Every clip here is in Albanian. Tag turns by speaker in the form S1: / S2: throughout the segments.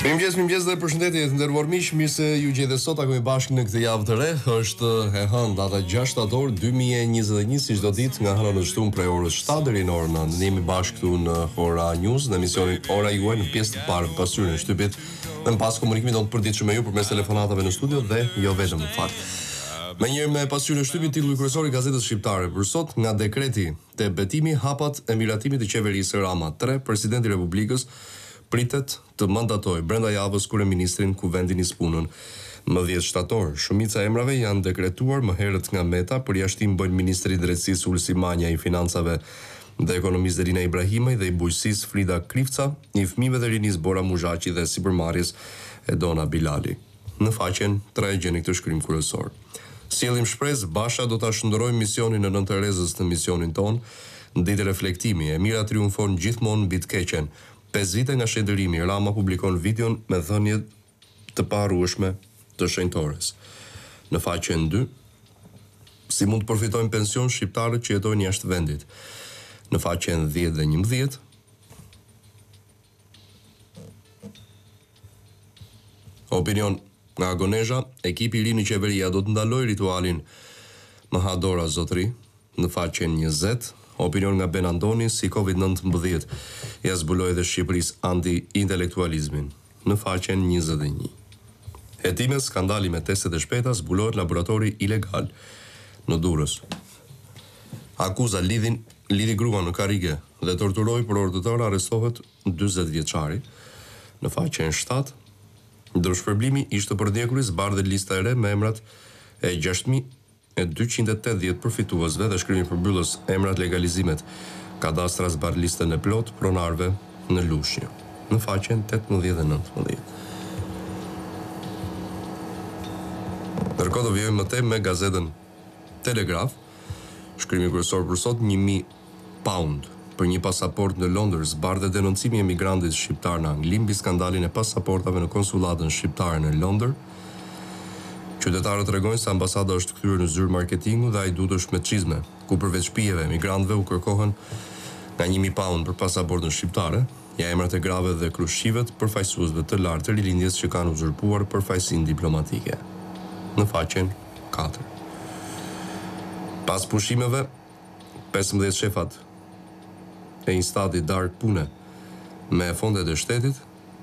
S1: Mirëmëngjes dhe përshëndetje të nderuar miq, mirë se ju gjete sot takojmë bashkë në këtë javë të re. Është e hënë data 6 shtator 2021, si çdo ditë nga hëna në shtunë prej orës 7 deri në orën 9. Ne jemi bashkë këtu në Ora News, në emisionin Ora juaj në pjesë të parë pasur në shtypit. Dhe në pas komunikimit do të përditshëm me ju përmes telefonatave në studio dhe jo vetëm në fakt. Menjëherë me pasqyrë në shtypin titulli kryesor i gazetës shqiptare për sot, nga dekreti te betimi hapat e miratimit të qeverisë Rama 3, presidenti i Republikës pritet të mandatoj brenda javës kryeministrin ku vendi nis punën më 10 shtator. Shumica e emrave janë dekretuar më herët nga Meta, përjashtim bën ministri i drejtësisë Ulsi Manja, i financave dhe ekonomisë Derina Ibrahimaj dhe i bujqësisë Frida Krifca, i fëmijëve dhe rinisë Bora Muzhaqi dhe sipërmarrjes Edona Bilali. Në faqen 3 gjeni këtë shkrim kryesor. Sjellim shpresë, Basha do ta shndërrojë misionin në Nën Terezës në misionin ton, ditë reflektimi, e mira triumfon gjithmonë mbi të keqen. 5 vite nga shëndërimi, Rama publikon videon me dhënie të paharrueshme të shenjtores. Në faqen 2, si mund të përfitojnë pension shqiptarët që jetojnë jashtë vendit. Në faqen 10 dhe 11, opinion nga Agonezha, ekipi i ri në qeveria do të ndalojë ritualin Mahadora Zotri. Në faqen 20, opinion nga Ben Andoni, si Covid-19 ja zbuloi dhe Shqipërisë anti-intelektualizmin. Në faqen 21. Hetime, skandali me testet e shpejta, zbulohet laboratori ilegal në Durrës. Akuza lidhi gruan në karrige dhe torturoi për orë të tëra, arrestohet 40 vjeçari. Në faqen 7, ndërshpërblimi ishte përdjekuris, zbardhet lista e re me emrat e 6.280 përfituesve dhe shkrimi përmbyllës emrat legalizimet. Kadastra zbardh listën e plot pronarve në Lushnjë. Në faqen 18 dhe 19. Ndërkohë do vijojmë më tej me gazetën Telegraf. Shkrimi kryesor për sot, 1.000 pound për një pasaport në Londër, zbardhet denoncimi e migrantit shqiptar në Angli mbi skandalin e pasaportave në konsulatën shqiptare në Londër. Qytetarët tregojnë se ambasada është kthyer në zyrë marketingu dhe ai duhet të shmetçizme, ku përveç shtëpive migrantëve u kërkohen nga 1.000 pound për pasaportën shqiptare, ja emrat e grave dhe krushqivet përfaqësuesve të lartë të rilindjes që kanë uzurpuar përfaqësinë diplomatike. Në faqen 4. Pas pushimeve, 15 shefat e instatit dark pune me fondet e shtetit.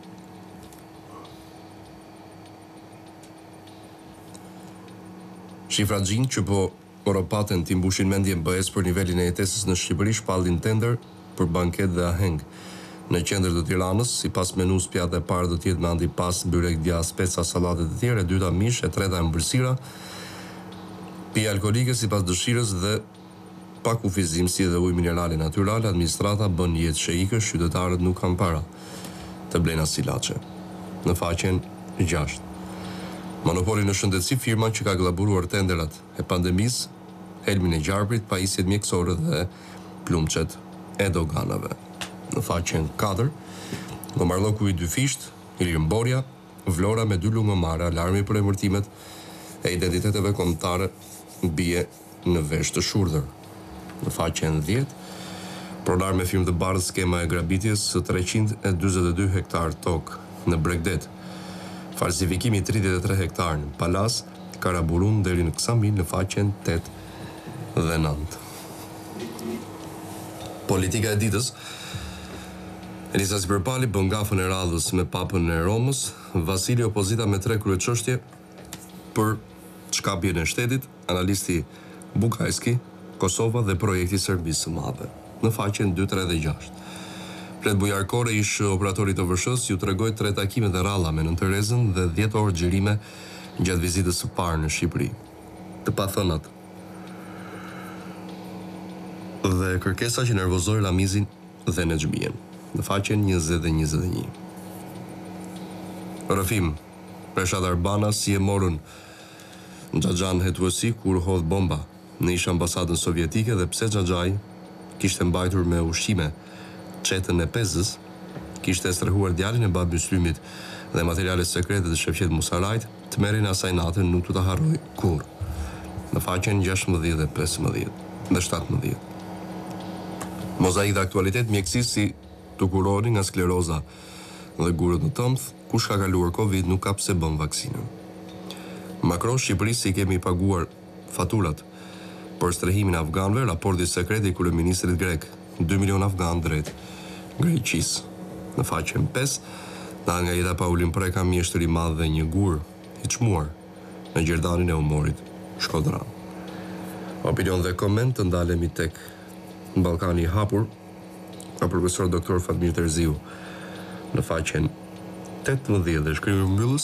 S1: Shifra Gjin që po ropaten të mbushin mendjen BE-s për nivelin e jetesës në Shqipëri, shpallin tender për banket dhe aheng. Në qendër të Tiranës, sipas menus, pjata e parë do të jetë me antipas, byrek, djath, speca, sallate të tjera, e dyta mish, e treta ëmbëlsira, pije alkolike sipas dëshirës dhe pa kufizim si dhe ujë minerali natyral. Administrata bën jetë sheikësh, qytetarët nuk kanë para të blejnë as ilaçe. Në faqen 6. Monopoli në shëndetësi, firma që ka glaburuar tenderat e pandemisë, helmin e gjarprit, pajisjet mjekësore dhe plumçet e doganave. Në faqen 4, Gomarlloku i 2 fisht, Ilir Mborja, Vlora me 2 lungëmarre, alarmi për emërtimet e identiteteve kombëtare bie në vesh të Shurdhër. Në faqen 10, pronar me firmë të bardhë, skema e grabitjes së 342 hektar tokë në Bregdet. Falsifikimi 33 hektar në Palas, Karaburun deri në Ksamil. Në faqen 8 dhe 9. Politika e ditës. Elisa Sipërpali bën gafën e radhës me papën e Romës. Vasili opozita me 3 kryeçështje për çkapjen e shtetit. Analisti Bukajski, Kosova dhe projekti Serbisë së Madhe. Në faqen 2, 3 dhe 6. Flet Bujarkore, ish operatori të VSH-s, ju tregoi 3 takime të ralla me Nën Terezën dhe 10 orë xhirime gjatë vizitës së parë në Shqipëri. Të pathënat dhe kërkesa që nervozoi Ramizin dhe Nexhmien. Në faqen 20 dhe 21. Rëfim, Reshat Arbana si e morën Xhaxhan hetuesi kur hodh bomba në ish ambasadën sovjetike dhe pse Xhaxhai kishte mbajtur me ushqime çetën e Pezës, kishte strehuar djalin e Bab Myslymit dhe materiale sekrete të Shefqet Musarajt, të merrin asaj natën nuk do ta harroj kurrë. Në faqen 16 dhe 15 dhe 17. Mozaik dhe aktualitet, mjekësisë si tukuroni nga skleroza dhe gurët në tëmth, kush ka kaluar Covid nuk ka pse bën vaksinën. Macron Shqipërisë i kemi paguar faturat për strehimin e afganëve, raporti sekret i kryeministrit grek, 2 milion afganë drejt Greqisë. Në faqen 5, nga jeta Paulin Preka, mjeshtër i madh dhe një gur i çmuar në gjerdanin e humorit shkodran. Opinion dhe koment të ndalemi tek Ballkani i hapur, ka profesor doktor Fatmir Terziu në faqen 18 dhe shkrimi mbyllës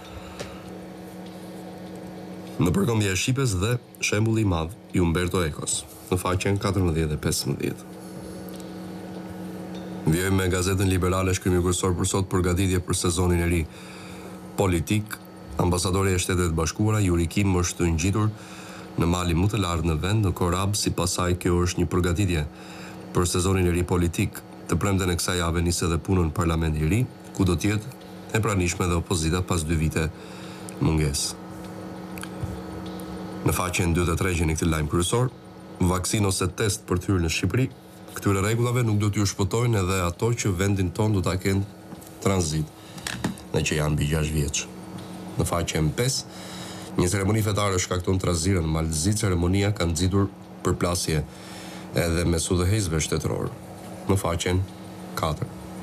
S1: në përkombja e Shqipes dhe shembulli i madh i Umberto Ecos në faqen 14 dhe 15. Vjojmë me gazetën liberale shkrimi kryesor për sot, përgatitje për sezonin e ri politik. Ambasadori e Shtetet Bashkuara Yuri Kim është ngjitur në malin më të lartë në vend, në Korab, sipas saj kjo është një përgatitje për sezonin e ri politik. Të premten e kësaj jave nis edhe punën në Parlamentin e ri, ku do të jetë e pranishme dhe opozita pas 2 vite mungesë. Në faqen 2 dhe 3 gjeni këtë lajm kryesor, vaksinë ose test për të hyrë në Shqipëri. Këtyre rregullave nuk do t'ju shpëtojnë edhe ato që vendin ton do ta kenë tranzit dhe që janë mbi 6 vjeç. Në faqen 5, një ceremoni fetare shkakton trazirën në Malzi. Ceremonia ka nxitur përplasje edhe mes udhëheqësve shtetëror. Në faqen 4.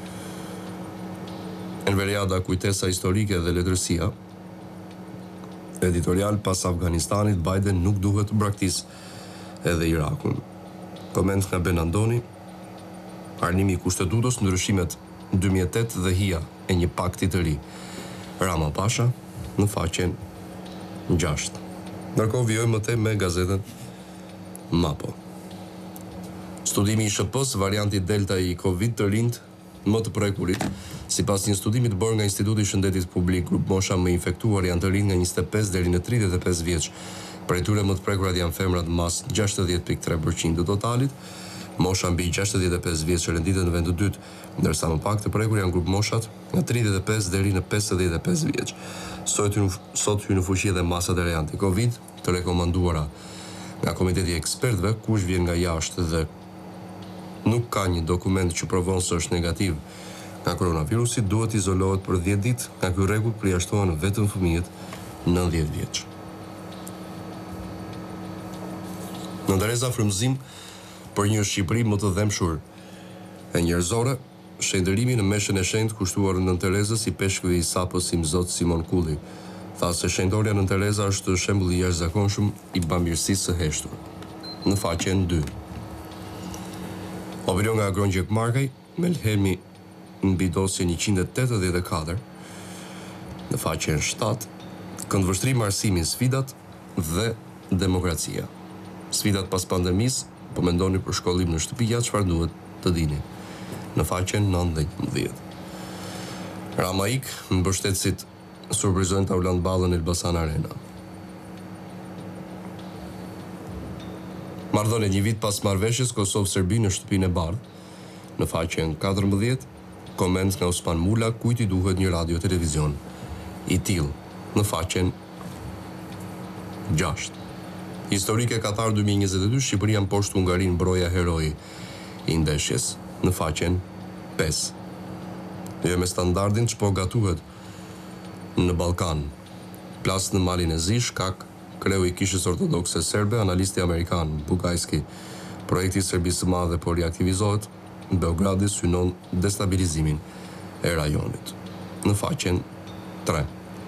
S1: Enveriada, kujtesa historike dhe letërsia. Editorial, pas Afganistanit, Biden nuk duhet të braktisë edhe Irakun. Koment nga Benandoni, harnimi i kushtetutës, ndryshimet 2008 dhe hija e një pakti të ri. Rama Pasha në faqen 6. Ndërkohë vijojmë më tej me gazetën Mapo. Studimi i SHP-s, varianti Delta i Covid të rinjt më të prekurit. Sipas një studimi të bërë nga Instituti i Shëndetit Publik, grup mosha më infektuar janë të rinj nga 25 deri në 35 vjeç. Prej tyre më të prekurat janë femrat, mas 60.3% të totalit. Mosha mbi 65 vjeç renditet në vend të dytë, ndërsa më pak të prekur janë grup moshat nga 35 deri në 55 vjeç. Sot hyn në fuqi edhe masat e reja anti-Covid, të rekomanduara nga Komiteti i Ekspertëve. Kush vjen nga jashtë dhe nuk ka një dokument që provon se është negativ nga koronavirusi, duhet izolohet për 10 ditë. Nga ky rregull përjashtohen vetëm fëmijët 90 vjeç. Në Tereza, frymëzim për një Shqipëri më të dhemshur e njerëzore, shëndërimi në meshën e shenjtë kushtuar në Terezës i peshkëve i sapës si Zot Simon Kulli. Tha se shenjtoria në Tereza është shembull i jashtëzakonshëm i bamirësisë së heshtur. Në faqen 2. Opinion nga Agron Gjek Markaj, Melhemi mbi dosjen 184. Në faqen 7. Këndvështrim arsimin, sfidat dhe demokracia. Sfidat pas pandemisë, po mendoni për shkollim në shtëpia, çfarë duhet të dini. Në faqen 19. Ramaik, mbështetësit surprizojnë Tauland Ballën Elbasan Arena. Marrëdhënie një vit pas marrëveshjes Kosovë-Serbi në shtëpinë e bardhë. Në faqen 14, koment nga Osman Mula, kujt i duhet një radio televizion i tillë. Në faqen 6. Historike Katar 2022, Shqipëria mposhtë Hungarinë, broja heroi i ndeshjes. Në faqen 5. Jo me standardin që po gatuhet në Ballkan. Plas në malin e Zi, shkak kreu i kishës ortodokse serbe, analisti amerikan Bugajski. Projekti i Serbisë së Madhe po riaktivizohet. Beogradi synon destabilizimin e rajonit. Në faqen 3.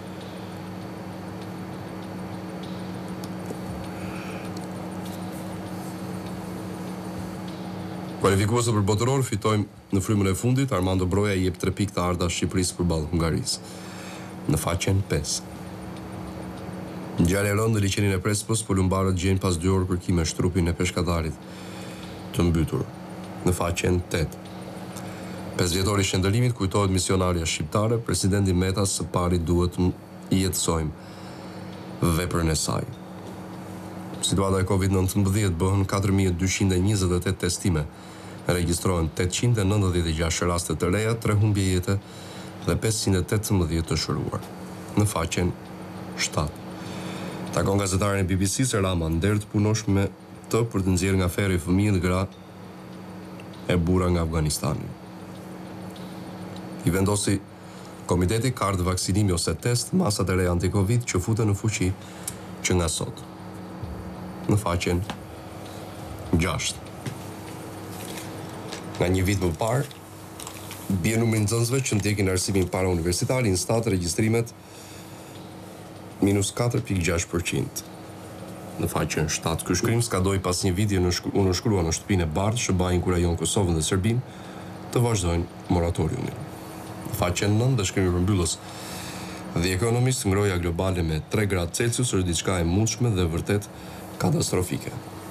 S1: Kualifikuese për botëror fitojmë në frymën e fundit. Armando Broja i jep 3 pikë të ardha Shqipërisë përballë Hungarisë. Në faqen 5. Ngjarje e rëndë në liçenin e Prespës, polumbarët gjejnë pas 2 orë kërkime shtrupin e peshkadarit të mbytur. Në faqen 8. 5 vjetori i shëndërimit kujtohet misionarja shqiptare, presidenti Metas së pari duhet i jetësojmë veprën e saj. Situata e Covid-19 bëhen 4228 testime. Regjistrohen 896 raste të reja, 3 humbje jete dhe 518 të shëruar. Në faqen 7. Takon gazetaren e BBC se Rama nder të punosh me të për të nxjerrë nga ferri fëmijë dhe gra e burra nga Afganistani. I vendosi Komiteti ka ardhur vaksinimi ose test masat e reja anti-Covid që futen në fuqi që nga sot. Në faqen 6. Nga një vit më parë, bie numri i nxënësve që ndjekin arsimin para universitar, instat regjistrimet minus 4.6%. Në faqen 7, ky shkrim skadoi pas një viti unë shkrua në shtëpinë e bardhë, SBA inkurajon Kosovën dhe Serbinë të vazhdojnë moratoriumin. Në faqen 9, dhe shkrimi përmbyllës The Economist, ngroja globale me 3 gradë Celsius është diçka e mundshme dhe vërtet katastrofike.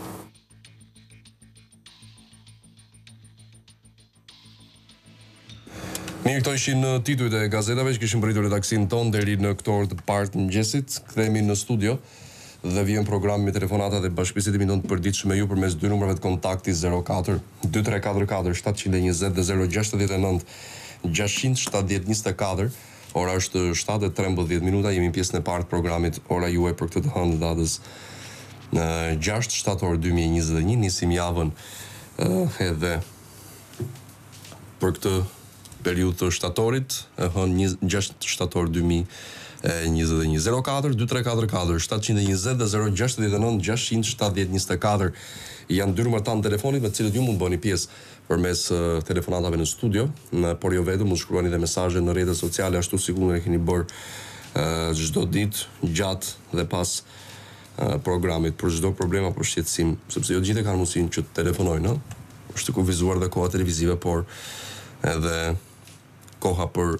S1: Mirë, këto ishin titujt e gazetave që kishim bërritur redaksin ton deri në këto orë të parë të mëngjesit. Kthehemi në studio dhe vjen programi me telefonata dhe bashkëbisedimi tonë të përditshëm me ju përmes dy numrave të kontakti 04 2344 720 dhe 069 670 24. Ora është 7:13 minuta, jemi në pjesën e parë të programit Ora juaj për këtë të hënë datës 6 shtator 2021, nisim javën edhe për këtë periudhë të shtatorit, hënë 6 shtator 2021. 04 2344 720 dhe 069 670 24 janë dy numrat tanë telefonit me të cilët ju mund bëni pjesë përmes telefonatave në studio, por jo vetëm, mund shkruani dhe mesazhe në rrjetet sociale ashtu sikur e keni bërë çdo ditë gjatë dhe pas programit për çdo problem apo shqetësim, sepse jo të gjithë kanë mundësinë që të telefonojnë, është të kufizuar dhe koha televizive, por edhe koha për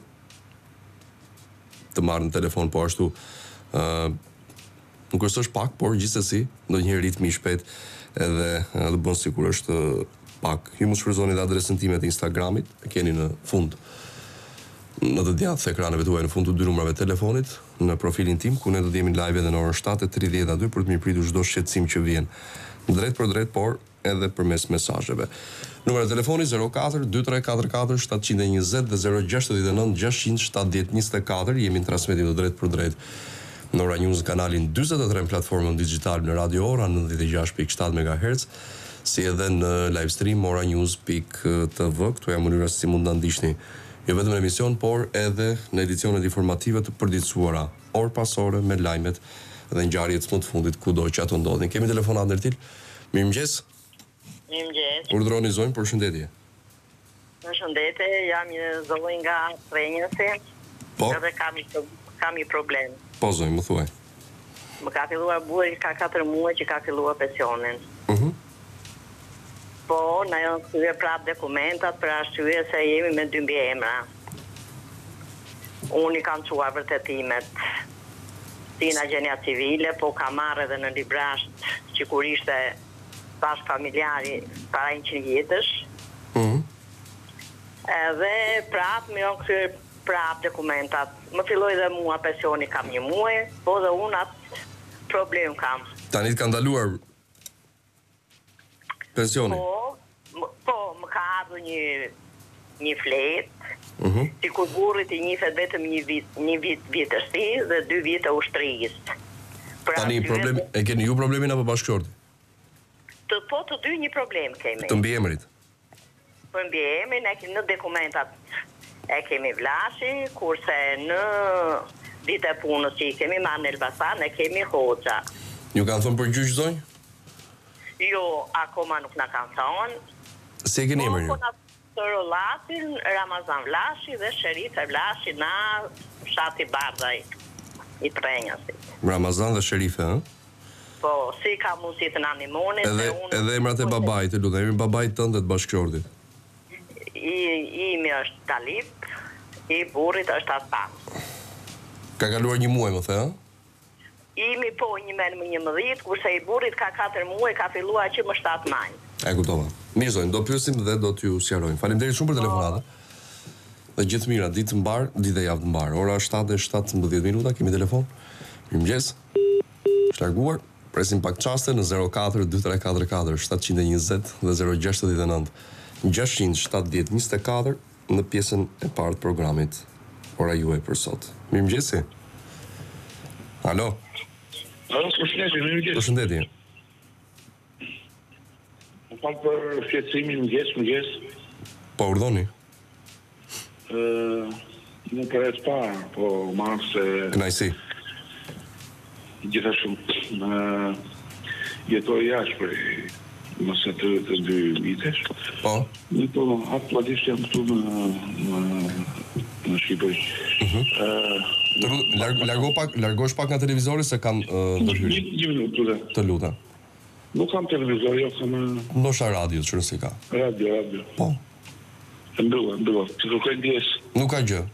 S1: të marrë në telefon, po ashtu nuk është pak, por gjithsesi ndonjëherë ritmi i shpejt edhe do bën sikur është pak. Ju mund shfrytëzoni dhe adresën time të Instagramit, e keni në fund në të djathtë të ekraneve tuaj, në fund të dy numrave të telefonit, në profilin tim, ku ne do të jemi live edhe në orën 7:32 për të mirëpritur çdo shqetësim që vjen drejt për drejt, por edhe përmes mesazheve. Numri i telefonit 04 2344 720 dhe 069 670 24. Jemi në transmetim të drejt për drejt në Ora News kanalin 43 në platformën digital në Radio Ora 96.7 MHz, si edhe në live stream oranews.tv. Këtu janë mënyra se si mund ta ndiqni jo vetëm në emision, por edhe në edicionet informative të përditësuara orë pas ore me lajmet dhe ngjarjet më të fundit kudo që ato ndodhin. Kemi telefonat ndërtil. Mirëmëngjes.
S2: Mirëmëngjes.
S1: Urdhroni zonjë, përshëndetje.
S2: Përshëndetje, jam një zonjë nga Prenjësi.
S1: Po.
S2: Edhe kam një problem.
S1: Po zonjë, më thuaj.
S2: Më ka filluar burri, ka 4 muaj që ka filluar pensionin. Po, na janë kthyer prap dokumentat për arsye se jemi me 2 mbiemra. Unë i kam çuar vërtetimet si në gjenia civile, po ka marrë edhe në librasht që kur ishte pas familjari para 100 vjetësh. Edhe prap më janë kthyer prap dokumentat. Më filloi dhe mua pensioni kam 1 muaj, po dhe unë atë problem kam.
S1: Tani të ka ndaluar pensioni?
S2: Po, më ka ardhur një fletë, si kur burrit i njifet vetëm një vit vjetërsi dhe 2 vite ushtrisë.
S1: Tani e keni ju problemin apo bashkëshorti?
S2: Po, të dy një problem kemi.
S1: Të mbiemrit?
S2: Për mbiemrin në dokumentat e kemi Vlashi, kurse në ditë e punës që i kemi marrë në Elbasan e kemi Hoxha.
S1: Ju kanë thënë për gjyq zonjë?
S2: Jo, akoma nuk na kanë thënë.
S1: Si e keni emrin ju?
S2: Rollatin, Ramazan Vlashi dhe Sherife Vlashi na fshati Bardhaj i Prenjësit.
S1: Ramazan dhe Sherife, ëh?
S2: Po, si ka mundësi të na ndihmoni se unë
S1: edhe emrat e babait, të lutem, emri i babait tënd dhe të bashkëshortit.
S2: Imi është Talip, i burrit është Aspan.
S1: Ka kaluar 1 muaj, më the, ëh?
S2: Imi po 11, kurse i burrit ka 4 muaj, ka filluar që më 7 maj.
S1: E kuptova. Mirë zonjë, do pyesim dhe do t'ju sqarojmë. Faleminderit shumë për telefonatë. Dhe gjithë mira, ditë të mbar, ditë e javë të mbar. Ora 7:17 minuta, kemi telefon. Mirëmëngjes. Është larguar. Presim pak çaste në 04 2344 720 dhe 069 670 24 në pjesën e parë të programit Ora juaj për sot. Mirëmëngjes. Alo. Përshëndetje.
S3: Kam për shqetësimin mëngjes.
S1: Po, urdhoni.
S3: Nuk për e të parë, po marrë se
S1: Kënaqësi.
S3: gjithashtu jetoj jashtë për mëse të 2 vitesh.
S1: Po.
S3: Po, aktualisht jam këtu në Shqipëri.
S1: Largosh pak nga televizori se kam ndërhyrje.
S3: Një minutë, lutem.
S1: Të lutem.
S3: Nuk kam televizor, jo kam
S1: Ndoshta radio, çfarë si ka?
S3: radio.
S1: Po.
S3: Mbyllë. Të kërkoj ndjes.
S1: Nuk ka gjë.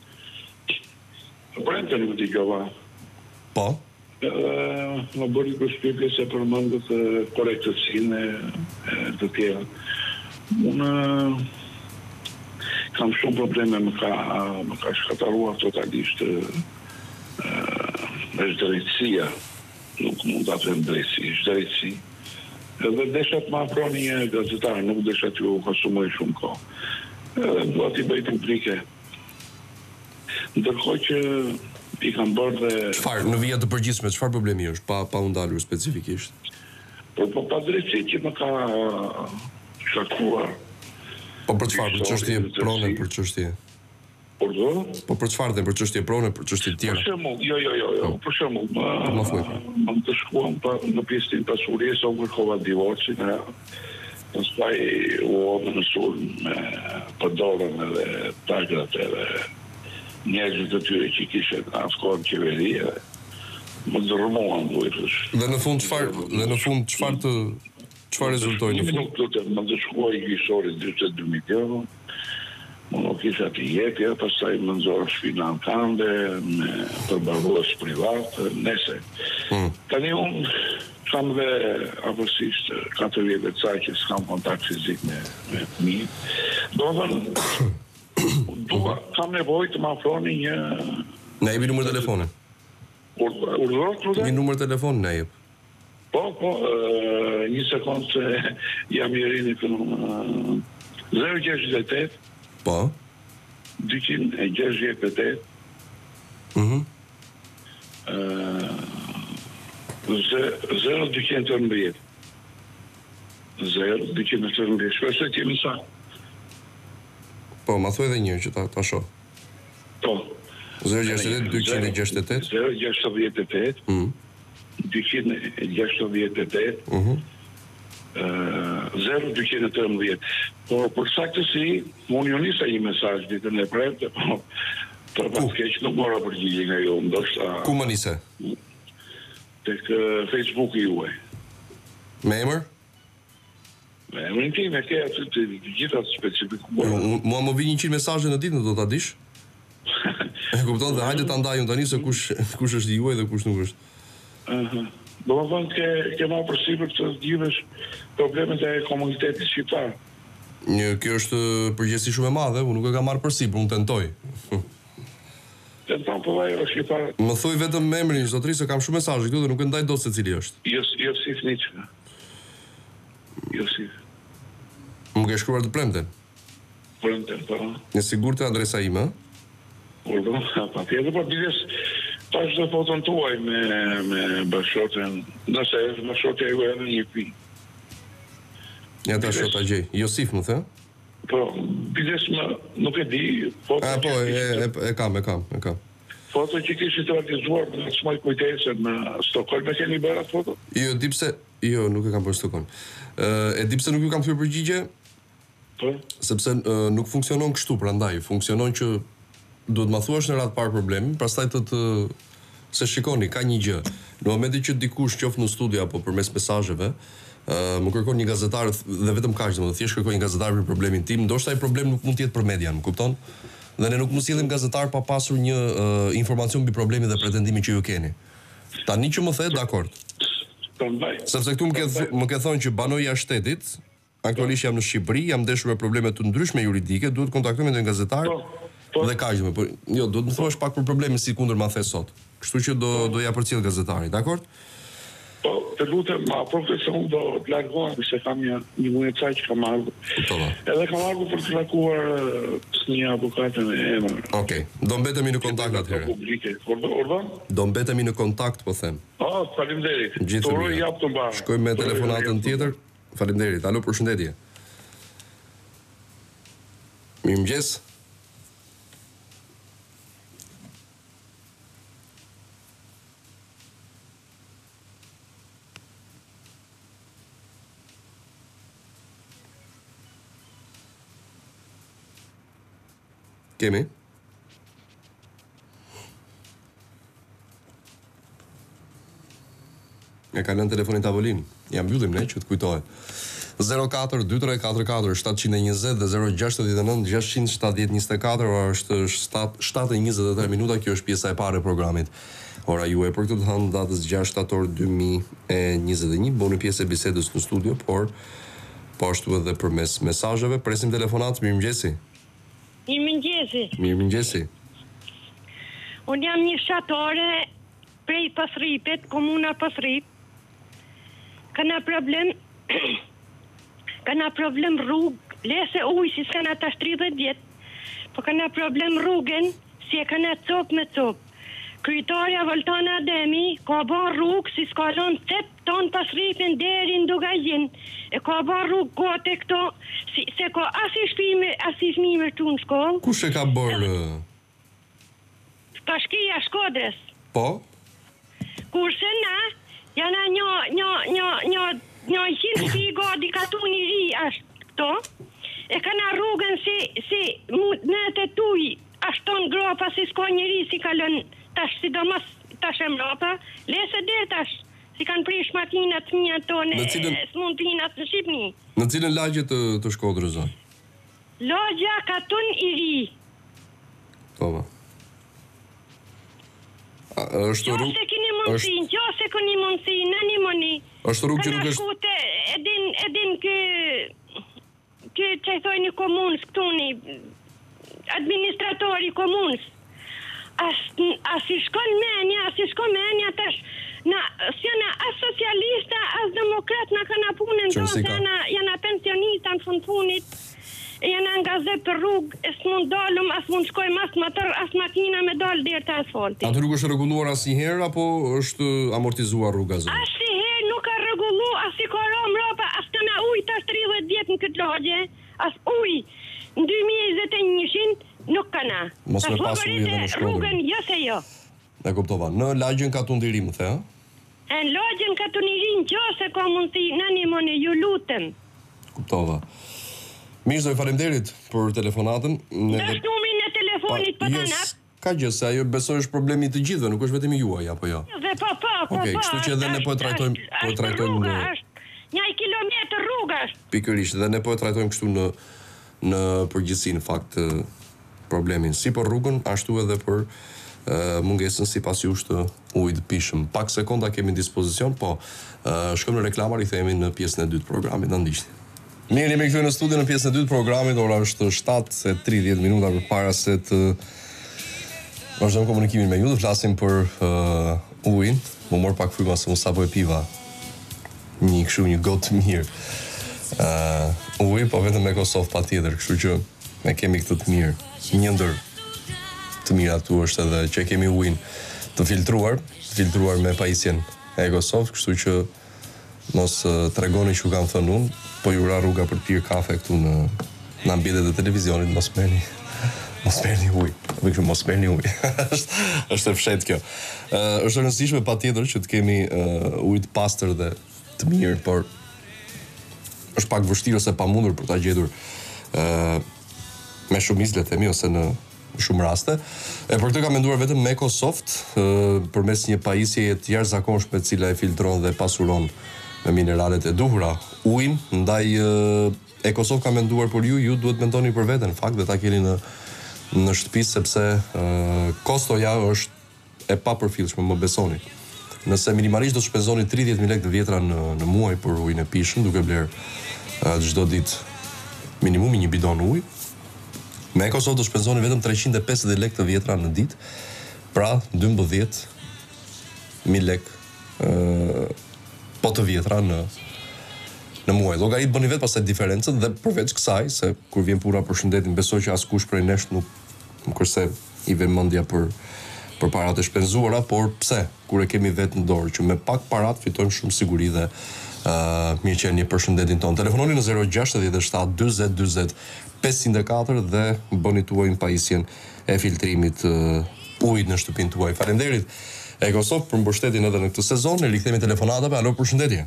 S3: Prente nuk t'i gjova.
S1: Po.
S3: Më bëri përshtypje se përmendët korrektësinë të tjera. Unë kam shumë probleme, më ka shkataruar totalisht është drejtësia. Nuk mund ta them drejtësi, është drejtësi. Edhe desha të më afroni një gazetar, nuk desha t'ju konsumoj shumë kohë. Edhe dua t'i bëj publike. Ndërkohë që i kam bërë dhe...
S1: Çfarë, në vija të përgjithshme, çfarë problemi është, pa u ndalur specifikisht?
S3: Po pa drejtësi që më ka shkaktuar.
S1: Po për çfarë, për çështje prone, për çështje?
S3: Por do?
S1: Po për çfarë, për çështje prone, për çështje të
S3: Për
S1: tjera?
S3: shembull, jo, për shembull, më të shkuam në pjesën e pasurisë, u kërkova divorcin, pastaj u hodhën në sulm me përdorën edhe tagrat edhe njerëzit të tyre që kishen atë qeveri, më dërmuan duhetësh.
S1: Dhe në fund çfarë rezultoi në fund?
S3: Nuk lutem, më të shkuaj gjyqësori 42.000 euro. Më nuk isha të jepja, pastaj më nxorë shtëpinë ankande, me përmbarues privat, nese. Tani unë kam dhe afërsisht 4 vjetë të saj që s'kam kontakt fizik me fëmijë. Do kam nevojë të më afroni një...
S1: Na jepi numër telefoni. Një numër telefoni na jep.
S3: Po, një sekundë se jam i rini për 068
S1: Po.
S3: 268 0213 shpresoj të jemi sa.
S1: Po, ma thuaj edhe një që ta shoh.
S3: Po.
S1: 068 268
S3: 068 268 0213. Por për saktësi, unë ju nisa një mesazh ditën e premte, po për pas keq nuk mora përgjigje nga ju, ndoshta.
S1: Ku më nise?
S3: Tek Facebook-i juaj.
S1: Me emër?
S3: Me emrin tim e ke aty të gjitha të specifikuar.
S1: Mua më vi 100 mesazhe në ditë, do ta dish? E kupton, dhe hajde ta ndajmë tani se kush është i juaj dhe kush nuk është.
S3: Do më thënë ke ma përsipër të gjithësh problemet e komunitetit shqiptar.
S1: Kjo është përgjegjësi shumë e madhe, unë nuk e kam marrë përsipër, unë tentoj.
S3: Tenton po vajo shqiptar.
S1: Më thuj vetëm me emrin, zotëri, se kam shumë mesazhe këtu dhe nuk e ndaj dot se cili është.
S3: Josif Niçka. Josif.
S1: Më ke shkruar të premten?
S3: Premten, po.
S1: Në sigurt të adresa ime?
S3: Urdo, patjetër, po bides tash do foton tuaj me bashkëshorten, nëse është bashkëshortja ju edhe një pi.
S1: Ja ta shoh ta gjej. Josif më the?
S3: Po, bides më nuk e di, foto.
S1: Po, e kam.
S3: Foto që kishit realizuar në smaj kujtesën në Stockholm, e keni bërë atë foto?
S1: Jo, nuk e kam bërë Stockholm. E di pse nuk ju kam thyer përgjigje?
S3: Po.
S1: Sepse nuk funksionon kështu, prandaj funksionon që duhet ma thuash në radhë parë problemin, pastaj se shikoni, ka një gjë. Në momentin që dikush qoftë në studio apo përmes mesazheve, më kërkon një gazetar dhe vetëm kaq, domethënë thjesht kërkoj një gazetar për problemin tim, ndoshta ai problem nuk mund të jetë për median, më kupton? Dhe ne nuk mund sillim gazetar pa pasur një informacion mbi problemin dhe pretendimin që ju keni. Tani që më the, dakord. Sepse këtu më ke thonë që banoj jashtë shtetit, aktualisht jam në Shqipëri, jam ndeshur me probleme të ndryshme juridike, duhet kontaktoj me një gazetar. Dhe kaq, po jo, do të më thuash pak për problemin si kundër ma the sot. Kështu që do ja përcjell gazetari, dakord?
S3: Po, të lutem, ma se unë do të largohem, se kam një muaj të saj që kam ardhur. Edhe kam ardhur për të takuar një avokatën e emër.
S1: Okej, do mbetemi në kontakt atëherë.
S3: Urdhon?
S1: Do mbetemi në kontakt, po them.
S3: Faleminderit.
S1: Gjithë
S3: jap të mbarë.
S1: Shkojmë me telefonatën tjetër. Faleminderit. Alo, përshëndetje. Mirëmëngjes. Kemi? E ka lënë telefonin tavolinë. Ja mbyllim ne që të kujtohet. 04-2344-720 dhe 069-670-24, ora është 7:23 minuta, kjo është pjesa e parë e programit. Ora juaj për këtë të hënë datës 6 shtator 2021, boni pjesë e bisedës në studio, por po ashtu edhe përmes mesazheve. Presim telefonat, mirëmëngjesi. Mirëmëngjesi.
S4: Unë jam një fshatore prej Pasripit, komuna Pasrip. Kana problem rrugë, lese ujë si s'kana tash 30 vjetë, po kana problem rrugën si e kana copë me copë. Kryetarja Voltana Ademi ka ban rrugë si s'kalon cep ton Pasripin deri në Dugajin. E ka ban rrugë gote këto, se ka as i fëmijëve tu në shkollë.
S1: Kush e ka bërë?
S4: Pashkia Shkodrës.
S1: Po?
S4: Kurse na, jana një 100 figo di katuni ri ashtë këto, e kana rrugën si në të tuj, ashtë ton gropa si s'ko njëri si kalën tash, sidomos tash e mrapa, lese dhe tash, si kanë prish makinat një tonë, s'mund pinat në Shqipni.
S1: Në cilën lagje të Shkodrës, zonë?
S4: Lagja Katun i ri.
S1: Toma. Është rrugë...
S4: Qo se kini mundësi, në një mëni.
S1: Është rrugë që nuk është...
S4: Edin kë që i thoi një komunës këtuni, administratori komunës. As i shkon menja tash, s'jana as socialista, as demokrat na kana punën tonë, jana pensionista në fund funit, jana angazhe për rrugë, as mund dalëm, as mund shkojmë as motor, as makina me dalë deri te asfalti.
S1: Atë rrugë është rregulluar asnjëherë apo është amortizuar rruga zonë?
S4: Asnjëherë nuk ka rregullu, as i korom ropa, as kana ujë tash 30 vjet në këtë lagje, as ujë në 2021 nuk kana.
S1: Mos me pas ujë edhe në Shkodër.
S4: Rrugën jo se jo.
S1: E kuptova. Në lagjen Katundiri më the, ha?
S4: Në lagjen Katundiri nëse ka mundësi, në një mëne, ju lutem.
S1: Kuptova. Mirë, zoj, faleminderit për telefonatën.
S4: Dash numrin e telefonit për tanat.
S1: Ka gjë, se ajo besoj është problemi të gjithëve, nuk është vetëm i juaj, apo jo?
S4: Dhe po.
S1: Okej, kështu që edhe ne po e trajtojmë
S4: një kilometër rruga është.
S1: Pikërisht, dhe ne po e trajtojmë kështu në përgjithësi në fakt problemin, si për rrugën, ashtu edhe për mungesën si pas jush të ujtë pishëm. Pak sekonda kemi në dispozicion, po shkëm në reklamar, i themi në pjesën e dytë programit, në ndishti. Mirë, jemi këtu në studio në pjesën e dytë programit, ora është 7:30 minuta për para se të vazhdojmë komunikimin me ju, të flasim për ujin, më mor pak fryma se unë sapo e piva një gotë mirë. Uj, po vetëm me Kosovë pa tjetër, kështu që ne kemi këtë të mirë. Një ndër të mirë atu është edhe që kemi ujin të filtruar me pajisjen e Kosovë, kështu që mos tregoni që kam thënë unë, po ju ra rruga për të pirë kafe këtu në ambientet e televizionit, mos merrni ujë. Mos merrni ujë. Është e fshehtë kjo. Është e rëndësishme patjetër që të kemi ujë të pastër dhe të mirë, por është pak vështirë ose pamundur për ta gjetur me shumicë, le të themi, ose në shumë raste. E për këtë kam menduar vetëm me Ecosoft përmes një pajisjeje të jashtëzakonshme e cila e filtron dhe pasuron me mineralet e duhura ujin, ndaj Ecosoft ka menduar për ju duhet mendoni për veten, në fakt, dhe ta keni në shtëpi, sepse kostoja është e papërfillshme, më besoni. Nëse minimalisht do të shpenzoni 30.000 lekë të vjetra në muaj për ujin e pishëm, duke bler çdo ditë minimumi një bidon ujë, me Ecosoft do shpenzoni vetëm 350 lekë të vjetra në ditë, pra 12.000 lekë po të vjetra në muaj. Llogarit bëni vetë pastaj diferencën, dhe përveç kësaj, se kur vjen pura për shëndetin, besoj që askush prej nesh nuk kurse i vjen mendja për parat e shpenzuara, por pse, kur e kemi vetë në dorë, që me pak parat fitojmë shumë siguri dhe mirëqenie për shëndetin tonë. Telefononi në 067 40 40 504 dhe bëni tuaj në pajisjen e filtrimit ujit në shtëpinë tuaj. Faleminderit Ecosoft për mbështetjen edhe në këtë sezon. Ne rikthehemi telefonatave. Alo, përshëndetje.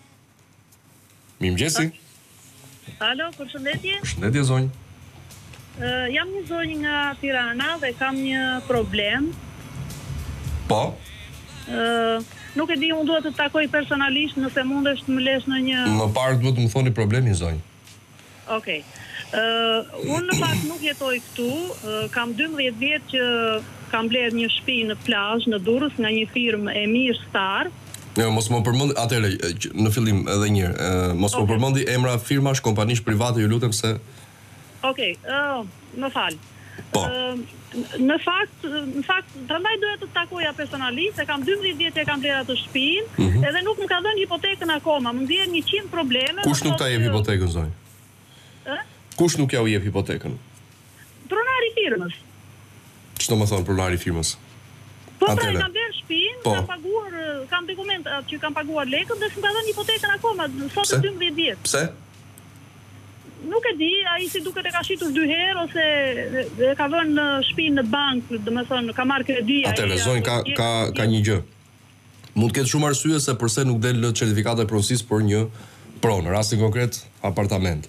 S1: Mirëmëngjesi.
S4: Alo, përshëndetje.
S1: Përshëndetje zonjë.
S5: Jam një zonjë nga Tirana dhe kam një problem.
S1: Po?
S5: Nuk e di, unë duhet të takoj personalisht nëse mundesh të më lesh në një...
S1: Më parë duhet të më thoni problemin, zonjë.
S5: Okej. Unë në fakt nuk jetoj këtu, kam 12 vjet që kam bler një shtëpi në plazh në Durrës nga një firmë Emir Star.
S1: Jo, mos më përmendi, atëherë në fillim edhe një herë, mos më përmendi emra firmash, kompanish private, ju lutem se.
S5: Okej, më fal.
S1: Po.
S5: Në fakt, prandaj doja të takoja personalisht, se kam 12 vjet që kam bler atë shtëpinë, edhe nuk më ka dhënë hipotekën akoma, më ndjen 100 probleme.
S1: Kush nuk ta jep hipotekën, zonjë? Kush nuk ja u jep hipotekën?
S5: Pronari i firmës.
S1: Ç'do më thon pronari i firmës?
S5: Po pra, kam bler shtëpinë, kam paguar, kam dokumentat që kam paguar lekën dhe s'm ka dhënë hipotekën akoma, sot 12 vjet.
S1: Pse?
S5: Nuk e di, ai si duket e ka shitur 2 herë ose e ka vënë shtëpinë në bankë, domethënë ka marrë kredi.
S1: Atëherë zonjë ka një gjë. Mund të ketë shumë arsye se pse nuk del certifikata e pronësisë për një pronë, në rastin konkret apartament.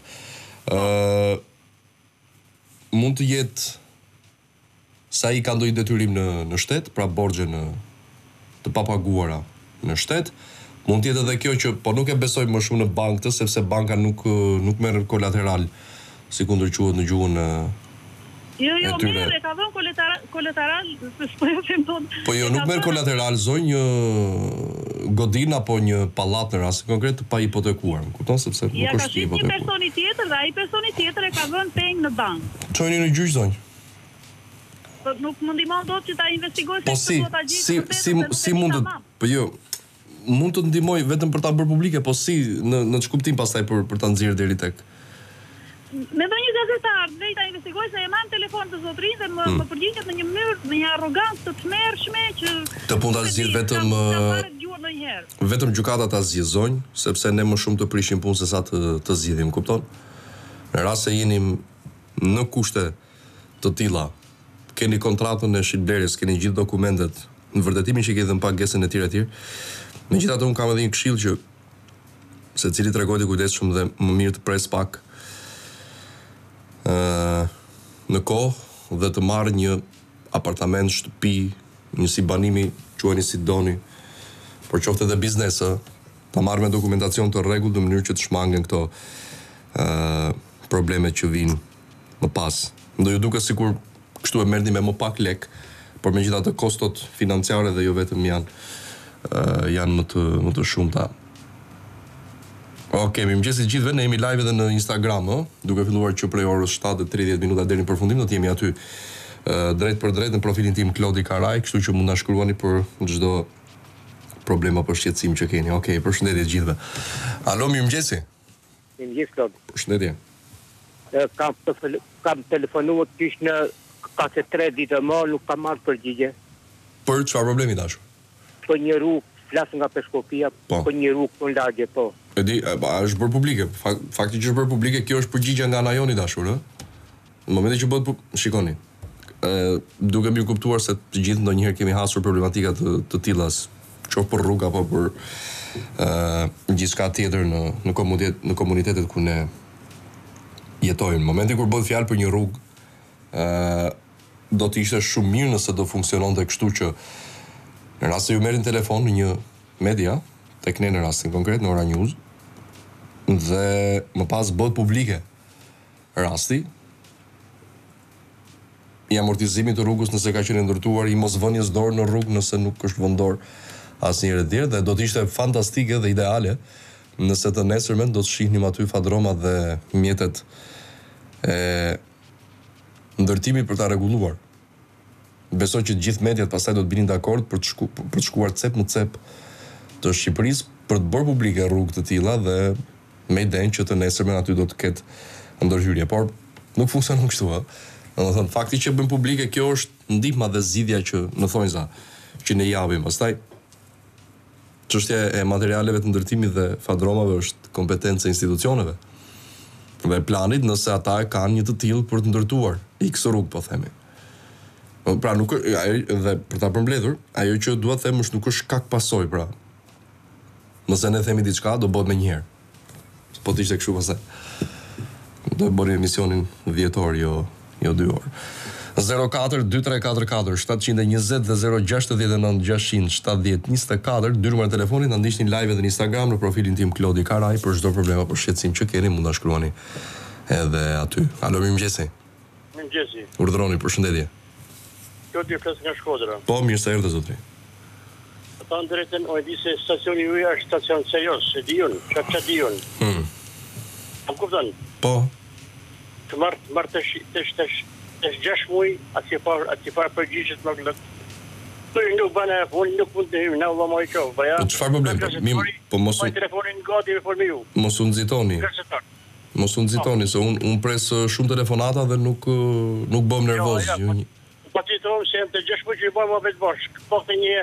S1: Mund të jetë sa i ka ndonjë detyrim në shtet, pra borxhe të papaguara në shtet. Mund të jetë edhe kjo që po nuk e besoj më shumë në bankë, sepse banka nuk merr kolateral, si kundërquhet në gjuhën
S5: Jo, merr, e ka vënë kolateral, s'po e them dot.
S1: Po jo, nuk merr kolateral, zonjë, godin apo një pallat në rast konkret të pa hipotekuar, kupton, sepse nuk është
S5: hipotekë. Ja ka një personi tjetër dhe ai personi tjetër e ka vënë peng në bankë.
S1: Çojini në gjyq, zonjë.
S5: Po nuk më ndihmon dot që ta investigoj
S1: se do ta gjej. Si mundet? Po jo, mund të ndihmoj vetëm për ta bërë publike, po si në ç'kuptim pastaj për ta nxjerrë deri tek.
S5: Me ndonjë gazetar, vej ta investigoj se e marr telefon të zotrin dhe më përgjigjet në një mënyrë, në një arrogancë të tmerrshme që
S1: të punda zgjidh vetëm gjykata ta zgjidh, zonjë, sepse ne më shumë të prishim punë se sa të zgjidhim, kupton? Në rast se jeni në kushte të tilla, keni kontratën e shitblerjes, keni gjithë dokumentet, në vërtetimin që keni dhënë pagesën e tjera. Megjithatë, unë kam edhe një këshill që secili tregoj të kujdesshëm dhe më mirë të pres pak në kohë dhe të marrë një apartament, shtëpi, një si banimi, quajeni si doni, por qoftë edhe biznesa, ta marrë me dokumentacion të rregullt në mënyrë që të shmangen këto problemet që vinë më pas. Do ju duket sikur kështu e merrni me më pak lek, por megjithatë kostot financiare dhe jo vetëm janë më të shumta. Okej, mirëmëngjes të gjithëve, ne jemi live edhe në Instagram, duke filluar që prej orës 7:30 minuta deri në përfundim, do të jemi aty drejt për drejt në profilin tim Klodi Karaj, kështu që mund na shkruani për çdo problem apo shqetësim që keni. Okej, përshëndetje të gjithëve. Alo, mirëmëngjesi.
S6: Mirëmëngjes, Klodi.
S1: Përshëndetje.
S6: Kam telefonuar tysh në ka 3 ditë më, nuk kam marrë përgjigje.
S1: Për çfarë problemi dashur?
S6: Për një rrugë, flas nga Peshkopia, për një rrugë në lagje, po.
S1: E di, është bërë publike. Fakti që është bërë publike, kjo është përgjigja nga ana joni dashur, ë? Në momentin që bëhet, shikoni. Duke mirë kuptuar se të gjithë ndonjëherë kemi hasur problematika të tilla, qoftë për rrugë apo për gjithçka tjetër në komunitetet ku ne jetojmë. Në momentin kur bëhet fjalë për një rrugë, do të ishte shumë mirë nëse do funksiononte kështu që në rast se ju merrin telefon në një media, tek ne në rastin konkret në Ora News, dhe më pas bëhet publike rasti i amortizimit të rrugës nëse ka qenë ndërtuar, i mos vënies dorë në rrugë nëse nuk është vënë dorë asnjëherë tjetër, dhe do të ishte fantastike dhe ideale nëse të nesërmen do të shihnim aty fadroma dhe mjetet e ndërtimit për ta rregulluar. Besoj që gjithë mediat pastaj do të binin dakord për të shkuar cep në cep të Shqipërisë për të bërë publike rrugë të tilla dhe me idenë që të nesërmen aty do të ketë ndërhyrje, por nuk funksionon kështu, ë. Domethënë fakti që bën publike kjo është ndihma dhe zgjidhja që në thonjza që ne japim. Pastaj çështja e materialeve të ndërtimit dhe fadromave është kompetencë e institucioneve dhe planit nëse ata kanë një të tillë për të ndërtuar X rrugë, po themi. Pra nuk dhe për ta përmbledhur, ajo që dua të them është nuk është shkak pasojë, pra. Nëse ne themi diçka do bëhet më njëherë. Po të ishte kështu pastaj. Do bëni emisionin vjetor, jo jo 2 orë. 04-2344 720 dhe 069 600 70 24 dy numra telefonit, na ndiqni live edhe në Instagram në profilin tim Klodi Karaj për çdo problem apo shqetësim që keni, mund ta shkruani edhe aty. Alo, mirëmëngjesi.
S7: Mirëmëngjesi.
S1: Urdhroni, përshëndetje.
S7: Klodi flas nga Shkodra.
S1: Po, mirë se erdhe zotri.
S7: Ata drejtën o e di se stacioni juaj është stacion serios, e di unë, çfarë di unë. Am kupton?
S1: Po.
S7: Të marr të 6 muaj, aty fare përgjigjet më gjatë. Po nuk bana, nuk mund të hyj në vëlla më i qof.
S1: Çfarë problem? Po mos u
S7: telefonin gati për me ju.
S1: Mos u nxitoni. Mos u nxitoni se un pres shumë telefonata dhe nuk bëm nervoz.
S7: Po ti thon se jam të 6 muaj që bëjmë vetë bashk. Po të një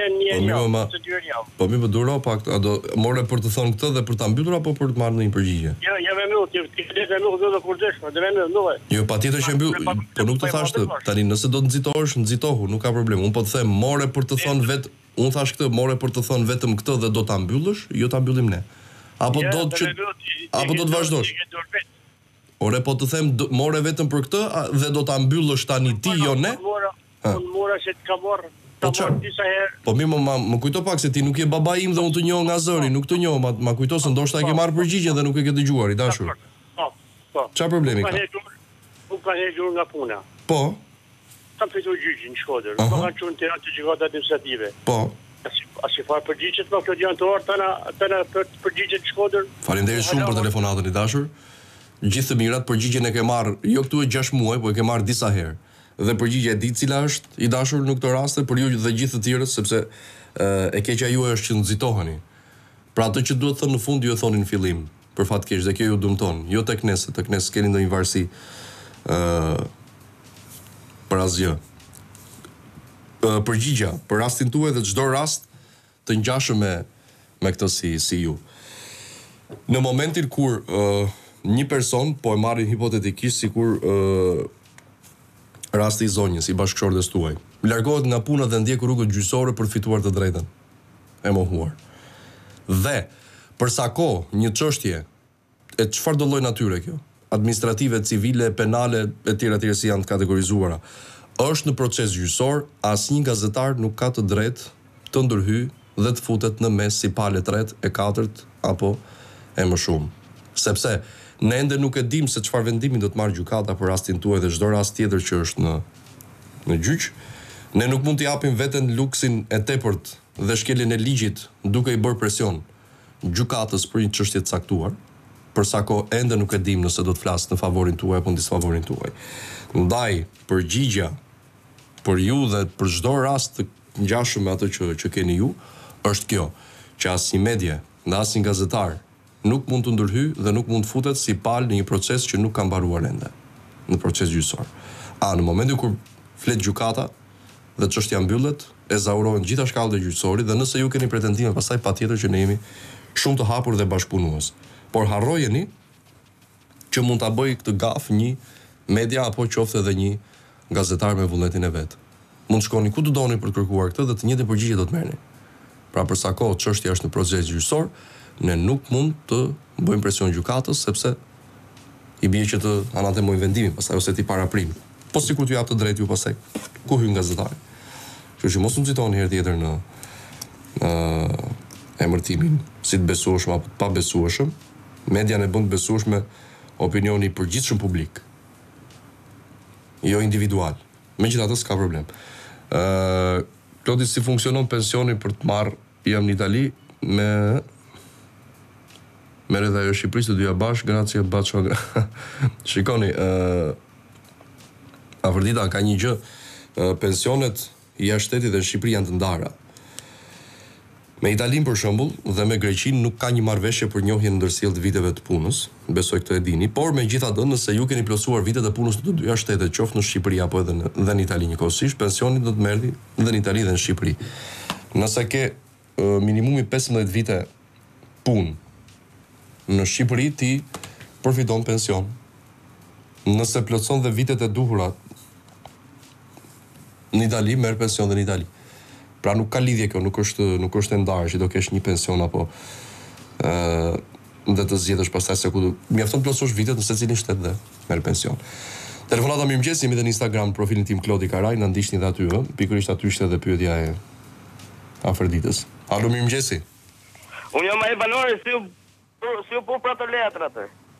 S1: Po më duro pak, a do more për të thënë këtë dhe për ta mbyllur apo për të marrë një përgjigje?
S7: Jo, jam më mirë, ti le nuk do të kurdesh, më dhe më nuk.
S1: Jo, patjetër që mbyll, po nuk të thash të tani nëse do të nxitohesh, nxitohu, nuk ka problem. Un po të them more për të thënë vetë, un thash këtë, more për të thënë vetëm këtë dhe do ta mbyllësh, jo ta mbyllim ne. Apo do të vazhdosh? Ore, po të them more vetëm për këtë dhe do ta mbyllësh tani ti, jo ne?
S7: Unë mora se të ka marrë disa herë.
S1: Po mi më kujto pak se ti nuk je baba im dhe unë të njoh nga zëri, nuk të njoh, ma kujto se ndoshta e ke marrë përgjigjen dhe nuk e ke dëgjuar, i dashur.
S7: Po.
S1: Çfarë problemi ka?
S7: Unë ka hequr nga puna.
S1: Po.
S7: Kam fitur gjyqin në Shkodër. Po kanë qenë të atë gjykata administrative.
S1: Po.
S7: Asi fare përgjigjet më këto janë të orë tana përgjigjet në Shkodër.
S1: Faleminderit shumë për telefonatën, i dashur. Gjithë të mirat, përgjigjen e ke marrë jo këtu e 6 muaj, po e ke marrë disa herë. Dhe përgjigja e di cila është, i dashur në këtë raste për ju dhe gjithë të tjerët, sepse e keqja juaj është që nxitoheni. Pra atë që duhet thënë në fund ju e thoni në fillim, për fat keq dhe kjo ju dëmton, jo tek ne, se tek ne s'keni ndonjë varësi për asgjë. Përgjigja për rastin tuaj dhe çdo rast të ngjashëm me këtë si ju. Në momentin kur një person, po e marrin hipotetikisht sikur rasti i zonjës, i bashkëshortes tuaj, largohet nga puna dhe ndjek rrugën gjyqësore për të fituar të drejtën e mohuar. Dhe për sa kohë një çështje e çfarë do lloj natyre kjo, administrative, civile, penale, etj. Si janë të kategorizuara, është në proces gjyqësor, asnjë gazetar nuk ka të drejtë të ndërhyjë dhe të futet në mes si palë 3, e 4 apo e më shumë. Sepse ne ende nuk e dim se çfarë vendimi do të marrë gjykata për rastin tuaj dhe çdo rast tjetër që është në gjyq. Ne nuk mund t'i japim veten luksin e tepërt dhe shkeljen e ligjit duke i bërë presion gjykatës për një çështje të caktuar, për sa kohë ende nuk e dim nëse do të flas në favorin tuaj apo në disfavorin tuaj. Ndaj përgjigja për ju dhe për çdo rast të ngjashëm me atë që keni ju është kjo, që asnjë medie, nda asnjë gazetar nuk mund të ndërhyjë dhe nuk mund të futet si palë në një proces që nuk ka mbaruar ende, në proces gjyqësor. Në momentin kur flet gjykata dhe çështja mbyllet, ezaurohen gjitha shkallët e gjyqësorit dhe nëse ju keni pretendime pastaj patjetër që ne jemi shumë të hapur dhe bashkëpunues. Por harrojeni që mund ta bëjë këtë gaf një media apo qoftë edhe një gazetar me vullnetin e vet. Mund shkoni ku do doni për të kërkuar këtë dhe të njëjtën përgjigje do të merrni. Pra për sa kohë çështja është në proces gjyqësor, ne nuk mund të bëjmë presion gjykatës sepse i bie që të anatemojnë vendimin pastaj ose ti paraprim. Po sikur t'ju jap të drejtë ju pastaj ku hyn gazetari. Kështu që mos u nxitoni herë tjetër në emërtimin si të besueshëm apo të pabesueshëm. Media ne bën të besueshme opinioni i përgjithshëm publik. Jo individual. Megjithatë s'ka problem. Klodi, si funksionon pensioni për të marrë, jam në Itali merre dhe ajo Shqipërisë të dyja bashkë, gracia Baço. Shikoni, Avërdita ka një gjë, pensionet jashtë shtetit dhe në Shqipëri janë të ndara. Me Italinë për shembull dhe me Greqinë nuk ka një marrëveshje për njohjen ndërsjellë të viteve të punës, besoj këtë e dini, por megjithatë nëse ju keni plotësuar vitet e punës në të dyja shtetet, qoftë në Shqipëri apo edhe në Itali njëkohësisht, pensioni do të merrni dhe në Itali dhe në Shqipëri. Nëse ke minimumi 15 vite punë në Shqipëri, ti përfiton pension. Nëse plotëson dhe vitet e duhura në Itali, merr pension dhe në Itali. Pra nuk ka lidhje kjo, nuk është e ndarë që do kesh një pension apo dhe të zgjedhësh pastaj se ku mjafton plotësosh vitet në secilin shtet dhe merr pension. Telefonata mirëmëngjes, jemi në Instagram, profilin tim Klodi Karaj, na ndiqni dhe aty, pikërisht aty ishte edhe pyetja e Afroditës. Alo, mirëmëngjesi.
S8: Unë jam ai banori si u po për ato letrat.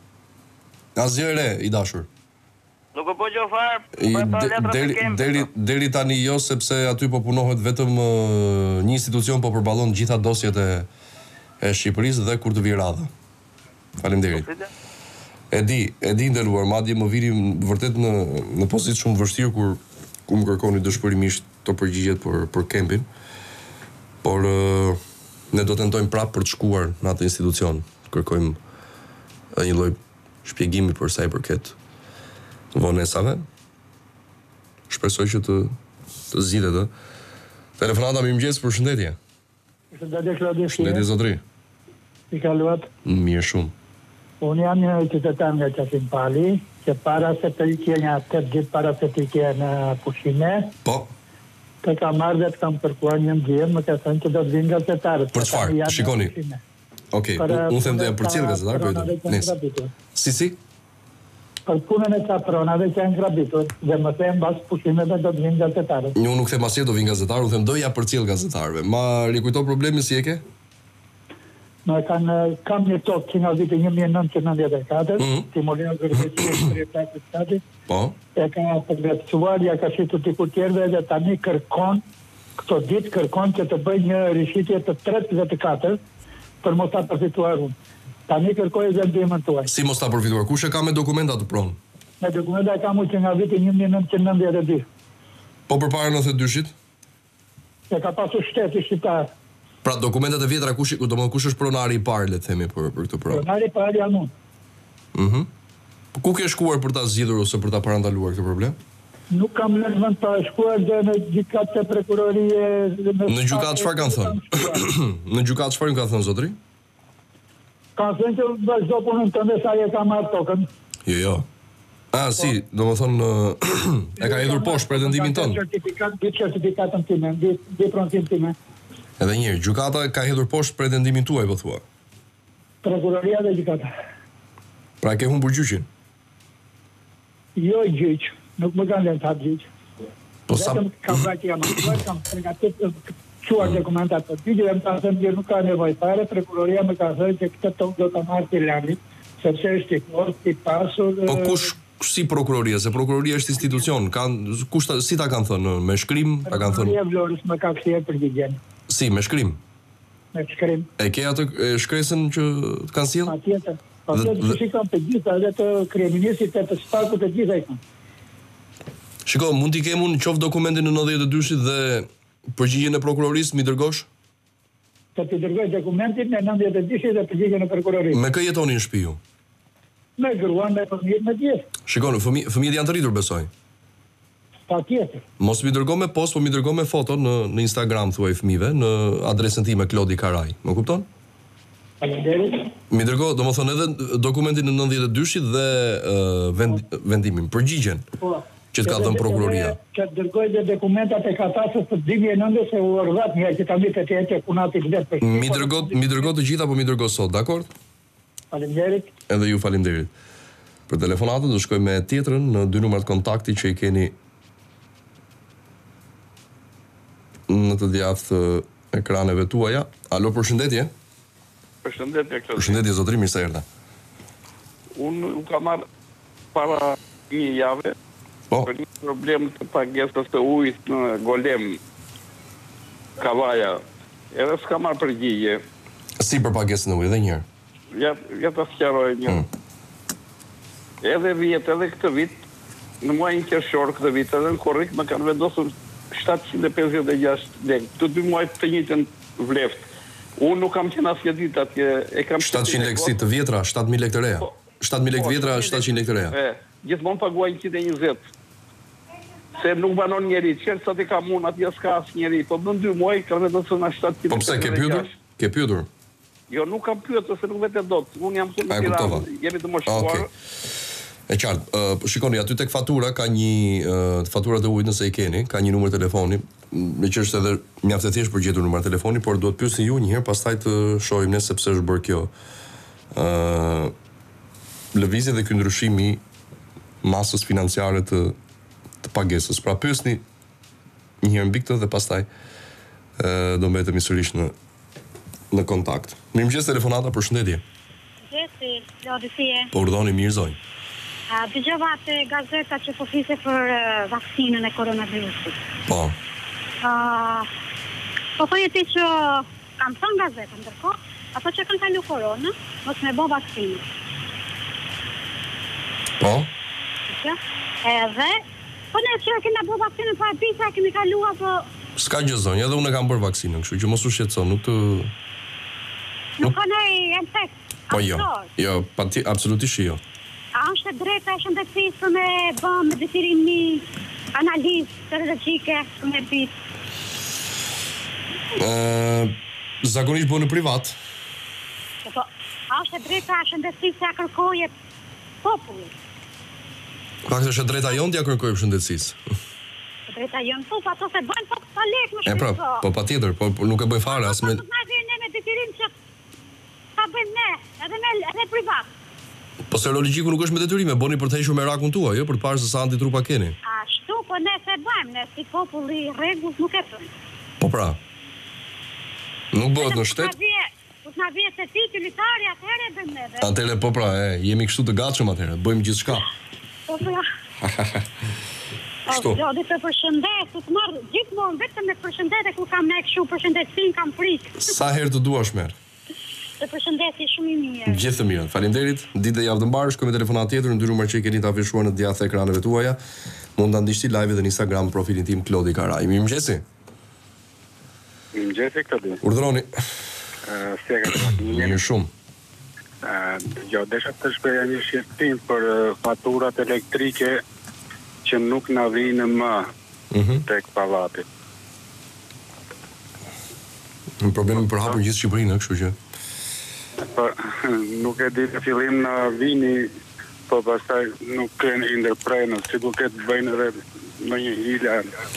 S1: Asgjë re, i dashur.
S8: Nuk e po gjë fare për ato letrat që kemi.
S1: Deri tani jo, sepse aty po punohet vetëm një institucion po përballon gjitha dosjet e Shqipërisë dhe kur të vi radha. Faleminderit. E di nderuar, madje më vini vërtet në pozitë shumë vështirë kur më kërkoni dëshpërimisht të përgjigjet për kempin. Por ne do tentojmë prapë për të shkuar në atë institucion. Kërkojmë një lloj shpjegimi për sa i përket vonesave. Shpresoj që të zgjidhet. Telefonata mirëmëngjes, përshëndetje.
S9: Përshëndetje Klodi.
S1: Përshëndetje zotëri.
S9: I kaluat?
S1: Mirë shumë.
S9: Unë jam një qytetar nga Qasim Pali, që para se të ikje një 8 ditë para se të ikje në pushime, të kam marrë dhe të kam kërkuar një mëgjem, më ka thënë që do të vinë gazetarët.
S1: Për çfarë? Shikoni. Okej, unë them të jam për cilë gazetarë, Si?
S9: Për punën e çapronave që janë grabitur, dhe më them bas pushimeve do të vinë gazetarët.
S1: Unë nuk them asnjë do vinë gazetarë, unë them do ja për cilë gazetarëve. Ma rikujto problemin si e ke?
S9: Kam një tokë që nga viti 1994, Timolina Gërbeqia Kryetarët e Shtetit. E ka përvetësuar, ja ka shitur diku tjerëve dhe tani këto ditë kërkon që të bëj një rishitje të 34 për mos ta përfituar unë. Tani kërkoj dhe ndihmën tuaj.
S1: Si mos ta përfituar? Kush e ka me dokumenta të pronë?
S9: Me dokumenta e kam unë që nga viti 1992.
S1: Po përpara 92-shit?
S9: E ka pasur shteti shqiptar.
S1: Pra dokumentat e vjetra kush është pronari i parë, le të themi për këtë pronë?
S9: Pronari i parë jam unë.
S1: Po ku ke shkuar për ta zgjidhur ose për ta parandaluar këtë problem?
S9: Nuk kam lënë vend të shkuar dhe në gjykatë të prokurorie.
S1: Në gjykatë çfarë kanë thënë? Në gjykatë çfarë kanë thënë zotëri?
S9: Kanë thënë që vazhdo punën tënde sa e ka marrë tokën.
S1: Jo. Si, domethënë e ka hedhur poshtë pretendimin tënd.
S9: Certifikatën time, di pronësinë time.
S1: Edhe njëherë, gjykata ka hedhur poshtë pretendimin tuaj, po thua.
S9: Prokuroria dhe gjykata.
S1: Pra ke humbur gjyqin?
S9: Jo gjyq, nuk më kanë lënë ta gjyq.
S1: Po sa
S9: kam vajtë jam, kam përgatitur çuar dokumentat për gjyq dhe më kanë thënë që nuk ka nevojë fare, prokuroria më ka thënë që këtë tokë do ta marrë Tilani, sepse është i fortë, i pasur.
S1: Po kush si prokuroria, se prokuroria është institucion, si ta kanë thënë, me shkrim, ta kanë thënë.
S9: Prokuroria Vlorës më ka kthyer përgjigjen.
S1: Si, me shkrim?
S9: Me shkrim.
S1: E ke atë shkresën që të kanë sjellë?
S9: Patjetër. Patjetër që kanë të gjitha, edhe të kryeministit e të shtakut të gjitha i kanë.
S1: Shiko, mund t'i kem unë qoftë dokumentin në 92-shit dhe përgjigjen e prokurorisë mi dërgosh?
S9: Të t'i dërgoj dokumentin në 92-shit dhe përgjigjen e prokurorisë.
S1: Me kë jetoni në shtëpi ju?
S9: Me gruan, me fëmijët, me gjithë.
S1: Shikoni, fëmijët janë të rritur, besoj.
S9: Patjetër.
S1: Mos mi dërgo me post, po mi dërgo me foto në Instagram thuaj fëmijëve, në adresën time Klodi Karaj. Më kupton?
S9: Faleminderit.
S1: Mi dërgo, domethënë edhe dokumentin në 92-shit dhe vendimin, përgjigjen.
S9: Po.
S1: Që të ka dhënë prokuroria.
S9: Që të dërgoj dhe dokumentat e katasës të 2009 se u urdhat një që ta mbitet e që punati vetë për.
S1: Mi dërgo të gjitha, po mi dërgo sot, dakord?
S9: Faleminderit.
S1: Edhe ju faleminderit. Për telefonatën do shkoj me tjetrën në 2 numrat kontakti që i keni në të djathtë ekraneve tuaja. Alo, përshëndetje.
S3: Përshëndetje, Klodi.
S1: Përshëndetje, zotëri, mirë se erdha.
S3: Unë u kam marrë para një jave për një problem të pagesës të ujit në Golem, Kavaja. Edhe s'ka marrë përgjigje.
S1: Si për pagesën e ujit, edhe njërë?
S3: Ja ta sqaroj një. Edhe vjetë, edhe këtë vit, në muajin qershor këtë vit, edhe në korrik më kanë vendosur 756 lekë. Të 2 muajt të njëjtën vleftë. Unë nuk kam qenë asnjë ditë atje, e kam
S1: 700 lekë si të vjetra, 7000 lekë të reja. 7000 lekë vjetra, 700 lekë të reja.
S3: Gjithmonë paguaj 120. Se nuk banon njeri, çfarë sa ti kam unë atje s'ka asnjëri, po bën 2 muaj kanë vendosur na 700.
S1: Po pse ke pyetur? Ke pyetur?
S3: Jo, nuk kam pyetur se nuk vetë dot. Unë jam në Tiranë, jemi të moshuar.
S1: E qartë, shikoni, aty tek fatura ka një faturat e ujit nëse i keni, ka një numër telefoni, me që është edhe mjaft e thjeshtë për gjetur numër telefoni, por duhet pyesin ju një herë, pastaj të shohim ne sepse është bërë kjo lëvizje dhe ky ndryshimi masës financiare të pagesës. Pra pyesni një herë mbi këtë dhe pastaj do mbetemi sërish në kontakt. Mirëmëngjes telefonata, përshëndetje.
S10: Mirëmëngjes, Lodësie.
S1: Po urdhoni mirë zonjë.
S10: Dëgjova te gazeta që po fliste për vaksinën e koronavirusit.
S1: Po.
S10: Po thonë ti që kam thënë gazetë, ndërkohë, ato që kanë kalu korona, mos me bë vaksinë.
S1: Po.
S10: Edhe, po ne që kemi bë vaksinën para pisa, kemi kalu apo...
S1: S'ka gjë zonjë, edhe unë kam bërë vaksinën, kështu që mos u shqetëson,
S10: Nuk ka ndonjë efekt.
S1: Po jo, absolutisht jo.
S10: A është drejta e shëndetësisë për me bë me detirimi, analizë serologjike për me bit?
S1: Zakonisht bën në privat.
S10: Po, a është drejta e shëndetësisë ja kërkohet popullit?
S1: Pak është drejta jonë t'ja kërkojmë shëndetësisë.
S10: Drejta jonë, po, ato se bëjnë po pa lekë më
S1: shpejt. Po patjetër, po nuk e bëj fare as me.
S10: Po na vjen ne me detyrim që ta bëjmë ne, edhe privat.
S1: Po serologjiku nuk është me detyrim, e bëni për të hequr merakun tuaj, jo, për të parë se sa antitrupa keni.
S10: Ashtu, po ne se bëjmë, ne si populli rregullt nuk e bëjmë.
S1: Po pra. Nuk bëhet në shtet.
S10: Po na vjen se ti lojtari atëherë e bëjmë ne.
S1: Atëherë po pra, jemi kështu të gatshëm atëherë, bëjmë gjithçka.
S10: Po pra.
S1: Kështu.
S10: Jo, dhe të përshëndet, të marr gjithmonë vetëm me përshëndetje kur kam ne kështu përshëndetsin kam frikë.
S1: Sa herë të duash merr.
S10: Të përshëndetje shumë i mirë.
S1: Gjithë të mirë. Faleminderit. Ditë dhe javë të mbarë, shkojmë telefonat tjetër, në dy numër që i keni të afishuar në djathë ekraneve tuaja. Mund ta ndiqni live dhe në Instagram profilin tim Klodi Karaj. Mirëmëngjesi.
S11: Mirëmëngjesi Klodi.
S1: Urdhroni.
S11: Si e ka
S1: mirë shumë.
S11: Jo, desha të shpreha një shqetësim për faturat elektrike që nuk na vinë më tek pallati.
S1: Në problemi për hapur gjithë Shqipërinë, kështu që.
S11: Po, nuk e di në fillim na vini, po pastaj nuk keni ndërprerje, si duket bëjnë edhe në një hile.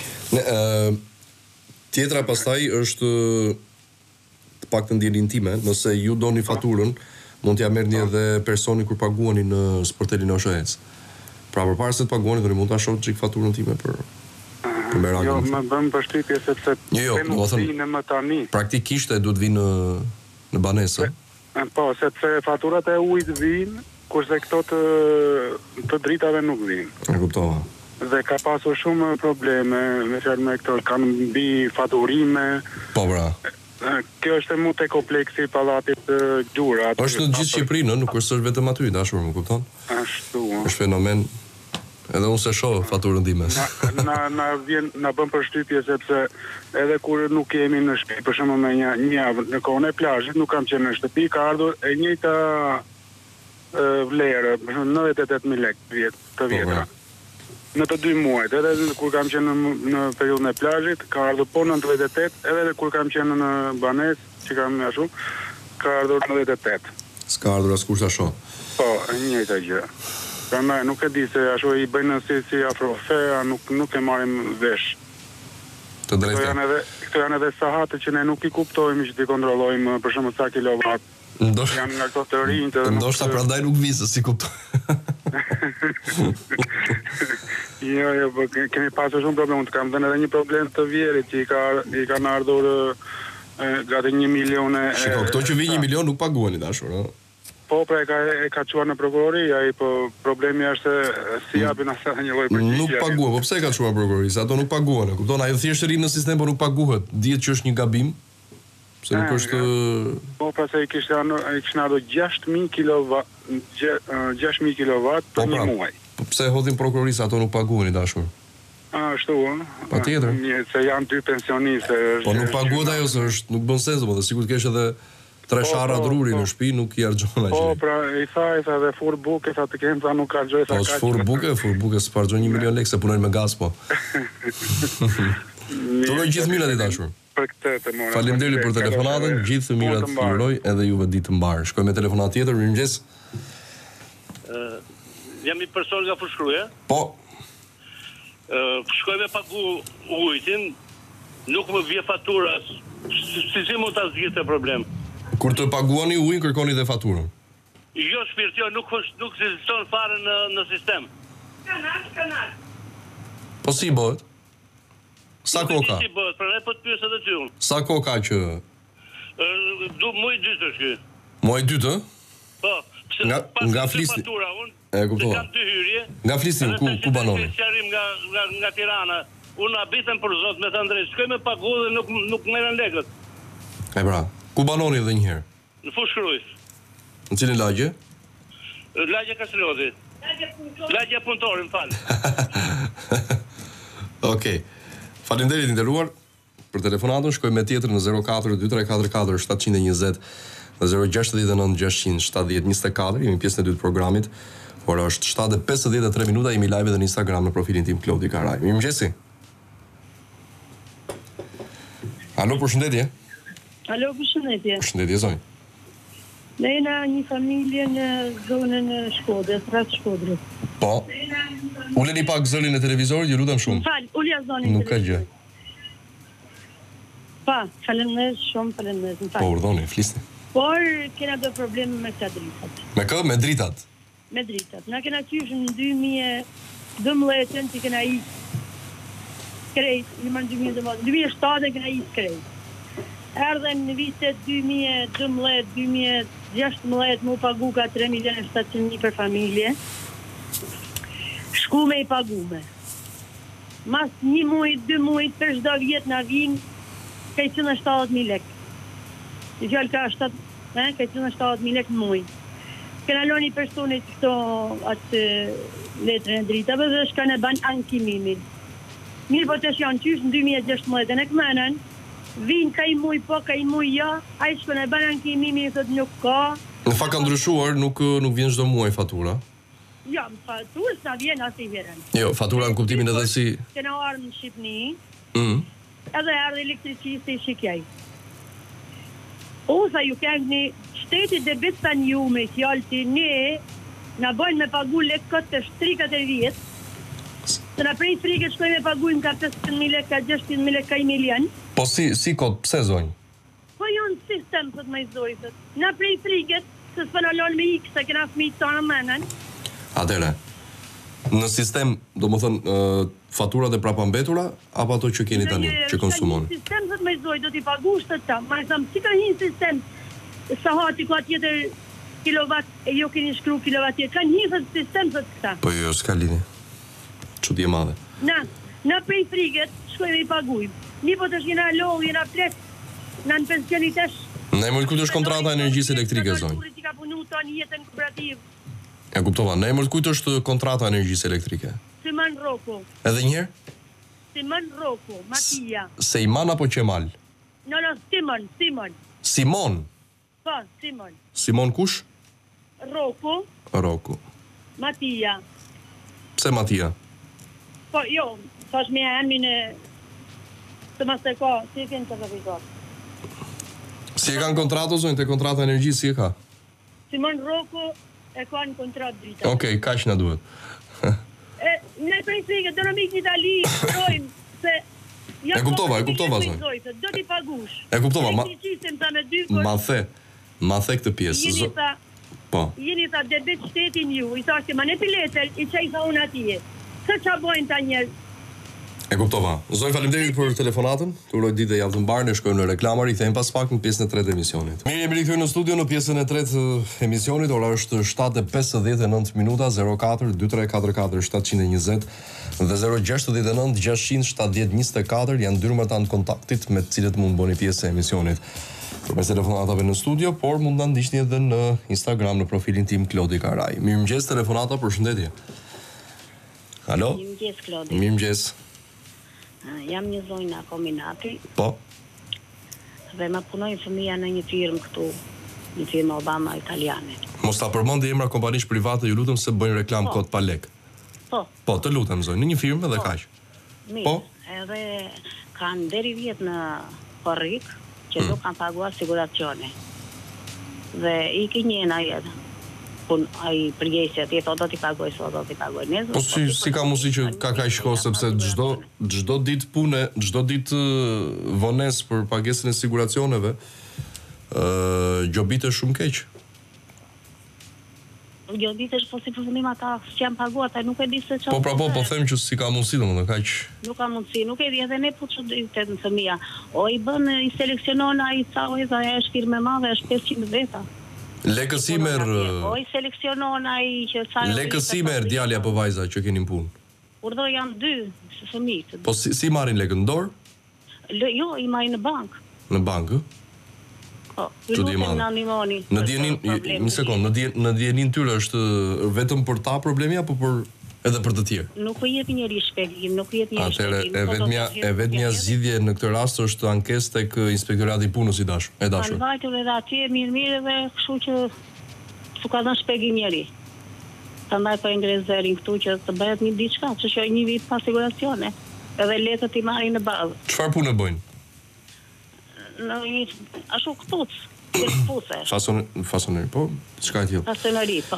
S1: Tjetra pastaj është të paktën dielin time, nëse ju doni faturën, mund t'ja merrni edhe personi kur paguani në sportelin OSHS. Pra përpara se të paguani, doni mund ta shoh çik faturën time për merakun.
S11: Jo, më bën përshtypje sepse
S1: do të
S11: vinë më tani.
S1: Praktikisht e duhet vinë në banesë.
S11: Po, sepse faturat e ujit vinë, kurse këto të dritave nuk vinë.
S1: E kuptova.
S11: Dhe ka pasur shumë probleme, me këto kanë mbi faturime.
S1: Po pra.
S11: Kjo është më te kompleksi i pallatit Gjura.
S1: Është në gjithë Shqipërinë, nuk është vetëm aty, dashur, më kupton?
S11: Ashtu.
S1: Është fenomen. Edhe unë se shoh faturën time.
S11: Na bën përshtypje sepse edhe kur nuk kemi në shtëpi, për shembull me një javë në kohën e plazhit, nuk kam qenë në shtëpi, ka ardhur e njëjta vlerë, 98.000 lekë të vjetra. Në të 2 muajt, edhe kur kam qenë në periudhën e plazhit, ka ardhur po 98, edhe kur kam qenë në banesë, që kam ashtu, ka ardhur 98.
S1: S'ka ardhur askush ta shoh.
S11: Po, e njëjta gjë. Prandaj nuk e di se ashtu i bëjnë si afrofe, nuk e marrim vesh.
S1: Të drejtë.
S11: Këto janë edhe sahate që ne nuk i kuptojmë që ti kontrollojmë për shembull sa kilovat. Janë nga këto të rinj të.
S1: Ndoshta prandaj nuk vizë, si kuptoj.
S11: Jo, po kemi pasur shumë problem, kam dhënë edhe një problem të vjerit që i kanë ardhur gati 1 milion.
S1: Shiko, këto që vinë 1 milion nuk paguani dashur, ëh.
S11: Po, pra e ka çuar në prokurori, ai po problemi është se si japin asaj një lloj përgjigjie.
S1: Nuk paguan, po pse e ka çuar në prokurori? Se ato nuk paguan, e kupton? Ajo thjesht rinë në sistem, por nuk paguhet. Dihet që është një gabim. Pse nuk është.
S11: Po, pra se i kishin ardhur 6.000 kilovat, 6.000 kilovat për një muaj.
S1: Po pse hodhin prokurorisë, ato nuk paguani dashur?
S11: Ashtu,
S1: patjetër.
S11: Se janë 2 pensionistë.
S1: Po nuk paguhet ajo, se është nuk bën sens, po sigurt kesh edhe 3 sharra druri në shtëpi, nuk i harxhon aq.
S11: Po, pra i tha edhe fur buke, sa të kem sa nuk harxhoj sa kaq.
S1: Po fur buke s'parxhon 1 milion lekë se punojnë me gaz po. Turoj gjithë mirat e dashur.
S11: Për këtë të morë.
S1: Faleminderit për telefonatën, gjithë të mirat ju uroj, edhe juve ditë të mbarë. Shkojmë me telefonat tjetër, mirëmëngjes.
S12: Jam një person nga Fushkruja.
S1: Po.
S12: Shkoj me pagu ujtin, nuk më vje fatura. Si mund ta zgjidhte problem?
S1: Kur të paguani ujin, kërkoni dhe faturën.
S12: Jo, shpirt, jo, nuk ekziston fare në sistem.
S1: Po si bëhet? Sa kohë ka?
S12: Si bëhet, pra ne po të pyes edhe ty unë.
S1: Sa kohë ka që...
S12: Muaj dytë është ky.
S1: Muaj dytë, ë?
S12: Po,
S1: nga flisni. E kuptova.
S12: Kam 2 hyrje.
S1: Nga flisni, ku banoni?
S12: Sqarim nga Tirana. Unë habitem për zot me të drejtë. Shkoj me pagu dhe nuk merren lekët.
S1: E pra, ku banoni edhe një herë?
S12: Në Fushë Krujt.
S1: Në cilin lagje?
S12: Lagje Kastrioti. Lagje Puntori, më fal.
S1: Okej. Faleminderit nderuar për telefonatën. Shkoj me tjetër në 042344 720 dhe 069 670 24. Jemi pjesë në dytë programit. Ora është 7:53 minuta, jemi live edhe në Instagram në profilin tim Klodi Karaj. Mirëmëngjesi. Alo, përshëndetje.
S5: Alo, përshëndetje.
S1: Përshëndetje, zonjë.
S5: Ne jena një familje në zonën e Shkodrës, rreth Shkodrës.
S1: Po. Uleni pak zërin e televizorit, ju lutem shumë.
S5: Fal, ulja zonin.
S1: Nuk ka gjë.
S5: Pa, faleminderit shumë, faleminderit.
S1: Po, urdhoni, flisni.
S5: Por kena do probleme me këta dritat.
S1: Me kë? Me dritat?
S5: Me dritat. Na kena qysh në 2012 që kena i krejt, në 2007 kena i krejt. Erdhen në vitet 2012-2016 mu pagu ka 3.700.000 për familje. Shku me i pagume. Mas 1 muaj, 2 muaj, për çdo vjet na vin ka 170.000 lek. Në fjallë ka 170.000 lek në muaj. Kena loni personit këto atë letrën e dritave dhe shka në ban ankimimin. Mirë po të janë qysh në 2016 në këmenen, vinë ka i muj po, ka i muj ja, a i shko në ban ankimimin thët nuk ka.
S1: Në fakt ka ndryshuar, nuk vjen çdo muaj fatura.
S5: Ja, faturë s'na vjen asnjë herën.
S1: Jo, fatura në kuptimin edhe si...
S5: Kena arë në Shqipni, edhe ardhe elektricisti i shikjaj. Sa ju këngë një shteti dhe bitësan ju me fjallë që ne në bojnë me pagu lekët të 3-4 vjetë, të në prej frikët shkoj me pagujmë ka 500.000 lek, ka 600.000 lek, ka 1 milion.
S1: Po si kod, pse zonjë?
S5: Po jonë sistem, thët me i zori, thët. Në prej frikët, se s'pëna lonë me ikë, se kena fmi të tonë menen.
S1: Atere, në sistem, do më thënë, faturat e prapambetura, apo ato që keni tani, që konsumoni?
S5: Në sistem, thët me i zori, do t'i pagu shtë ta. Ma e thëmë, si ka një sistem, sa hati ka tjetër kilovat, e jo keni shkru kilovat tjetër, ka një thët sistem, thët këta.
S1: Po jo, s'ka lini. Çudi e madhe.
S5: Na prej friget, shkojme i pagujmë. Një po të shkina lohë, jena plek, në pensionitet.
S1: Ne më kujt është kontrata e energjisë elektrike, zonjë?
S5: Ti ka punu tonë jetën kooperativ.
S1: Ja kuptova, ne më kujt është kontrata e energjisë elektrike?
S5: Simon Roko.
S1: Edhe një herë?
S5: Simon Roko, Matia.
S1: Seiman apo Qemal?
S5: No, Simon.
S1: Simon?
S5: Po, Simon.
S1: Simon kush?
S5: Roko. Matia.
S1: Pse Matia?
S5: Po, jo, thash me emrin e të mas të ka, si e kënë të vizor.
S1: Si e kanë kontratë, zonjë, të kontrata e energjisë, si e ka?
S5: Simon Roko e ka në kontratë drita.
S1: Okej, kaq na duhet.
S5: Ne prej frike, do në mikë një Itali, projmë, se...
S1: E kuptova, zonjë.
S5: Do t'i pagush.
S1: E kuptova, ma the këtë pjesë.
S5: Jeni tha debit shtetin ju, i thashtë ma ne piletër, i që i tha unë atije. Se qa bojnë ta njerë?
S1: E kuptova. Zonjë, faleminderit për telefonatën. Të uroj ditë dhe javë të mbarë, ne shkojmë në reklamar, i thejmë pas pak në pjesën e 3 të emisionit. Mirë, jemi rikthyer në studio në pjesën e 3 të emisionit, ora është 7:59 minuta, 04-2344-720 dhe 069-670-24, janë dyrmërat të kontaktit me të cilët mund bëni pjesë e emisionit. Përmes telefonatave në studio, por mund ta ndiqni edhe në Instagram në profilin tim Klodi Karaj. Mirëmëngjes, telefonata, përshëndetje. Alo?
S13: Mirëmëngjes, Klodi.
S1: Mirëmëngjes.
S13: Jam një zonjë nga kombinati.
S1: Po.
S13: Dhe ma punoj fëmija në një firmë këtu, një firmë Obama italiane.
S1: Mos ta përmendi emra kompanish private, ju lutem, se bëjnë reklam kod pa lek. Po, të lutem zonjë, në një firmë edhe kaq.
S13: Mirë, edhe kanë deri vjet në Korrik, që nuk kanë paguar siguracione. Dhe i ki njena jetë. Ai përgjesi atje, thot do t'i pagoj sot, do t'i pagoj nesër.
S1: Po si ka mundësi që ka kaq shko, sepse çdo ditë pune, çdo ditë vonesë për pagesën e siguracioneve, gjobite shumë keq.
S13: Jo ditë është po si përfundim ata që janë paguar, ata nuk e di se çfarë.
S1: Po them që si ka mundësi domethënë kaq.
S13: Nuk ka mundësi, nuk e di edhe ne po çuditet në fëmia. O i bën i seleksionon ai sa ajo është firmë e madhe, është 500 veta.
S1: Lekë si merr.
S13: O i seleksionon ai që sa.
S1: Lekë si merr djalë apo vajza që keni punë?
S13: Urdhër janë 2 fëmijë.
S1: Po si marrin lekën në dorë?
S13: Jo, i marrin në bank.
S1: Në bankë?
S13: Po, ju lutem na animoni.
S1: Në dijenin, një sekond, në dijenin tyre është vetëm për ta problemi apo edhe për të tjerë?
S13: Nuk u jep njëri shpjegim, nuk u jep njëri shpjegim.
S1: Atëherë e vetmja zgjidhje në këtë rast është ankesë tek Inspektorati i Punës i dashur.
S13: Kanë vajtur edhe atje mirë dhe kështu që s'u ka dhënë shpjegim njëri. Prandaj po ngrezerin këtu që të bëhet një diçka, që një vit pa siguracione. Edhe letët i marrin në bazë.
S1: Çfarë punë bëjnë?
S13: Ashtu këtuc, këpuse.
S1: Fasoneri, po? Çka e tillë?
S13: Fasoneri, po.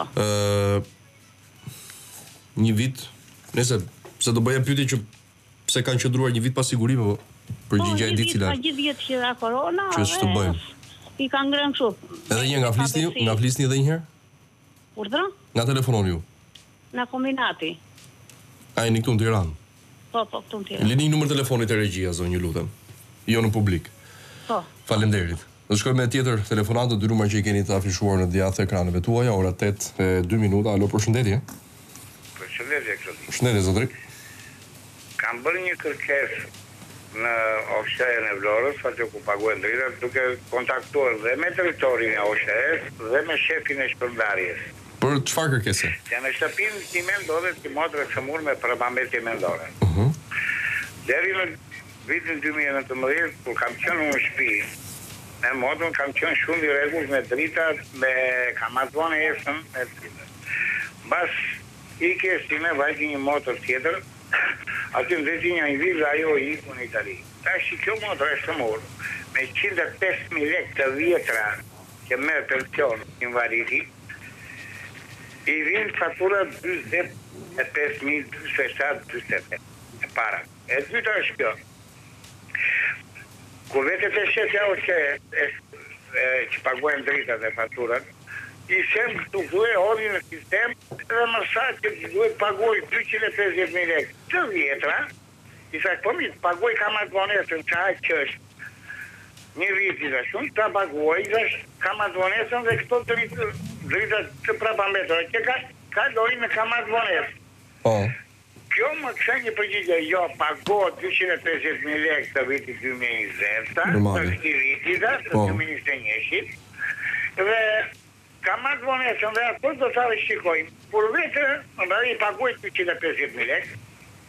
S1: Një vit, nëse pse do bëja pyetje që pse kanë qëndruar një vit pa siguri, po përgjigjja e di cila.
S13: Po, gjithë vjet që era korona.
S1: Ç'është të bëjmë?
S13: I kanë ngrënë kështu.
S1: Edhe një nga flisni edhe një herë?
S13: Urdhra?
S1: Nga telefonon ju?
S13: Nga kombinati.
S1: A jeni këtu në Tiranë?
S13: Po, këtu në Tiranë.
S1: Lini numër telefonit e regjia, zonjë, lutem. Jo në publik.
S13: Po.
S1: Faleminderit. Do shkojmë me tjetër telefonat, dy numra që i keni të afishuar në djathtë ekraneve tuaja, ora 8:02. Alo, përshëndetje.
S14: Përshëndetje, Klodi.
S1: Përshëndetje, zotëri.
S14: Kam bërë një kërkesë në OSHE-n e Vlorës, aty ku paguajnë dritat, duke kontaktuar dhe me drejtorin e OSHE-s dhe me shefin e shpërndarjes.
S1: Për çfarë kërkese?
S14: Ja në shtëpinë time ndodhet një motrë e sëmur me përmbambetje mendore. Deri në vitin 2019, kur kam qenë në shtëpi, me motrën kam qenë shumë i rregullt me dritat, me kam marrë esën me dritat. Mbas ikë time vajti një motër tjetër, aty ndeti një vizë ajo iku në Itali. Tash kjo motrë e sëmur, me 105.000 lekë të vjetra që merr pension invalidi, i vinë fatura 25.000 e para. E dyta është kjo. Kur vetë të shefja OSHE që paguajnë dritat e faturat, i sem këtu duhe hodhi në sistem dhe më sa që duhe paguaj 250.000 lekë të vjetra, i sa po mi të paguaj kamat vonesën që hajtë që është një vit i dhe shumë, të paguaj i dhe kamat vonesën dhe këto dritat të prapambetora, që ka dojnë në kamat vonesë. Kjo më kësa një përgjigje, jo, pagohet 250.000 lekë të vitit 2020, të këti vitit, të 2021, dhe kamat vonesën dhe ato do të shikojmë. Por vetë, në i pagohet 250.000 lekë,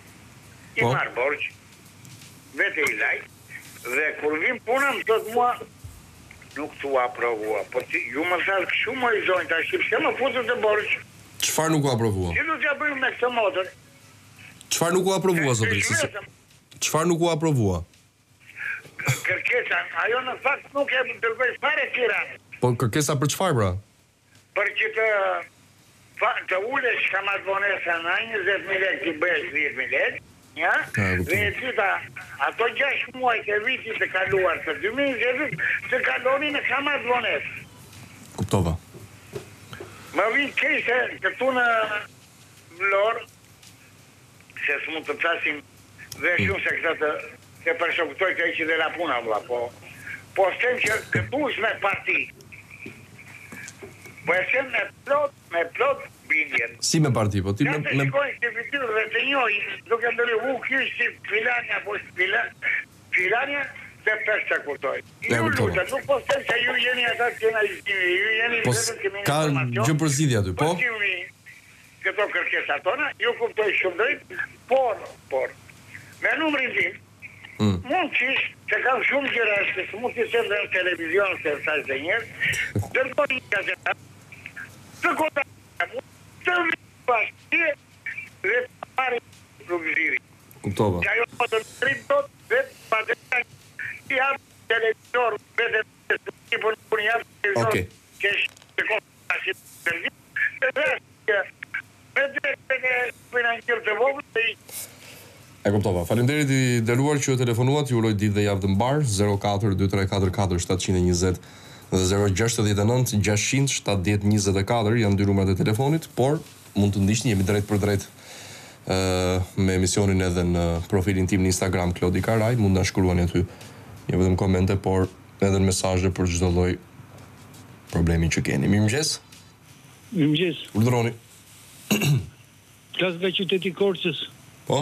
S14: i marë borgjë, vetë i lajtë, dhe kur vim puna më të mua, nuk të aprovua, po ju më thalë këshu më i zonjë, ta shqipse më futët të borgjë.
S1: Çfarë nuk u aprovua?
S14: Që du t'ja bëjmë me këtë motër?
S1: Çfarë nuk u aprovua, zotëri? Çfarë nuk u aprovua?
S14: Kërkesa, ajo në fakt nuk e dërgoj fare Tiranë.
S1: Po kërkesa për çfarë, pra?
S14: Për që të ulesh kamat vonesa në 20.000 lekë t'i bëhesh 10.000 lekë, ja? Dhe e dyta, ato 6 muaj të vitit të kaluar të 2020 të kaloni në kamat vonesë.
S1: Kuptova.
S14: Më vinë kejse këtu në Vlorë, se së mund të tasim dhe shumë se këta të përshokutoj të eqi dhe la puna, vla, po sem që këtu është me parti. Po e sem me plot bindjet.
S1: Si me parti, po ti me...
S14: Të shikojnë që fityrë dhe të njoj, duke ndërri kështë si filania, po filania, dhe përshë të kurtoj. Ju lutë, nuk po sem që ju jeni ata të kena izgjimi, ju jeni vetëm kemi informacion.
S1: Ka gjë përzidhja ty, po?
S14: Këto kërkesa tona, ju kuptoj shumë drejt, por, me numrin tim, mund qish, që kam shumë gjëra, se mund të sem dhe në televizion, se sa dhe njerë, dërgoj një gazetar, të kontakta, të vipashtie, dhe të pari rrugëziri.
S1: Kuptova.
S14: Që ajo të në trim tot, dhe të padetan, i hapë televizor, vete të të për në një hapë televizor, që është të kontakta si të tërgjim, dhe
S1: e kuptova. Faleminderit i nderuar që telefonuat, ju uroj ditë dhe javë të mbar. 04 2344 720 Dhe 069 600 70 24 janë dy numrat e telefonit, por mund të ndiqni, jemi drejt për drejt me emisionin edhe në profilin tim në Instagram Klodi Karaj, mund na shkruani aty jo vetëm komente, por edhe në mesazhe për çdo lloj problemi që keni. Mirëmëngjes.
S15: Mirëmëngjes.
S1: Urdhroni.
S15: Flas nga qyteti Korçës.
S1: Po.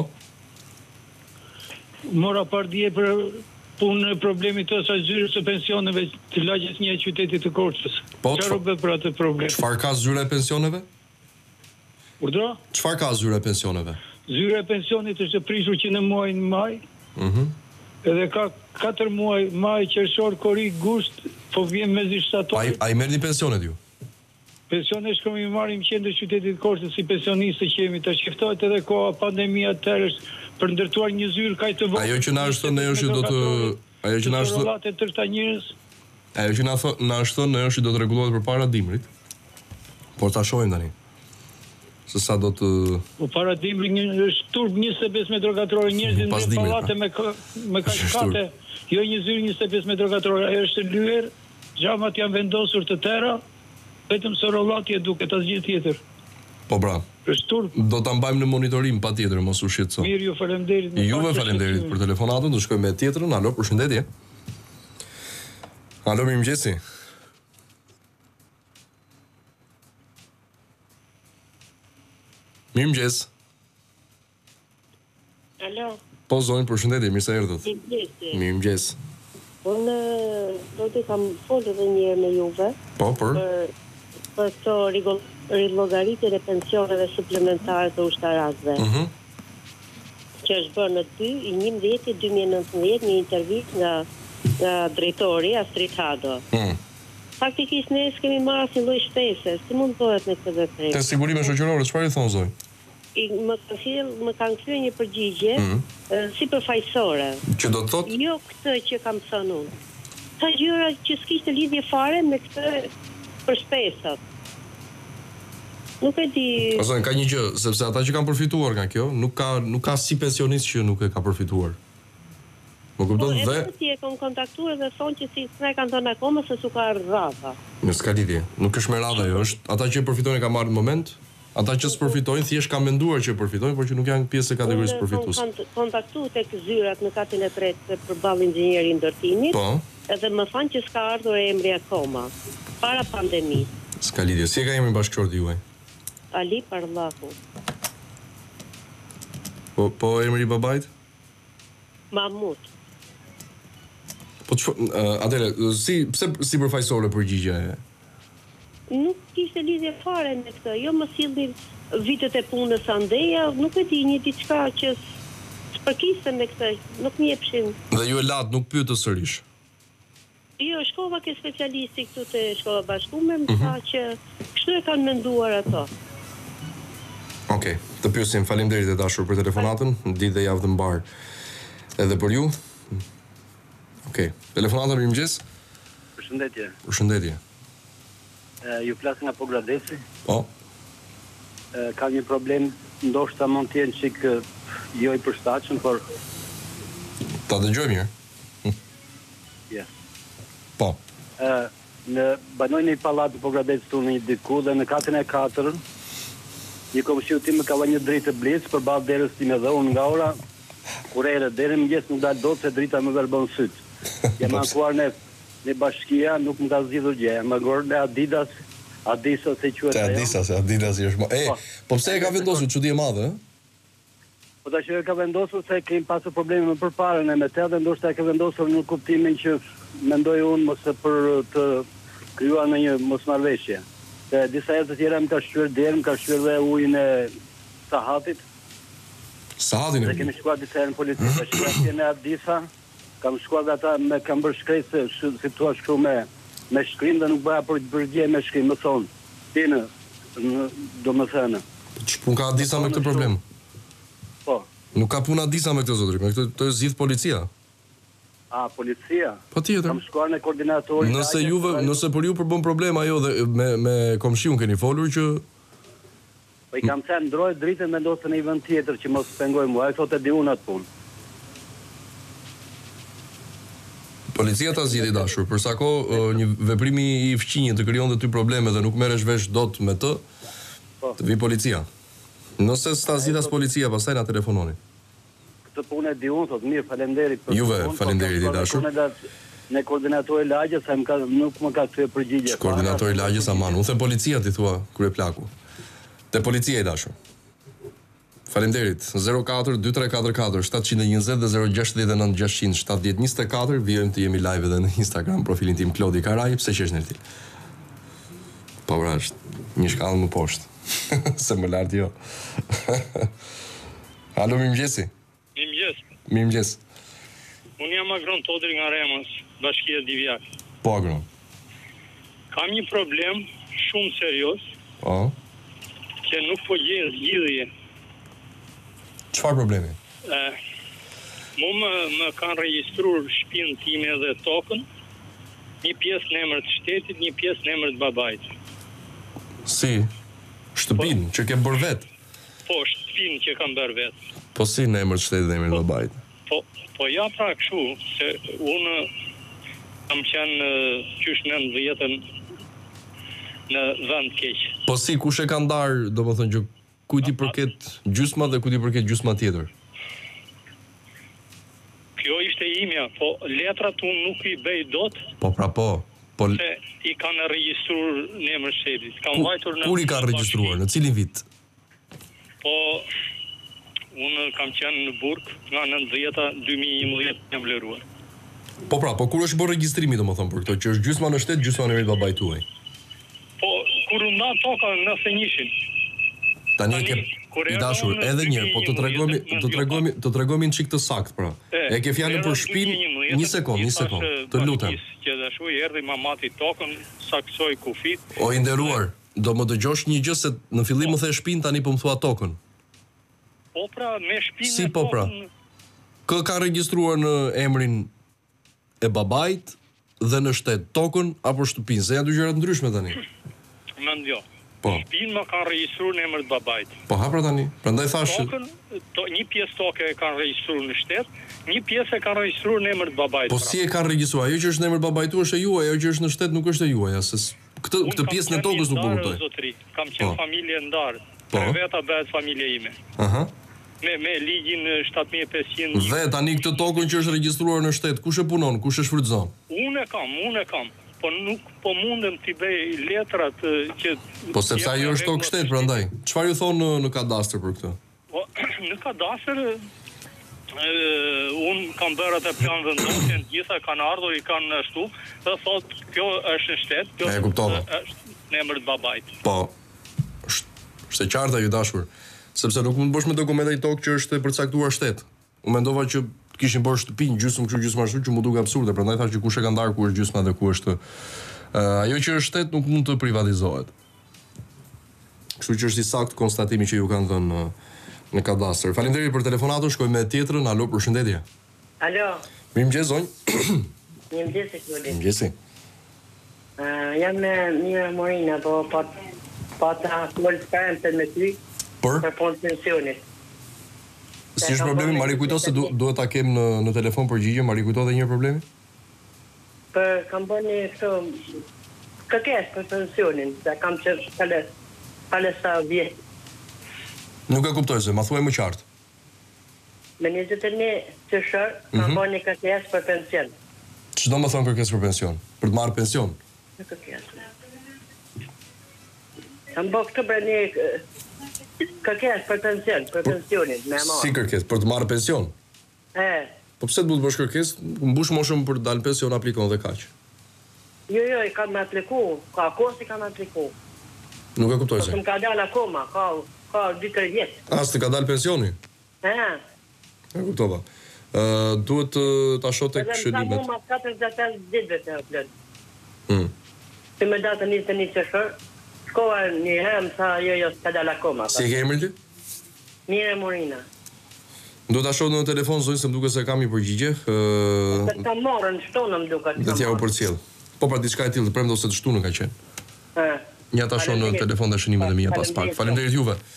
S15: Mora par dje për punë në problemit të zyrës së pensioneve të lagjes një qytetit të Korçës.
S1: Po,
S15: çfarë bë për atë problem?
S1: Çfarë ka zyra e pensioneve?
S15: Urdhro?
S1: Çfarë ka zyra e pensioneve?
S15: Zyra e pensionit është e prishur që në muajin maj. Edhe ka 4 muaj, maj, qershor, korrik, gusht, po vjen mezi shtator.
S1: A i merrni pensionet ju?
S15: Pensione shkojmë i marrim qendër qytetit Korçës si pensionistë që jemi, të shiftohet edhe koha pandemia tërësh për ndërtuar një zyrë kaq të vogël.
S1: Ajo që na është thënë ne është do të ajo që na është
S15: rrollate tërta njerëz.
S1: Ajo që na është thënë ne është do të rregullohet përpara dimrit. Por ta shohim tani. Se sa do të
S15: Po para dimrit është turp 25 metra katror, njerëzit në pallate me kate, jo një zyrë 25 metra katror, ajo është lyer, xhamat janë vendosur të tëra. Vetëm se rrollati e duket asgjë tjetër.
S1: Po bra.
S15: Është turp.
S1: Do ta mbajmë në monitorim patjetër, mos u shqetëso.
S15: Mirë, ju faleminderit.
S1: Juve faleminderit për telefonatën, do shkojmë me tjetrën. Alo, përshëndetje. Alo, mirëmëngjesi. Mirëmëngjes.
S16: Alo.
S1: Po zonjë, përshëndetje, mirë se erdhët. Mirëmëngjes.
S16: Unë do të kam folur edhe një herë me juve.
S1: Po, për
S16: këto rillogaritjen e pensioneve suplementare të ushtarakëve. Që është bërë në 2/11/2019 një intervistë nga drejtori Astrid Hado. Faktikisht ne s'kemi marrë asnjë lloj shpese, si mund bëhet në këtë veprim?
S1: Te sigurime shoqërore, çfarë i thon zonjë?
S16: Më kanë kthyer një përgjigje si përfaqësore.
S1: Që do të thotë?
S16: Jo këtë që kam thënë unë. Ka gjëra që s'kishte lidhje fare me këtë për shpesat. Nuk e di.
S1: Ose ka një gjë, sepse ata që kanë përfituar nga kjo, nuk ka si pensionist që nuk e ka përfituar. Më kupton dhe
S16: ti e kam kontaktuar dhe thonë që si s'na kanë thënë akoma se s'u ka rradha.
S1: Në s'ka lidhje. Nuk është me radhë ajo, është ata që e përfitojnë ka marrë në moment. Ata që s'përfitojnë thjesht kanë menduar që përfitojnë, por që nuk janë pjesë e kategorisë përfituese.
S16: Unë kontaktuar tek zyrat në katin e tretë përballë inxhinieri ndërtimit.
S1: Po.
S16: Edhe më thanë që s'ka ardhur emri akoma, para pandemisë.
S1: S'ka lidhje. Si e ka emrin bashkëshorti juaj?
S16: Ali Parlaku.
S1: Po emri i babait?
S16: Mahmut.
S1: Po atëre, si përfaqësore përgjigja e?
S16: Nuk kishte lidhje fare me këtë. Jo më sillnin vitet e punës andeja, nuk e di, një diçka që s'përkiste me këtë, nuk më jepshin.
S1: Dhe ju e lat nuk pyetës sërish.
S16: Jo, shkova ke specialisti këtu te Shkolla Bashkuar, më tha që kështu e kanë menduar ato.
S1: Okej, të pyesim, faleminderit e dashur për telefonatën, ditë dhe javë të mbar edhe për ju. Okej, telefonata mirëmëngjes.
S17: Përshëndetje.
S1: Përshëndetje.
S17: Ju flas nga Pogradeci.
S1: Po.
S17: Ka një problem, ndoshta mund të jenë çik jo i përshtatshëm, por
S1: ta dëgjoj mirë.
S17: Ja.
S1: Po.
S17: Banoj në një pallat të Pogradecit unë një diku dhe në katën e 4 një komshiu tim më ka dhënë një dritë blic përballë derës time dhe unë nga ora kur erë deri mëngjes nuk dal dot se drita më verbon syt. Jam ankuar në bashkia, nuk më ka zgjidhur gjë. Më gorë në Adisa se quhet ajo.
S1: Adidas është. Po pse e ka vendosur çudi e madhe?
S17: Po tash e ka vendosur se kemi pasur probleme më përpara me të dhe ndoshta e ka vendosur në kuptimin që mendoj unë mos për të krijuar në një mosmarrveshje. Se disa herë të tjera më ka shqyer derë, më ka shqyer dhe ujin e Sahatit.
S1: Sahatin e?
S17: Ne kemi shkuar disa herë në polici, tash që në Adisa, kam shkuar dhe ata me kam bërë shkresë, si thua shkru me shkrim dhe nuk bëja për përgjigje me shkrim, më thonë. Tinë, do më thënë.
S1: Ç'pun ka Adisa me këtë problem?
S17: Po.
S1: Nuk ka puna Adisa me këtë zotëri, me këtë zgjidh policia.
S17: A, policia?
S1: Po tjetër.
S17: Kam shkuar në koordinatorin.
S1: Nëse për ju përbën problem ajo dhe me komshiun keni folur që
S17: po i kam thënë ndroj dritën vendosën në një vend tjetër që mos pengoj mua, ai thotë di unë atë punë.
S1: Po Policia ta zgjidhi dashur, për sa kohë një veprimi i fqinjë të krijonte ty probleme dhe nuk merresh vesh dot me të, të vi policia. Nëse s'ta zgjidh as policia, pastaj na telefononi.
S17: Këtë punë e di unë, thot mirë, faleminderit për
S1: Juve, faleminderit i dashur.
S17: Në koordinatori lagjës, nuk më ka kthyer përgjigje.
S1: Koordinatori lagjës aman, unë the policia ti thua kryeplaku. Te policia i dashur. Faleminderit. 04 2344 720 dhe 069 600 7024. Vijmë të jemi live edhe në Instagram, profilin tim Klodi Karaj, pse qesh në ti? Po pra, është një shkallë më poshtë. Se më lart jo. Alo, mirëmëngjesi.
S18: Mirëmëngjes.
S1: Mirëmëngjes.
S18: Unë jam Agron Todri nga Remës, bashkia Divjak.
S1: Po, Agron.
S18: Kam një problem shumë serios.
S1: Po.
S18: Që nuk po gjej zgjidhje.
S1: Çfarë problemi?
S18: Më kanë regjistruar shtëpinë time dhe tokën, një pjesë në emër të shtetit, një pjesë në emër të babait.
S1: Si? Shtëpinë që ke bërë vet?
S18: Po, shtëpinë që kam bërë vet.
S1: Po si në emër të shtetit dhe emër të babait?
S18: Po ja pra kështu, se unë kam qenë qysh 90-ën në vend keq.
S1: Po si, kush e ka ndarë, domethënë që kujt i përket gjysma dhe kujt i përket gjysma tjetër?
S18: Kjo ishte imja, po letrat unë nuk i bëj dot.
S1: Po pra po.
S18: Se i kanë regjistruar në emër shtetit.
S1: Kur i kanë regjistruar? Në cilin vit?
S18: Po unë kam qenë në Burg nga 90-a 2011 jam vleruar.
S1: Po pra, po kur është bërë regjistrimi domethënë për këto, që është gjysma në shtet, gjysma në emër të babait tuaj?
S18: Po kur u ndan toka në Fenjishin.
S1: Tani i dashur, edhe një, po të tregojmë një çik të saktë pra. E ke fjalën për shtëpinë, një sekond, të lutem.
S18: Që dashu i erdhi mamati tokën, saksoi kufit.
S1: O i nderuar, do më dëgjosh një gjë se në fillim më the shtëpinë, tani po më thua tokën.
S18: Po pra, me shtëpinë.
S1: Si po pra? Kë ka regjistruar në emrin e babait dhe në shtet tokën apo shtëpinë? Se janë dy gjëra të ndryshme tani.
S18: Mendjo.
S1: Po.
S18: Shtëpinë më kanë regjistruar në emër të babait.
S1: Po hapra tani. Prandaj thash.
S18: Tokën, një pjesë tokë e kanë regjistruar në shtet, një pjesë e kanë regjistruar në emër të babait.
S1: Po si e kanë regjistruar? Ajo që është në emër të babait tuaj është e juaj, ajo që është në shtet nuk është e juaj, se këtë pjesë në tokës nuk po kuptoj.
S18: Kam qenë familje ndarë. Po. Veta bëhet familja ime.
S1: Aha.
S18: Me ligjin 7500.
S1: Dhe tani këtë tokën që është regjistruar në shtet, kush e punon, kush e shfrytëzon?
S18: Unë e kam. Po nuk po mundem t'i bëj letrat që...
S1: Po sepse ajo është tokë shtet, prandaj. Çfarë ju thonë në kadastër për këtë?
S18: Po, në kadastër, unë kam bërë atë plan vendosje, gjitha kanë ardhur, i kanë ashtu, dhe thotë, kjo është në shtet, kjo është në emër të babait.
S1: Po, është e qartë ajo dashur, sepse nuk mund të bësh me dokumenta i tokë që është e përcaktuar shtet. Unë mendova që kishin bërë shtëpinë gjysmë kështu gjysmë ashtu që mu duk absurde, prandaj thash që kush e ka ndarë ku është gjysma dhe ku është. Ajo që është shtet nuk mund të privatizohet. Kështu që është i saktë konstatimi që ju kanë dhënë në kadastër. Faleminderit për telefonatën, shkojmë me tjetrën. Alo, përshëndetje.
S2: Alo.
S1: Mirëmëngjes, zonjë.
S2: Mirëmëngjes, Klodi.
S1: Mirëmëngjes.
S2: Jam me një Morina, po ta folë me ty për punë pensionit.
S1: Si është problemi? Mari kujto se duhet ta kem në telefon përgjigje, Mari kujto dhe një problemi?
S2: Kam bërë një këto kërkesë për pensionin, se kam që pale sa vjetë.
S1: Nuk e kuptoj se, ma thuaj më qartë.
S2: Me 21 qershor, kam bërë një kërkesë për pension.
S1: Ç'do më thonë kërkesë për pension? Për të marrë pension?
S2: Në kërkesë. Kam bërë këtë për një kërkesë për pension, për pensionin, me marrë.
S1: Si kërkesë? Për të marrë pension? Po pse të du të bësh kërkesë? Mbush moshën për të dalë pension, aplikon dhe kaq.
S2: Jo, i kam me apliku, ka kohë si kam me apliku.
S1: Nuk e kuptoj se.
S2: Po më ka dalë akoma, ka 2-3 vjetë.
S1: As të ka dalë pensioni? E kuptova. Duhet ta shoh tek shëlimet.
S2: Edhe më ka 45 ditëve të plot. Si me datën 21 qershor, shkova një herë sa jo s'ka dalë akoma.
S1: Si ke emrin ti?
S2: Mire Morina.
S1: Do ta shoh në telefon zonjë se më duket se kam një përgjigje.
S2: Se ta morën shtonë më duket.
S1: Do t'ja u përcjell. Po pra diçka e tillë, prandaj ose të shtunën ka qenë. Ja ta shoh në telefon dhe shënimet e mia pas pak. Faleminderit juve.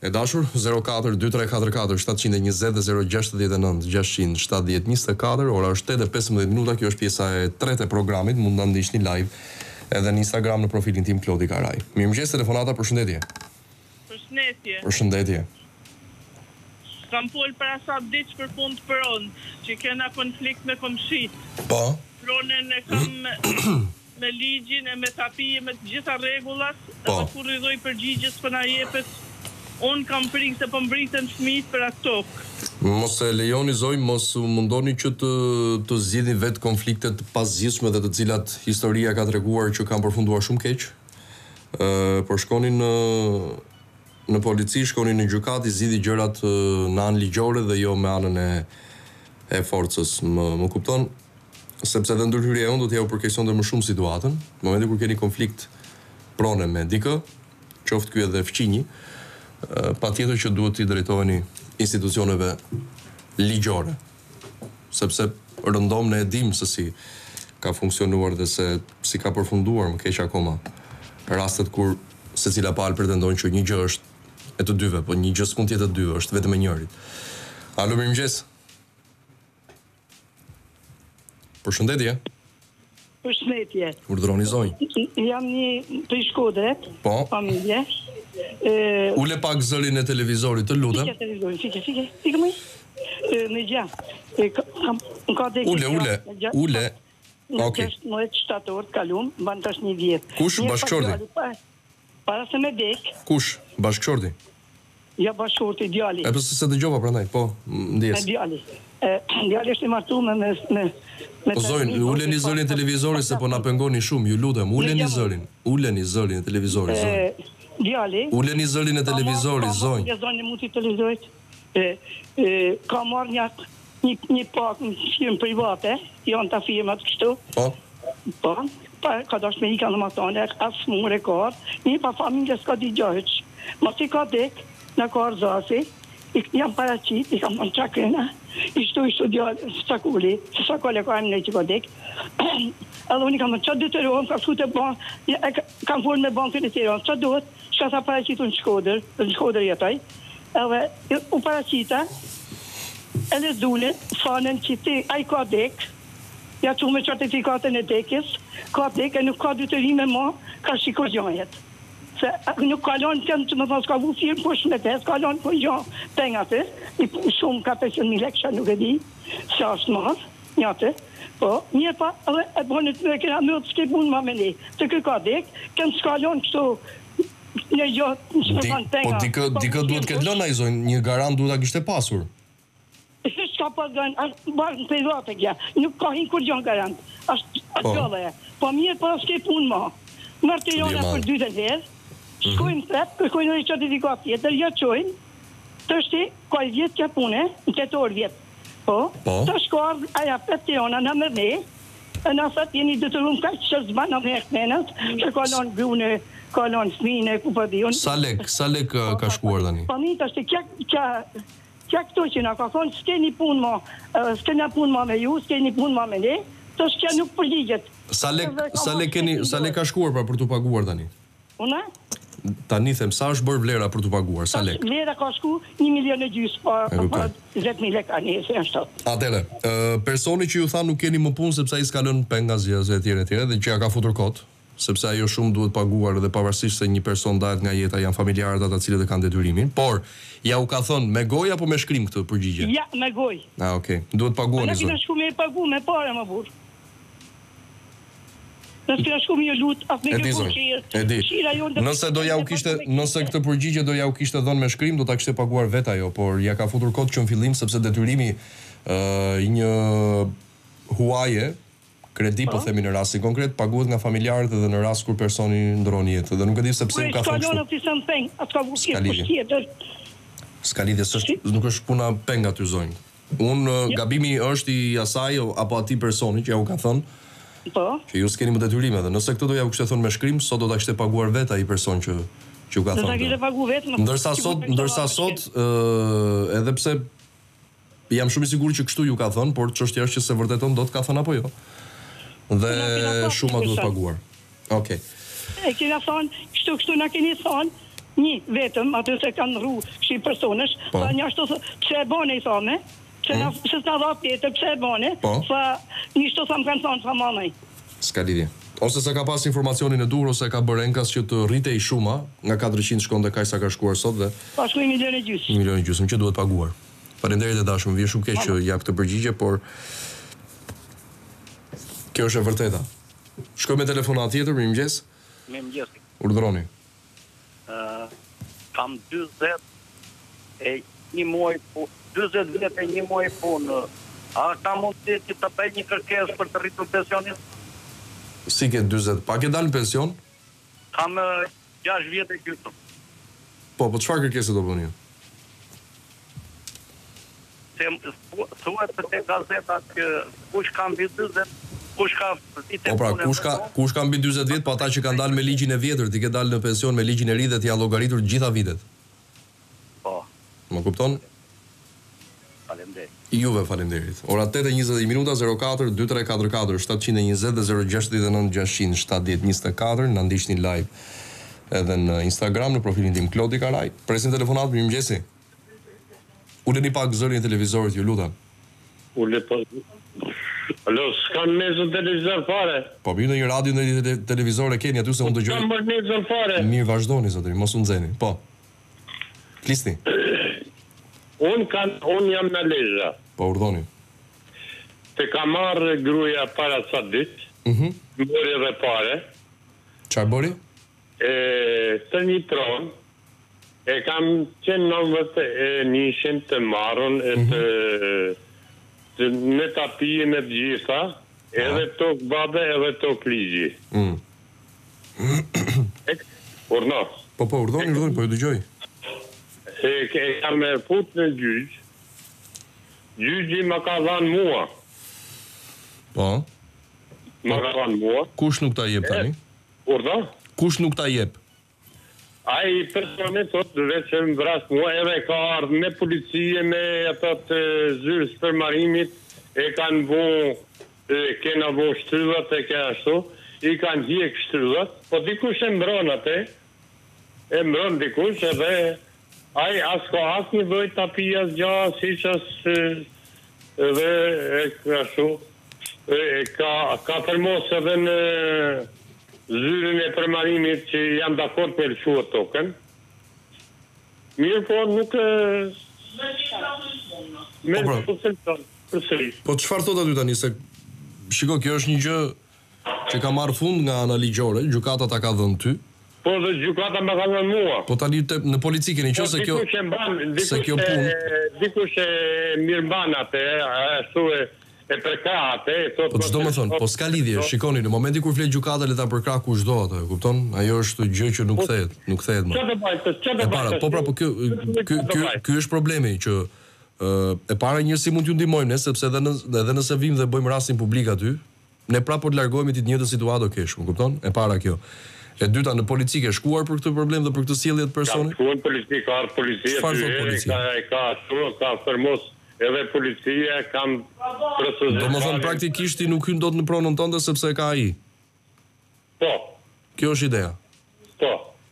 S1: E dashur 04-2344-720 dhe 069-679-670-24. Ora është 8:15 minuta. Kjo është pjesa e tretë e programit. Mund ta ndiqni live edhe në Instagram në profilin tim Klodi Karaj. Mirëmëngjes, telefonata, përshëndetje. Përshëndetje.
S19: Kam pol para sa ditë për punë të pronë, që kena konflikt me komshit.
S1: Po.
S19: Pronën e kam me ligjin e me tapije, me të gjitha rregullat, edhe kur rridhoj përgjigjes për na jepet, unë kam frikë se po mbritën fëmijët për atë tokë.
S1: Mos e lejoni zoj, mos u mundoni që të zgjidhni vetë konfliktet të pazgjidhshme dhe të cilat historia ka treguar që kanë përfunduar shumë keq. Por shkonin në polici, shkonin në gjykat, i zgjidhni gjërat në anë ligjore dhe jo me anën e forcës. Më kupton? Sepse dhe ndërhyrja jonë do t'ja u përkeqëson dhe më shumë situatën. Në momentin kur keni konflikt prone me dikë, qoftë ky edhe fqinji, patjetër që duhet t'i drejtoheni institucioneve ligjore. Sepse rëndom ne e dim se si ka funksionuar dhe se si ka përfunduar më keq akoma rastet kur secila palë pretendon që një gjë është e të dyve, po një gjë s'mund të jetë e dy, është vetëm e njërit. Alo, mirëmëngjes. Përshëndetje.
S20: Përshëndetje.
S1: Urdhroni zonjë.
S20: Jam një prej Shkodrës.
S1: Po.
S20: Familje.
S1: Ule pak zërin e televizorit, të lutem.
S20: Fike televizorin, fike më. Në gjë.
S1: Ule.
S20: Okej. Në 16 shtator të kalum, ban tash një vjet.
S1: Kush bashkëshorti?
S20: Para se me dek.
S1: Kush bashkëshorti?
S20: Ja, bashkëshorti, djali.
S1: E përse se dëgjova prandaj, po, ndjes.
S20: Djali. Djali është i martuar me
S1: Po zojnë, uleni zërin televizorit se po na pengoni shumë, ju lutem, uleni zërin e televizorit, zonjë.
S20: Djali.
S1: Uleni zërin e televizorit, zonjë.
S20: Ja, zonjë mund t'i televizorit. Ka marrë një pak në firmë private, janë ta firmat kështu.
S1: Po.
S20: Po, ka dash me i ka në matane, asë mu rekord, një pa familje s'ka di gjahëq. Ma si ka dek, në ka arzasi, jam paracit, i kam në qakrena, ishtu djallë, sakuli, se sakule ka emne që ka dek. Edhe unë i kam në qatë dytërohëm, ka shku të ban, kam forë me bankën e tjeron, qatë duhet, shka sa paracitu në Shkodër jetaj, edhe u paracita, edhe zule, fanen që ti, a i ka dek, ja që me certifikatën e dekis, ka dek, e nuk ka dytërime ma, ka shiko gjanjet. Se nuk kalon kënë që më thonë s'ka vu firë, po shmetes, kalon po gjanë pengatë, shumë ka 500.000 lekë, nuk e di, se ashtë marë, njëtë, po, një pa, edhe e bonit me këna mërë, s'ke punë ma me ne, të kë ka dek, kënë s'kalon kështu, një gjatë, që më thonë penga.
S1: Po, dikë duhet këtë lëna i zonë, një garant duhet a kishte pasur.
S20: S'ka pas garant, barë në pejdoate kja, nuk ka hinë kur gjanë garant, ashtë gjallë e, po mirë pa s'ke punë ma, mërë të jona për 2 herë, shkojmë prep, kërkojnë në certifikat tjetër, ja qojnë, të shti, ka i vjetë kja pune, në 4 orë vjetë. Po, të shkojnë, aja prep të jona në mërne, e në thët jeni dëtërum ka që zba në mërë menët, që kalon grune, kalon smine, ku për dion.
S1: Sa lek ka shkuar tani?
S20: Po mi të shti, kja këto që nga ka thonë, s'keni punë ma me ju, s'keni punë ma me ne, të shkja nuk përgjigjet.
S1: Sa lek ka shkuar pra për të paguar tani?
S20: Una?
S1: Tani them, sa është bërë vlera për të paguar, sa lek?
S20: Vlera ka shku 1,5 milion pa 10.000 lek ani, se janë shtot.
S1: Atere, personi që ju tha nuk keni më punë sepse ai s'ka lënë penga zgjasë e tjere, dhe që ja ka futur kot, sepse ajo shumë duhet paguar dhe pavarësisht se një person dahet nga jeta, janë familjarët ata cilët e kanë detyrimin, por ja u ka thënë me gojë apo me shkrim këtë përgjigje?
S20: Ja, me gojë.
S1: Okej. Duhet paguani zonë.
S20: Ne kemi shku me pagu me parë më burr. Nëse shku me lut, atë me kërkojë.
S1: E di. Nëse këtë përgjigje do ja u kishte dhënë me shkrim, do ta kishte paguar vetë ajo, por ja ka futur kot që në fillim sepse detyrimi i një huaje kredi po themi në rastin konkret, paguhet nga familjarët edhe në rast kur personi ndron jetë dhe nuk e di sepse u ka thënë kështu. S'ka lidhje, nuk është puna penga ty zonjë. Gabimi është i asaj apo atij personi që ja u ka thënë që ju s'keni më detyrime dhe nëse këtë do ja u kishte thënë me shkrim, sot do ta kishte paguar vetë ai person që u ka thënë. Ndërsa sot edhe pse jam shumë i sigurt që kështu ju ka thënë, por çështja është që se vërteton do të ka thënë apo jo. Dhe shuma duhet paguar. Okej.
S20: E kena thonë, kështu na keni thonë, Një vetëm, atë se kanë rru shi personesh, tha një ashtu, pse e bane, i thame, se s'na dha pjetër, pse e bane, tha një ashtu sa më kanë thonë, tha mamaj.
S1: S'ka lidhje. Ose se ka pas informacionin e dur, ose ka bërë enkas që të rritej shuma, nga 400 shkon dhe kaj sa ka shkuar sot dhe...
S20: Pa shkuj 1,5 milion.
S1: 1,5 milion që duhet paguar. Faleminderit e dashur, më vjen shumë keq që jap këtë përgjigje, por kjo është e vërteta. Shkoj me telefonat tjetër, mirëmëngjes.
S6: Mirëmëngjes.
S1: Urdhroni.
S6: Kam 40 vjet e 1 muaj punë. A ka mundësi që të bëj një kërkesë për të rritur pensionin?
S1: Si ke 40? Pa ke dalë në pension?
S6: Kam 6 vjet e gjysmë.
S1: Po çfarë kërkese do bëni?
S6: Thuhet te gazeta që kush ka mbi 40, kush ka
S1: Po pra, kush ka mbi 40 vjet, po ata që kanë dalë me ligjin e vjetër, ti ke dalë në pension me ligjin e ri dhe ti janë llogaritur gjitha vitet.
S6: Po.
S1: Më kupton?
S6: Faleminderit.
S1: Juve faleminderit. Ora 8:20 minuta 04 2344 720 dhe 069 600 7024 na ndiqni live edhe në Instagram në profilin tim Klodi Karaj. Presim telefonat, mirëmëngjesi. Uleni pak zërin e televizorit, ju lutem.
S21: Alo, s'kam mezën televizor fare.
S1: Po bëjnë një radio në televizor e keni aty se unë dëgjoj.
S21: S'kam mezën fare.
S1: Mirë, vazhdoni zotëri, mos u nxeni. Po. Flisni.
S21: Unë jam në Lezhë.
S1: Po urdhoni.
S21: Te ka marrë gruaja para sa ditë. Bëri edhe pare.
S1: Çfarë bëri?
S21: Të një tron. E kam qenë nëmët e nishin të marrën në tapijen e gjitha, edhe tok babe, edhe tok ligji. Urno.
S1: Po, urdhoni, po ju dëgjoj.
S21: E kam e fut në gjyq. Gjyqi më ka dhanë mua.
S1: Po.
S21: Më ka dhanë mua.
S1: Kush nuk ta jep tani?
S21: Urno?
S1: Kush nuk ta jep?
S21: Ai personet thot veç që më vras mua edhe ka ardhë me policie, me atat zyrës për marimit, e kanë bu, kena bu shtrydhat e ke ashtu, i kanë hjek shtrydhat, po dikush e mbron atë, e mbron dikush edhe ai as ka as një vëj tapijas gja, si që edhe e ashtu, ka përmos edhe në zyrën e përmarimit që janë dakord për lëshua token. Mirë po nuk...
S1: Po çfarë thot aty tani, se shiko, kjo është një gjë që ka marrë fund nga ana ligjore, gjykata ta ka dhënë ty.
S21: Po dhe gjykata më ka dhënë mua.
S1: Po tani në polici keni qenë se kjo punë.
S21: Dikush e mirëmban atë, ashtu e përkrahat,
S1: po çdo më thon, po s'ka lidhje, shikoni, në momentin kur flet gjykata le ta përkrah kushdo atë, kupton? Ajo është gjë që nuk kthehet më.
S21: Çfarë bëj?
S1: Po ky është problemi që e para njësi mund t'ju ndihmojmë ne, sepse edhe nëse vim dhe bëjmë rastin publik aty, ne prapë po të largohemi ti të njëjtën situatë do kesh, më kupton? E para kjo. E dyta, në polici ke shkuar për këtë problem dhe për këtë sjellje të personit?
S21: Ka shkuar në polici, ka policia, ka fermos edhe policia, kam procedurë.
S1: Do më thënë praktikisht ti nuk hyn dot në pronën tënde sepse ka ai.
S21: Po.
S1: Kjo është ideja.
S21: Po.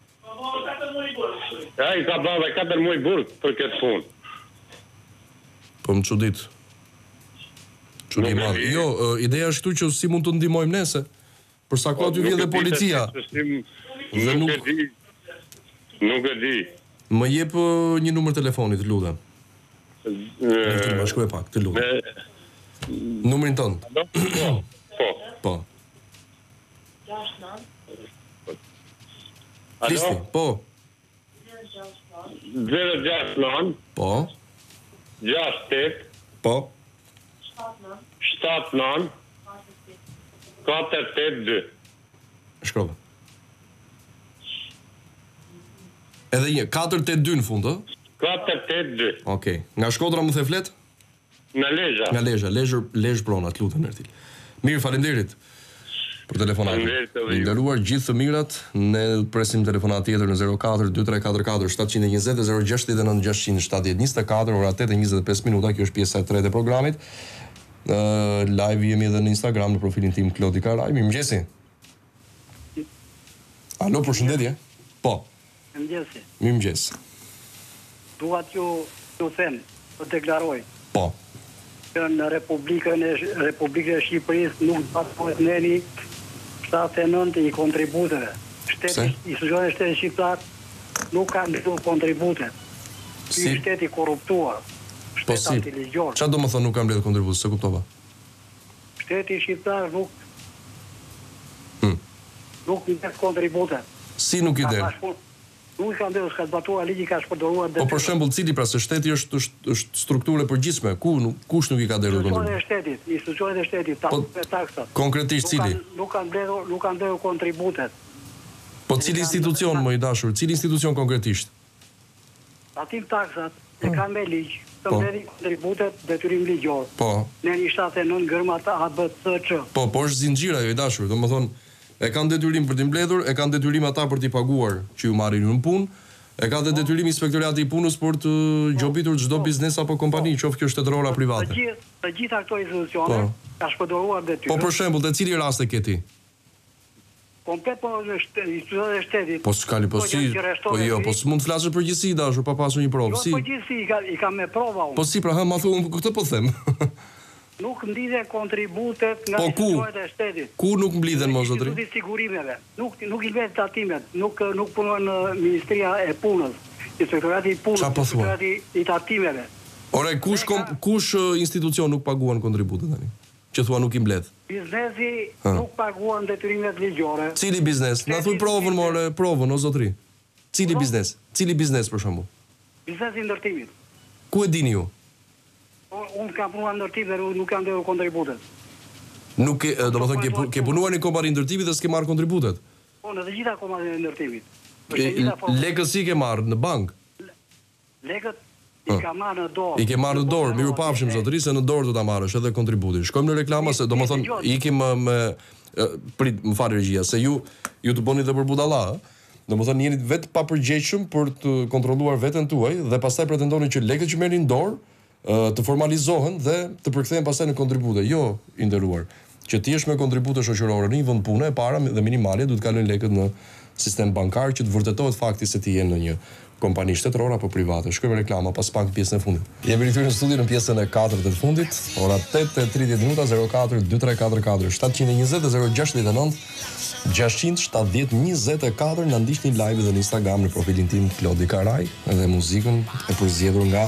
S21: Ai ka bërë 4 muaj burg për këtë punë.
S1: Po më çudit. Çudi madh. Jo, ideja është këtu që si mund të ndihmojmë ne se për sa kohë aty vjen dhe policia. Dhe
S21: nuk e di.
S1: Më jep një numër telefoni, të lutem. Më shkruaj pak, të lutem. Numrin tënd. Po. Flisni, po.
S21: 069.
S1: Po.
S21: 68.
S1: Po.
S21: 79. 482.
S1: Shkrova. Edhe një, 482 në fund,
S21: 482.
S1: Okej. Nga Shkodra më the flet?
S21: Nga Lezhë.
S1: Nga Lezhë, Lezhë Prona, të lutem Ertil. Mirë, faleminderit për telefonatën. Nderuar gjithë të mirat, ne presim telefonat tjetër në 04 2344 720 dhe 069 600 7024, ora 8:25 minuta, kjo është pjesa e tretë e programit. Live jemi edhe në Instagram në profilin tim Klodi Karaj. Mirëmëngjesi. Alo, përshëndetje. Po. Mirëmëngjes.
S17: Dua t'ju them, të deklaroj.
S1: Po.
S17: Që në Republikën e Shqipërisë nuk patohet neni 79 i kontributeve. Institucionet e shtetit shqiptar nuk kanë dhënë kontribute. Si shteti korruptuar. Shteti antiligjor.
S1: Çfarë do të thonë nuk kanë mbledhur kontribut, se kuptova?
S17: Shteti shqiptar nuk mbledh kontribute.
S1: Si nuk i der?
S17: Nuk kanë dhënë, ka zbatuar ligji, ka shpërdoruar.
S1: Po për shembull, cili pra se shteti është strukturë e përgjithshme, kush nuk i ka dhënë kontribut?
S17: Institucionet e shtetit, taksat.
S1: Konkretisht cili?
S17: Nuk kanë dhënë kontributet.
S1: Po cili institucion, më i dashur, cili institucion konkretisht?
S17: Atim taksat e kanë me ligj, të mbledhin kontributet detyrim ligjor.
S1: Po.
S17: Në 79 gërmat ABCC.
S1: Po është zinxhira jo i dashur, domethënë e kanë detyrim për t'i mbledhur, e kanë detyrim ata për t'i paguar që ju marrin në punë, e ka dhe detyrim inspektorati i punës për të gjobitur çdo biznes apo kompani, qoftë kjo shtetërore apo private.
S17: Të gjitha këto institucione ka shpërdoruar detyrë.
S1: Po për shembull, te cili rast e ke ti?
S17: Komplet po në institucionet e shtetit.
S1: Po s'ka po si, po jo, po s'mund të flasësh përgjithësi dashur pa pasur një provë, si?
S17: Jo, përgjithësi i kam me prova unë.
S1: Po si pra, ma thuam këtë po them.
S17: Nuk mbledhen kontributet nga institucionet e shtetit.
S1: Ku nuk mbledhen mos zotri?
S17: Instituti sigurimeve. Nuk i mbledh tatimet, nuk punojnë në Ministria e Punës, Inspektorati i Punës, Inspektorati i Tatimeve.
S1: Ore, kush institucion nuk paguan kontributet tani? Që thua nuk i mbledh?
S17: Biznesi nuk paguan detyrimet ligjore.
S1: Cili biznes? Na thuj provën, more, provën o zotri. Cili biznes? Cili biznes për shembull?
S17: Biznesi i ndërtimit.
S1: Ku e dini ju?
S17: Unë kam punuar në ndërtim dhe nuk kam dhënë kontributet.
S1: Nuk e, domethënë ke punuar në kompani ndërtimi dhe s'ke marrë kontributet?
S17: Po, në të gjitha kompanitë e ndërtimit.
S1: Lekët si ke marrë në bank?
S17: Lekët i ka marrë në dorë.
S1: I ke marrë në dorë, miru pafshim zotëri se në dorë do ta marrësh edhe kontributin. Shkojmë në reklama se domethënë ikim me prit, më fal regjia, se ju të bëni dhe për budalla, domethënë jeni vetë pa përgjegjshëm për të kontrolluar veten tuaj dhe pastaj pretendoni që lekët që merrni në dorë të formalizohen dhe të përkthehen pastaj në kontribute. Jo, i nderuar, që ti jesh me kontribute shoqërore në një vend pune e para dhe minimale duhet kalojnë lekët në sistem bankar që të vërtetohet fakti se ti je në një kompani shtetërore apo private. Shkojmë reklama pas pak pjesën e fundit. Jemi rikthyer në studio në pjesën e 4 të fundit. Ora 8:30 minuta 04 2344 720 069 670 24 na ndiqni live edhe në Instagram në profilin tim Klodi Karaj dhe muzikën e përzgjedhur nga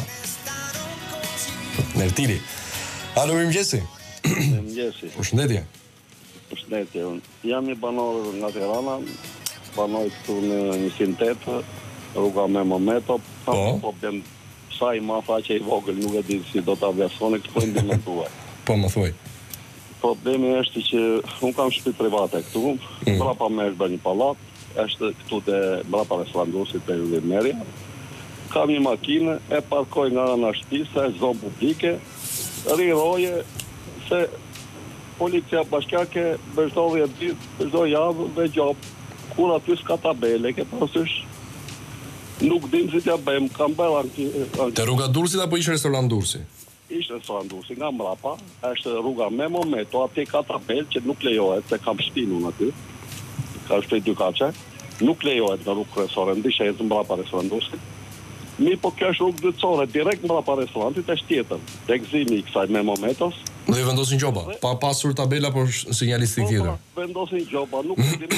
S1: Nertili. Alo, mirëmëngjesi.
S4: Mirëmëngjesi.
S1: Përshëndetje.
S4: Përshëndetje. Jam i banor nga Tirana, banoj këtu në 108, rruga me Mometo, po bëm sa i ma faqe i vogël, nuk e di si do ta vlerësoni këtë ndihmën tuaj.
S1: Po më thuaj.
S4: Problemi është që unë kam shtëpi private këtu, mbrapa më është bërë një pallat, është këtu te mbrapa restorantit te Merja. Kam një makinë, e parkoj nga ana shtëpisë, është zonë publike, riroje se policia bashkiake çdo 10 ditë, çdo javë me gjop, kur aty s'ka tabele, ke parasysh. Nuk dim si t'ja bëjmë, kam bërë
S1: te rruga Durrësit apo ishte restorant Durrësi?
S4: Ishte restorant Durrësi, nga mbrapa, është rruga me Mometo, aty ka tabelë që nuk lejohet, se kam shtëpinë unë aty, ka shtëpi 2 kaçe, nuk lejohet në rrugë kryesore, ndishë mbrapa restorant Durrësit. Mi po kjo është rrugë dytësore, direkt mbrapa restorantit është tjetër, tek gzimi i kësaj me Momentos.
S1: Do i vendosin gjoba, pa pasur tabela por sinjalistik tjetër.
S4: Vendosin gjoba, nuk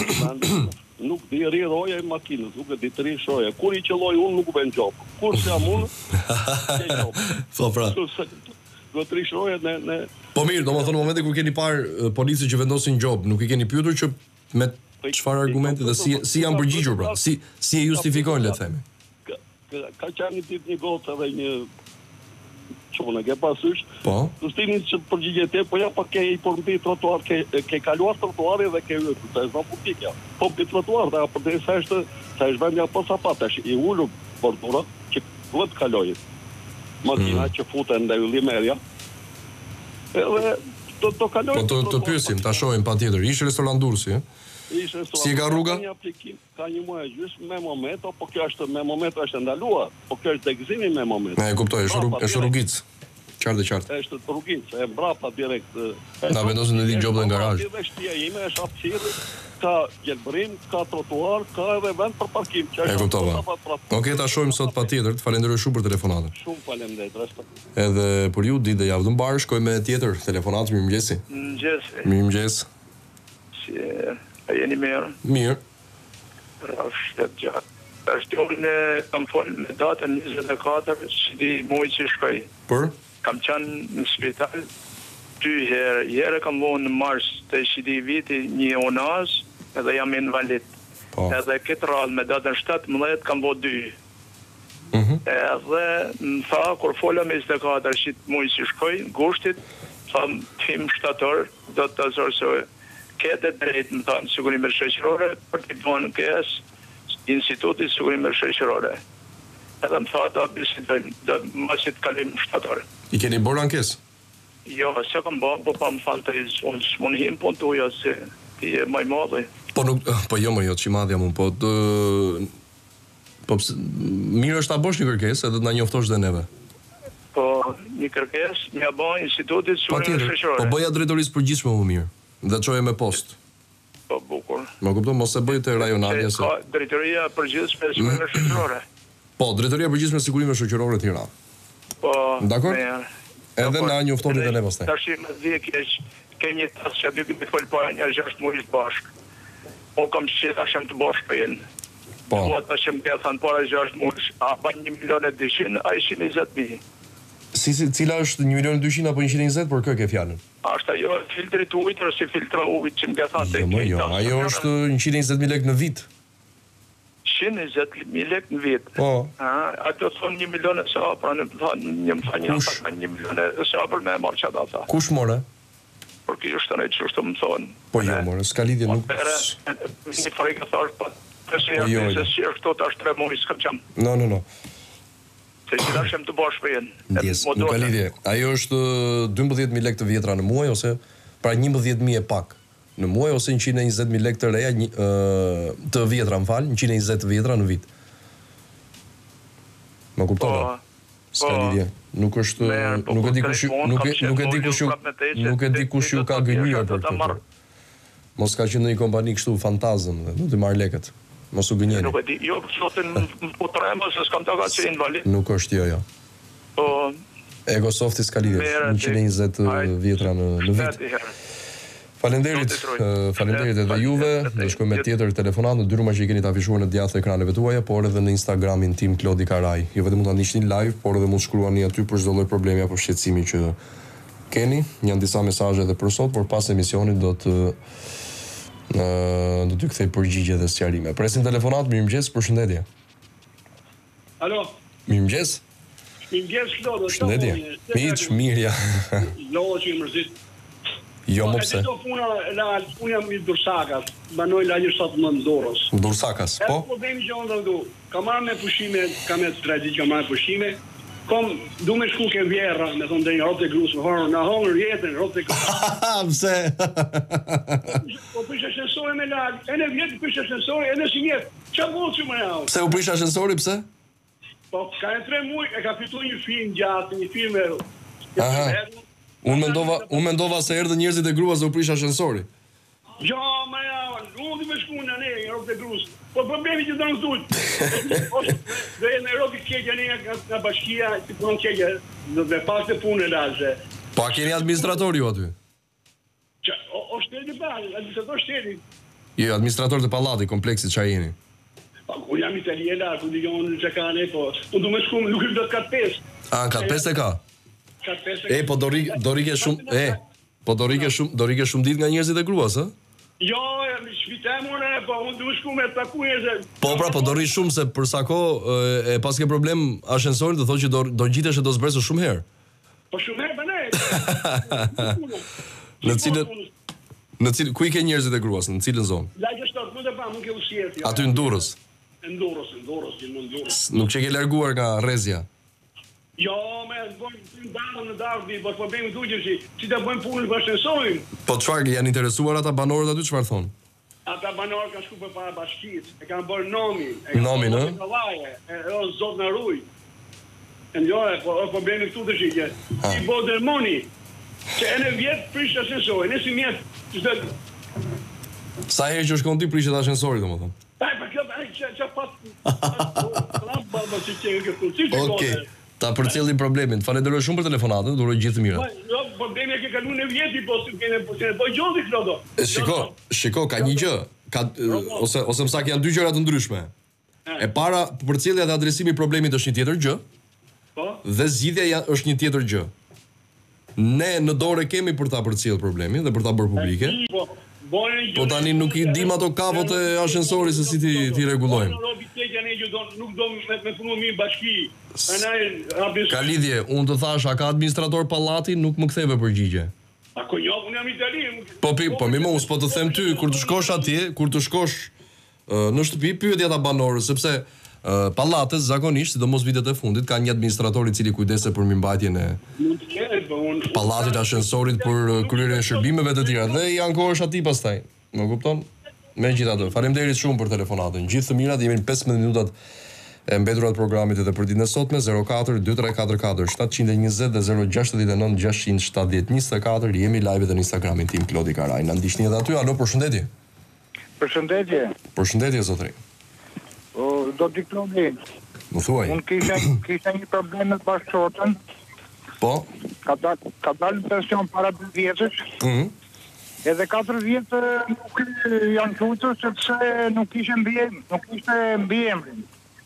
S4: di riroja e makinës, nuk e di të rishoja. Kur i qelloj unë nuk vën gjobë. Kur jam unë, ke gjobë.
S1: Po pra.
S4: Do të rishoja në
S1: Po mirë, domethënë në momentin kur keni parë policë që vendosin gjobë, nuk i keni pyetur që me çfarë argumenti dhe si janë përgjigjur pra, si e justifikojnë, le të themi.
S4: Ka qenë një ditë një gotë edhe një çunë, ke pasysh?
S1: Po.
S4: Do stinin që përgjigjet po ja pa ke i por mbi trotuar, ke kaluar trotuari dhe ke hyrë, se është publik ja. Po mbi trotuar, dhe përdesë është vendja po sapatash i ulur bordura që duhet kalojë. Makina që futen ndaj Ullimerja. Edhe do kalojë.
S1: Po të pyesim, ta shohim patjetër. Ishte restorant Durrësi, Si e ka rruga?
S4: Ka një muaj gjysmë me Mometo, po kjo është me Mometo është ndaluar, po kjo është degëzimi me Mometo.
S1: E kuptoj, është rrugic. Qartë.
S4: Është rrugic, e mbrapa direkt.
S1: Na vendosin në një gjobë në garazh.
S4: Dhe shtëpia ime është hapësirë ka gjelbërim, ka trotuar, ka edhe vend për parkim.
S1: E kuptova. Okej, ta shohim sot patjetër. Falenderoj shumë për telefonatën.
S4: Shumë faleminderit, respekt.
S1: Edhe për ju ditë javë të mbarë, shkoj me tjetër telefonatë. Mirëmëngjesi.
S7: Mirëmëngjes.
S1: Mirëmëngjes.
S7: Si jeni mirë?
S1: Mirë.
S7: Është gjatë. Është orën kam folë me datën 24, si di muaj që shkoj.
S1: Për?
S7: Kam qenë në spital 2 herë. Herë kam vonë në mars të shidi viti një onaz, edhe jam invalid. Edhe këtë radhë me datën 17 kam vonë 2. Edhe më tha, kur fola me 24 shqit muaj që shkoj, gushtit, tham tim shtator, do të zorsoj. Këtë drejt më thanë sigurime shoqërore, për të bënë KS, Instituti Sigurime Shoqërore. Edhe më tha ta bisedojmë, do masit kalim shtator.
S1: I keni bërë ankesë?
S7: Jo, se kam bërë, po pa më falë të unë s'mun him po në tuja, se ti e maj madhe.
S1: Po jo më jo, që madhja mund, po mirë është ta bosh një kërkesë, edhe të na njoftosh dhe neve.
S7: Po, një kërkesë, mja bërë Institutit Sigurime Shoqërore.
S1: Po bëja drejtorisë përgjithshme më mirë, dhe çoje me post.
S7: Po, bukur.
S1: Më kupton, mos e bëj të rajonalja se...
S7: Ka drejtoria përgjithshme e Sigurime Shoqërore.
S1: Po, drejtoria përgjithshme e Sigurime Shoqërore Tirana.
S7: Po,
S1: dakor? Edhe na njoftoni dhe ne pastaj.
S7: Tash më di ke një tas që dy të fol para një 6 muaj bashk. Po kam shit asham të bosh për jenë.
S1: Po.
S7: Po tash më ka thënë para 6 muaj, a bën 1.200.000, a 120.000.
S1: Cila është 1.200.000 apo 120, por kë ke fjalën?
S7: Ashtë ajo filtri të ujtë ose filtra ujtë që më ka thënë.
S1: Jo, ajo është 120.000 lekë në vit.
S7: 120.000 lekë në vit.
S1: Po.
S7: Ato thonë 1 milion e sa, pra në thonë një më thënë 1 milion e sa për me marë që ata tha.
S1: Kush more?
S7: Por kjo është të nejtë që është të më thonë.
S1: Po jo, more, s'ka lidhje nuk...
S7: Një frikë thash, po të se si është të ashtë 3 muaj s'kam qam.
S1: No.
S7: Se që dashem të bashkë për jenë.
S1: Ndjes, nuk ka lidhje. Ajo është 12.000 lekë të vjetra në muaj, ose pra 11.000 e pak në muaj, ose 120.000 lekë të reja të vjetra, më falë, 120 të vjetra në vit. Më kuptova? S'ka lidhje. Nuk është... Nuk e di kush ju ka gënjur për këtë. Mos ka qenë një kompani kështu fantazëm, do të marr lekët. Mos u gënjeni.
S7: Nuk e di, jo, sotin po trema se s'kam të ka që invalid.
S1: Nuk është jo.
S7: Po...
S1: Egosofti s'ka lidhje, 120 vjetra në vit. Falenderit edhe juve, dhe shkoj me tjetër telefonat në dyruma që i keni të afishuar në djathë ekraneve tuaja, por edhe në Instagramin tim Klodi Karaj. Jo vetëm mund të ndiqni live, por edhe mund shkruani aty për çdo lloj problemi apo shqetësimi që keni. Janë disa mesazhe edhe për sot, por pas emisionit do t'ju kthej përgjigje dhe sqarime. Presim telefonat, mirëmëngjes, përshëndetje.
S22: Alo.
S1: Mirëmëngjes.
S22: Mirëmëngjes, Klodi.
S1: Përshëndetje. Mirja.
S22: Lodhë që i mërzit.
S1: Jo, më pse.
S22: Unë jam i Dursakas, banoj la një shtatë më në Dorës.
S1: Dursakas, po?
S22: E problemi që unë du, kam marrë me pushime, kam e 3 ditë kam marrë pushime, du me shku ke vjerra, me thonë dhe një ropë të grusë, në hongër jetën, ropë të grusë.
S1: Pse?
S22: Po prisha shensori me lagë, e në vjetë prisha shensori, e në si vjetë, që bëllë që më javë?
S1: Pse u prisha shensori, pse?
S22: Po, ka e 3 muaj, e ka fitu një film gjatë, një film e...
S1: Unë mendova se erdhën njerëzit e gruas dhe u prisha shensori.
S22: Jo, ma ja, unë di me shku në ne, në ropë të grusë. Po problemi që të në zdujtë. Dhe në ropë të kjeqja ne nga bashkia, që punon kjeqja, dhe pas të punë e lashe.
S1: Po a keni administrator ju aty?
S22: O shteti pa, administrator shteti.
S1: Jo, administrator të pallati, kompleksit që a jeni.
S22: Unë jam italiela, ku di jonë që ka ne, po. Unë du me shku, nuk i do të katë pes.
S1: A, katë pes e ka? Po do rike shumë dit nga njerëzit e gruas, ë?
S22: Jo, shvitemune, po unë du shku me taku njerëzit.
S1: Po pra, po do rri shumë se për sa ko e pas ke problem ashensorin të thotë që do gjitesh e do zbresë shumë herë.
S22: Po shumë herë, bëne.
S1: Në cilën, ku i ke njerëzit e gruas, në cilën zonë?
S22: Lajë shtatë, mu dhe pa, mu ke usjet.
S1: Aty në Durrës?
S22: Në Durrës.
S1: Nuk që ke larguar nga Rezja?
S22: Jo, me bëjmë dalën në darbi, po problemi duqe që të bëjmë punën për shënsorin.
S1: Po çfarë janë interesuar ata banorët aty, çfarë thonë?
S22: Ata banorët kanë shku për para bashkisë, e kanë bërë nomin.
S1: Nomin, ë?
S22: E zot në ruj. E njore, po problemi këtu të shikje. I bo dërmoni, që e në vjetë prishtë shënsorin, e si mjetë,
S1: Sa herë që shkon ti prishet ascensori, domethënë. Okej. Ta përcjellim problemin. Falenderoj shumë për telefonatën, duroj gjithë të mira.
S22: Jo, problemi që kaluan në vjeti, po gjolli Klodo.
S1: Shiko, ka një gjë, ose më saktë janë dy gjëra të ndryshme. E para, përcjellja dhe adresimi i problemit është një tjetër gjë. Dhe zgjidhja është një tjetër gjë. Ne në dorë kemi për ta përcjellë problemin dhe për ta bërë publike. Po tani nuk i dim ato kavot e ascensorit se si ti rregullojmë.
S22: Nuk do me punu mi bashki.
S1: Ka lidhje, unë të thash, a ka administrator pallati, nuk më ktheve përgjigje.
S22: Ako jo, unë jam itali.
S1: Po mi mos, po të them ty, kur të shkosh atje, kur të shkosh në shtëpi, pyetje ata banorës, sepse pallatet zakonisht, sidomos vitet e fundit, ka një administrator i cili kujdeset për mirëmbajtjen e pallatit, ascensorit, për kryerjen e shërbimeve të tjera dhe i ankohesh atij pastaj. Më kupton? Megjithatë, faleminderit shumë për telefonatën. Gjithë të mirat, jemi në 15 minutat e mbetura të programit edhe për ditën e sotme. 04 2344 720 dhe 069 670 24. Jemi live edhe në Instagramin tim Klodi Karaj. Na ndiqni edhe aty. Alo, përshëndetje.
S8: Përshëndetje.
S1: Përshëndetje zotëri.
S8: Do t'i Klodi.
S1: Më thuaj.
S8: Unë kisha një problem me bashkëshortën.
S1: Po.
S8: Ka dalë në pension para 2 vjetësh. Edhe 4 vjetë nuk janë qutur sepse nuk ishte mbi emrin.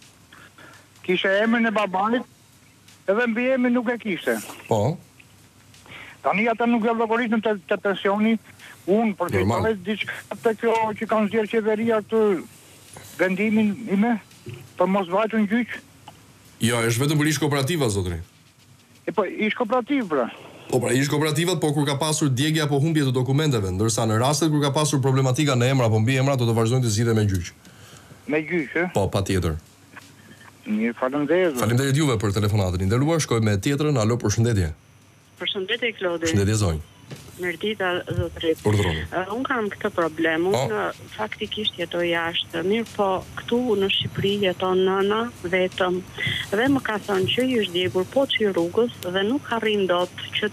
S8: Kishe emrin e babait, edhe mbi emrin nuk e kishte.
S1: Po.
S8: Tani ata nuk e llogarisën te pensioni. Unë për të thënë diçka të kjo që kanë zgjerë qeveria të vendimin ime për mos vajtur në gjyq.
S1: Jo, është vetëm për ish kooperativa zotëri.
S8: Po, ish kooperativ pra.
S1: Po pra, ish kooperativat, po kur ka pasur djegje apo humbje të dokumenteve, ndërsa në rastet kur ka pasur problematika në emra apo mbi emra, do të vazhdojnë të zgjidhen me gjyq.
S8: Me gjyq, e?
S1: Po, patjetër.
S8: Mirë, faleminderit.
S1: Faleminderit juve për telefonatën. I nderuar, shkojmë me tjetrën. Alo, përshëndetje.
S13: Përshëndetje Klodi.
S1: Përshëndetje zonjë.
S13: Mirdita zotërit.
S1: Urdhroni.
S13: Unë kam këtë problem, unë faktikisht jetoj jashtë, mirë po këtu në Shqipëri jeton nëna vetëm dhe më ka thënë që i është djegur poçi i rrugës dhe nuk arrin dot që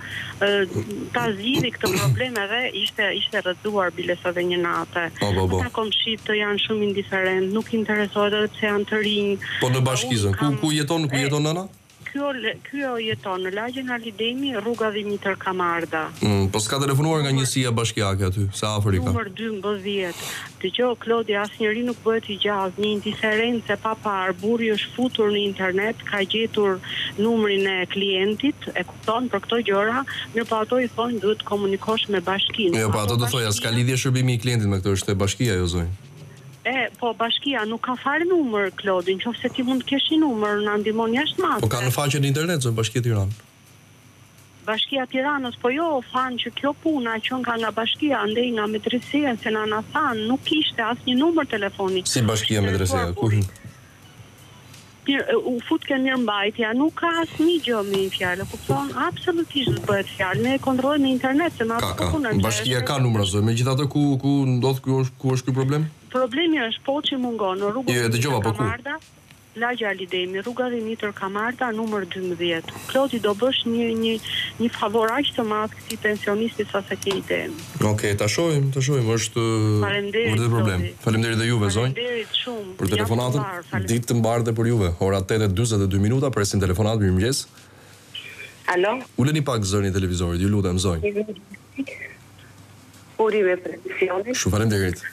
S13: ta zgjidhë këtë problem edhe ishte rrëzuar biles edhe një natë. Ata komshit janë shumë indiferent, nuk interesohet edhe pse janë të rinj.
S1: Po në bashkizën, ku jeton nëna?
S13: Kjo jeton në lagjen Alidemi, rruga Dimitër Kamarda.
S1: Po s'ka telefonuar nga njësia bashkiake aty, sa afër i ka?
S13: Numër 12. Dëgjoj Klodi, asnjëri nuk bëhet i gjallë, një indiferencë pa parë, burri është futur në internet, ka gjetur numrin e klientit, e kupton për këto gjëra, mirë po ato i thonë duhet komunikosh me bashkinë.
S1: Jo, po ato do thoja, s'ka lidhje shërbimi i klientit me këtë, është e bashkia jo zonjë.
S13: Po bashkia nuk ka fare numër, Klodi, nëse ti mund të kesh një numër, na ndihmon jashtë masë.
S1: Po ka në faqen e internet, zonë Bashkia Tiranë.
S13: Bashkia Tiranës, po jo, thanë që kjo puna që nga bashkia, andej nga medresia, se na thanë, nuk kishte asë një numër telefoni.
S1: Si bashkia medresia, ku?
S13: U fut ke mirëmbajtja, nuk ka asë një gjë me një fjallë, kupton, absolutisht bëhet fjallë, ne kontrollojmë në internet, se ma
S1: ka. Bashkia ka numra, zonë, me gjithatë ku ndodh ku është ky problem?
S13: Problemi është poçi mungon në rrugën Kamarda, lagja Alidemi, rruga Dimitër Kamarda, numër 12. Klodi, do bësh një favor aq të madh këtij pensionisti sa se ke idenë.
S1: Okej, ta shohim, është vërtet problem. Faleminderit dhe juve zonjë.
S13: Faleminderit shumë
S1: për telefonatën. Ditë të mbarë për juve. Ora 8:42 minuta, presim telefonat, mirëmëngjes.
S2: Alo?
S1: Uleni pak zërin e televizorit, ju lutem zonjë.
S2: Urime pensioni.
S1: Shumë faleminderit.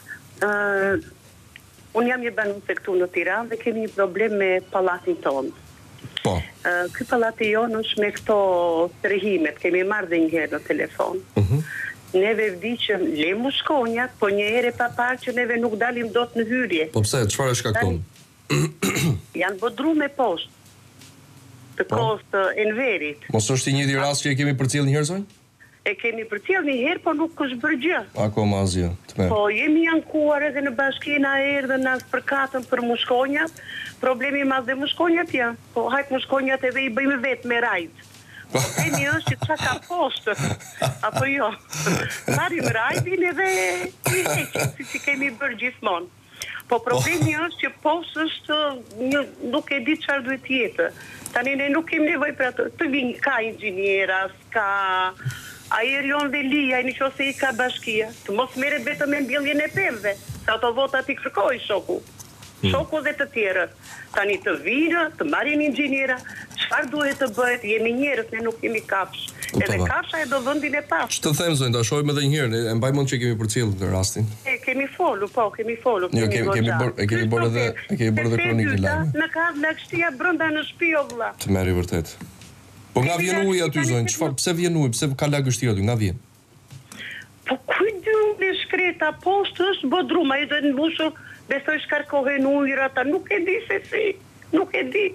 S2: Unë jam një banuese këtu në Tiranë dhe kemi një problem me pallatin tonë.
S1: Po.
S2: Ky pallati jonë është me këto strehimet, kemi marrë dhe një herë në telefon. Neve vdiqëm le mushkonjat, po një herë pa parë që neve nuk dalim dot në hyrje.
S1: Po pse, çfarë shkakton?
S2: Janë bodru me poshtë të kohës të Enverit.
S1: Mos është i njëjti rast që e kemi përcjell një herë zonjë?
S2: E kemi përcjell një herë, po nuk është bërë gjë.
S1: Akoma asgjë.
S2: Po jemi ankuar edhe në bashkinë erdhë na përkatën për mushkonjat. Problemi i madh dhe mushkonjat janë. Po hajt mushkonjat edhe i bëjmë vetë me rajd. Problemi është që çka ka poshtë. Apo jo. Marrim rajdin edhe i heqim si kemi bërë gjithmonë. Po problemi është që poshtë është nuk e di çfarë duhet të jetë. Tani ne nuk kemi nevojë për ato. Të vinë ka inxhiniera, ka Ajerion dhe Lija, në qoftë se i ka bashkia, të mos merret vetëm me mbjelljen e pemëve, sa ato vota ti kërkoj shoku. Shoku dhe të tjerët. Tani të vinë, të marrin inxhiniera, çfarë duhet të bëhet? Jemi njerëz, ne nuk jemi kafsh. Edhe kafsha e do vendin e pas.
S1: Ç'të them zonjë, ta shohim edhe një herë, e mbaj mend që kemi përcjellë në rastin.
S2: Kemi folur, po, kemi folur.
S1: Jo, kemi bërë edhe kronikë lajme.
S2: Në ka lagështia brenda në shtëpi o vëlla.
S1: Të merri vërtet. Po nga vjen uji aty zonjë, çfarë pse vjen uji, pse ka lagështia aty, nga vjen?
S2: Po ku në shkreta poshtë është bodrum, ai do të mbushur, besoj shkarkohen ujëra, ata nuk e di se si, nuk e di.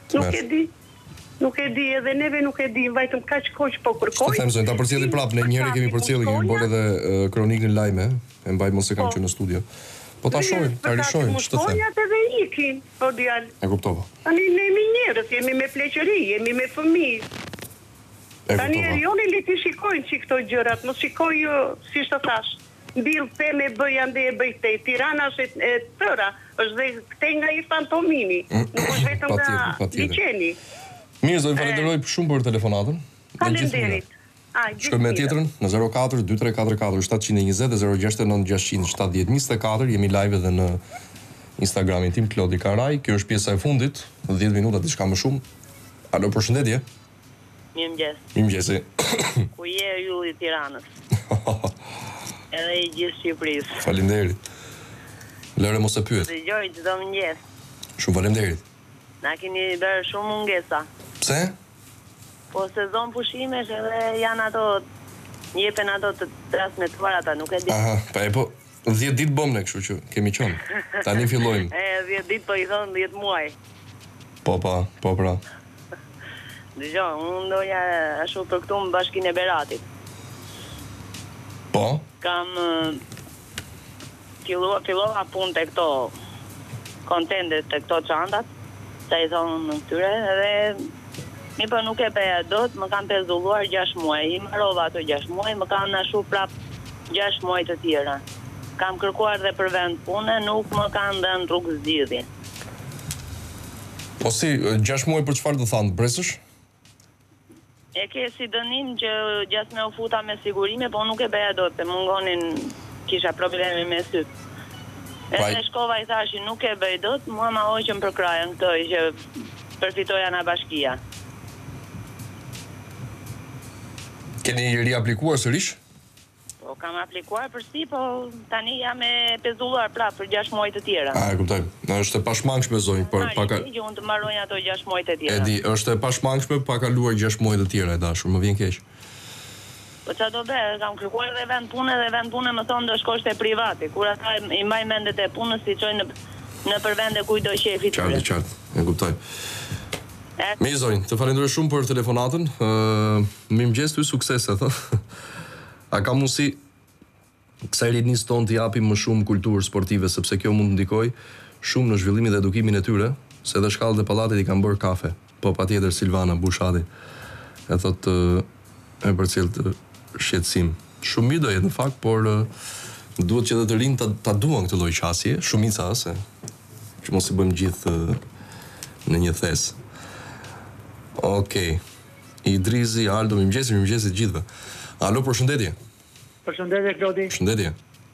S2: Nuk e di, edhe neve nuk e di, vajtëm kaq kohë po kërkoj.
S1: Të them zonjë, ta përcjellim prapë, ne njëherë kemi përcjellë, kemi bërë edhe kronikën lajme, e mbaj mos e kam që në studio. Po ta shohim, ta rishojmë, ç'të them.
S2: Shkonjat edhe ikin, po djalë.
S1: E kuptova.
S2: Tani ne jemi njerëz, jemi me pleqëri, jemi me fëmijë. Tani erioni le ti shikojnë që këto gjërat, mos shikoj si të thash. Mbill pemë bëj ande e bëj te. Tirana është e tëra, është dhe këtej nga i fantomimi, nuk është vetëm nga liçeni.
S1: Mirë, zonjë, falenderoj shumë për telefonatën.
S2: Faleminderit.
S1: Shkojmë me tjetrën në 04 2344 720 dhe 069 600 7024. Jemi live edhe në Instagramin tim Klodi Karaj. Kjo është pjesa e fundit, 10 minuta diçka më shumë. Alo, përshëndetje.
S3: Mirëmëngjes.
S1: Mirëmëngjesi.
S3: Ku je ju i Tiranës? Edhe i gjithë Shqipërisë.
S1: Faleminderit. Lëre mos e pyet.
S3: Dëgjoj çdo mëngjes.
S1: Shumë faleminderit.
S3: Na keni bërë shumë mungesa.
S1: Pse?
S3: Po sezon pushimesh edhe janë ato, jepen ato të transmetuar ata, nuk e di.
S1: Aha, po 10 ditë bëm ne, kështu që kemi qenë. Tani fillojmë.
S3: 10 ditë po i thon 10 muaj.
S1: Po pra.
S3: Dëgjoj, unë doja ashtu për këtu në Bashkinë e Beratit.
S1: Po?
S3: Kam fillova punë të këto kontendet, të këto çantat, sa i thonë në këtyre, edhe mi për nuk e peja dot, më kam pezulluar 6 muaj, i marrova ato 6 muaj, më kam nashu prap 6 muaj të tjera. Kam kërkuar dhe për vend pune, nuk më kam dhe në rrugë zgjidhje.
S1: Po si, 6 muaj për çfarë do thanë, presësh?
S3: E ke si dënim që gjatë me u futa me sigurime, po nuk e beja dot, se mungonin kisha probleme me syt. Edhe shkova i thashi, nuk e bëj dot, mua ma hoqën për krajën këtoj që përfitoja nga bashkia.
S1: Keni riaplikuar sërish?
S3: Po, kam aplikuar përsi, po tani jam e pezulluar prapë për 6 muaj të tjera.
S1: E kuptoj. Është e pashmangshme zonjë, por
S3: paka që unë të marroj ato 6 muaj të tjera.
S1: E di, është e pashmangshme pa kaluar 6 muaj të tjera, e dashur, më vjen keq.
S3: Po çfarë do bëj? Kam kërkuar dhe vend pune më thonë do shkosh te privati. Kur ata i mbaj mendet e punës si çojnë në përvende kujdo shefi të tyre.
S1: Qartë, e kuptoj. Mirë zonjë, të falenderoj shumë për telefonatën. Mirëmëngjes, ty suksese, thë. A ka mundësi kësaj rinjës tonë të japim më shumë kulturë sportive, sepse kjo mund të ndikoj shumë në zhvillimin dhe edukimin e tyre, se edhe shkallët e pallatit i kanë bërë kafe. Po patjetër Silvana Bushati e thotë e përcjell të shqetësim. Shumë mirë do jetë në fakt, por duhet që edhe të rinë ta duan këtë lloj qasje, shumica se që mos i bëjmë gjithë në një thes. Okej. Idrizi, Aldo, mirëmëngjes të gjithëve. Alo, përshëndetje.
S9: Përshëndetje, Klodi.
S1: Përshëndetje.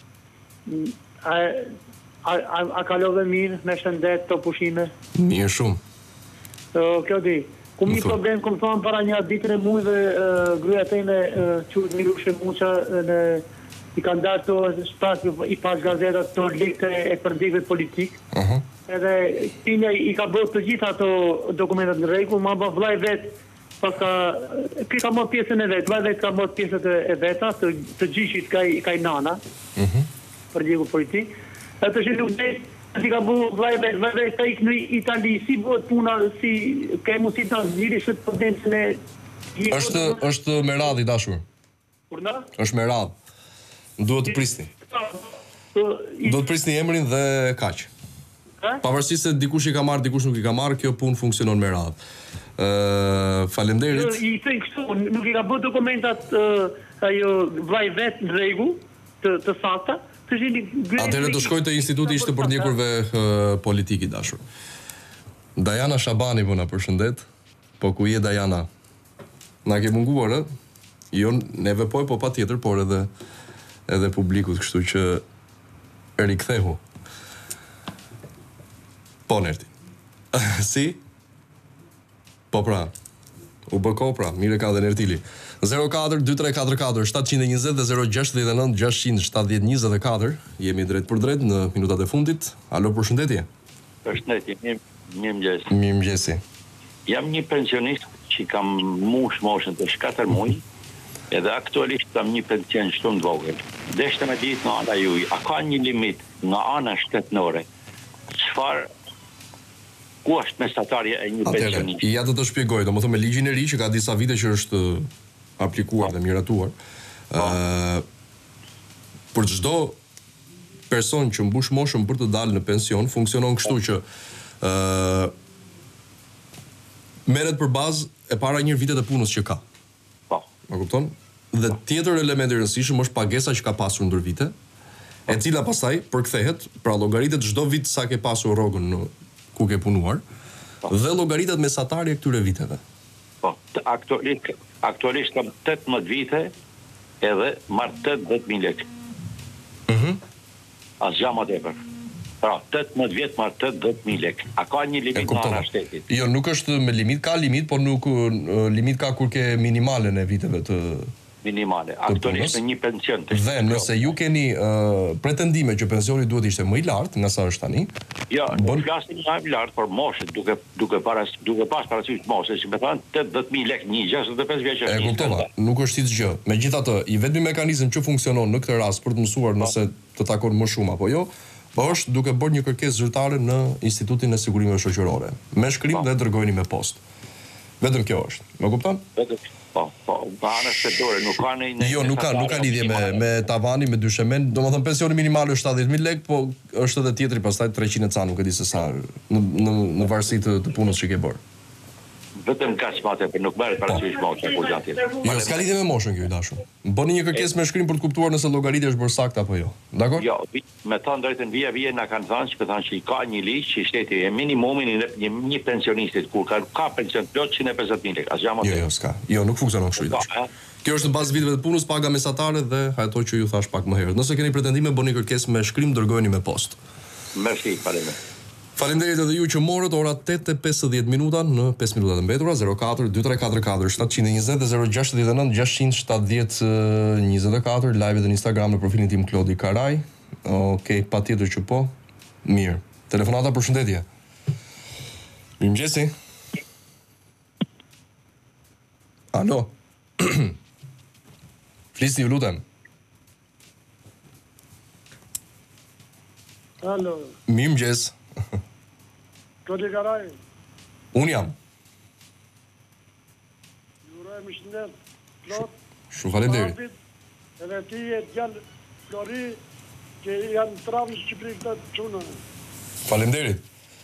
S9: A kalove mirë me shëndet të pushime?
S1: Mirë shumë.
S9: Klodi, ku mi problem, ku më thonë para një ditër e mujve, gruja tejme qurë Mirushe Muqa i kanë darë të shpasë i pas gazetat të likë e përdikve politikë. Edhe tine i ka bërë të gjitha ato dokumentat në rregull, ma ba vlaj vetë, pas ka mërë pjesën e vetë, vlaj vetë ka mërë pjesët e veta, të gjishit ka i nana, përdikve politikë. E të që nuk vetë, si ka bu vlaj vetë ka ikë në Itali, si bëhet puna, si ka e musit në zhjiri shëtë përdensën e...
S1: është me radhë i dashur.
S9: Kurna?
S1: është me radhë. Duhet të prisni. Duhet të prisni emrin dhe kaq. Pavarësisht se dikush i ka marrë, dikush nuk i ka marrë, kjo punë funksionon me radhë. Faleminderit.
S9: I thënë kështu, nuk i ka bërë dokumentat ajo vlaj vetë në rregull, të sakta.
S1: Atëherë do shkoj te Instituti i Shtëpërndjekurve Politik i dashur. Dajana Shabani po na përshëndet. Po ku je Dajana? Na ke munguar, ë? Jo neve po patjetër, por edhe publikut, kështu që rikthehu. Po Nerti. Si? Po pra. U bë kopra, mire ka dhe Nertili. 04-2344-720 dhe 069-670-24. Jemi drejt për drejt në minutat e fundit. Alo, përshëndetje.
S10: Përshëndetje, mirëmëngjes.
S1: Mirëmëngjesi.
S10: Jam një pensionist që kam moshën të 4 muaj, edhe aktualisht kam një pension shumë të vogël. Deshte me ditë nga ana juaj, a ka një limit nga ana shtetënore? Ku është mesatarja e një pensionist?
S1: Ja të shpjegoj, domethënë me ligjin e ri që ka disa vite që është aplikuar dhe miratuar. Për çdo person që mbush moshën për të dalë në pension, funksionon kështu që merret për bazë e para një vitet e punës që ka.
S10: Po.
S1: Ma kupton? Dhe tjetër element i rëndësishëm është pagesa që ka pasur ndër vite, e cila pastaj përkthehet, pra llogaritet çdo vit sa ke pasur rrogën në ku ke punuar, dhe llogaritet mesatarja e këtyre viteve.
S10: Po, aktualisht kam 18 vite edhe marr 80.000 lekë. Asgjë më tepër. Pra, 18 vjet marr 80.000 lekë. A ka një limit nga ana shtetit?
S1: Jo, nuk është me limit, ka limit, por nuk limit ka kur ke minimalen e viteve të
S10: minimale. Aktualisht me një pension të
S1: dhe nëse ju keni pretendime që pensioni duhet ishte më i lartë nga sa është tani.
S10: Jo, nuk flasim nga më lartë, por moshët duke pas parasysh moshën, që me thënë 80.000 lekë një 65 vjeç.
S1: E kuptova, nuk është si ç'gjë. Megjithatë, i vetmi mekanizëm që funksionon në këtë rast për të mësuar nëse të takon më shumë apo jo, po është duke bërë një kërkesë zyrtare në Institutin e Sigurimeve Shoqërore, me shkrim dhe dërgojeni me postë. Vetëm kjo është. Më kupton?
S10: Po, ana shtetore nuk ka në
S1: jo, nuk ka lidhje me tavani, me dyshemen. Domethënë pensioni minimal është 70.000 lekë, po është edhe tjetri pastaj 300 ca, nuk e di se sa në varësi të punës që ke bërë.
S10: Vetëm kaq më tepër, nuk merret parasysh moshën kur gjatë.
S1: Jo, s'ka lidhje me moshën kjo i dashur. Bëni një kërkesë me shkrim për të kuptuar nëse llogaritja është bërë saktë apo jo. Dakor?
S10: Jo, me thënë drejtën vija na kanë thënë që ka një ligj që shteti e minimumin një pensionistit kur ka pension plot 150.000 lekë. Asgjë më tepër.
S1: Jo, s'ka. Jo, nuk funksionon kështu i dashur. Kjo është në bazë viteve të punës, paga mesatare dhe ato që ju thash pak më herët. Nëse keni pretendime, bëni kërkesë me shkrim, dërgojeni me postë.
S10: Merci, faleminderit.
S1: Faleminderit edhe ju që morët, ora 8:50 minuta në 5 minutat e mbetura, 04-2344-720 dhe 069-670-24, live dhe në Instagram në profilin tim Klodi Karaj. Okej, patjetër që po. Mirë. Telefonata, përshëndetje. Mirëmëngjesi. Alo. Flisni, ju lutem.
S11: Alo.
S1: Mirëmëngjes.
S11: Klodi Karaj.
S1: Unë jam.
S11: Juroj më shëndet, plot.
S1: Shumë faleminderit.
S11: Edhe ti e djallë Flori që janë travë në Shqipëri këta të çuna.
S1: Faleminderit.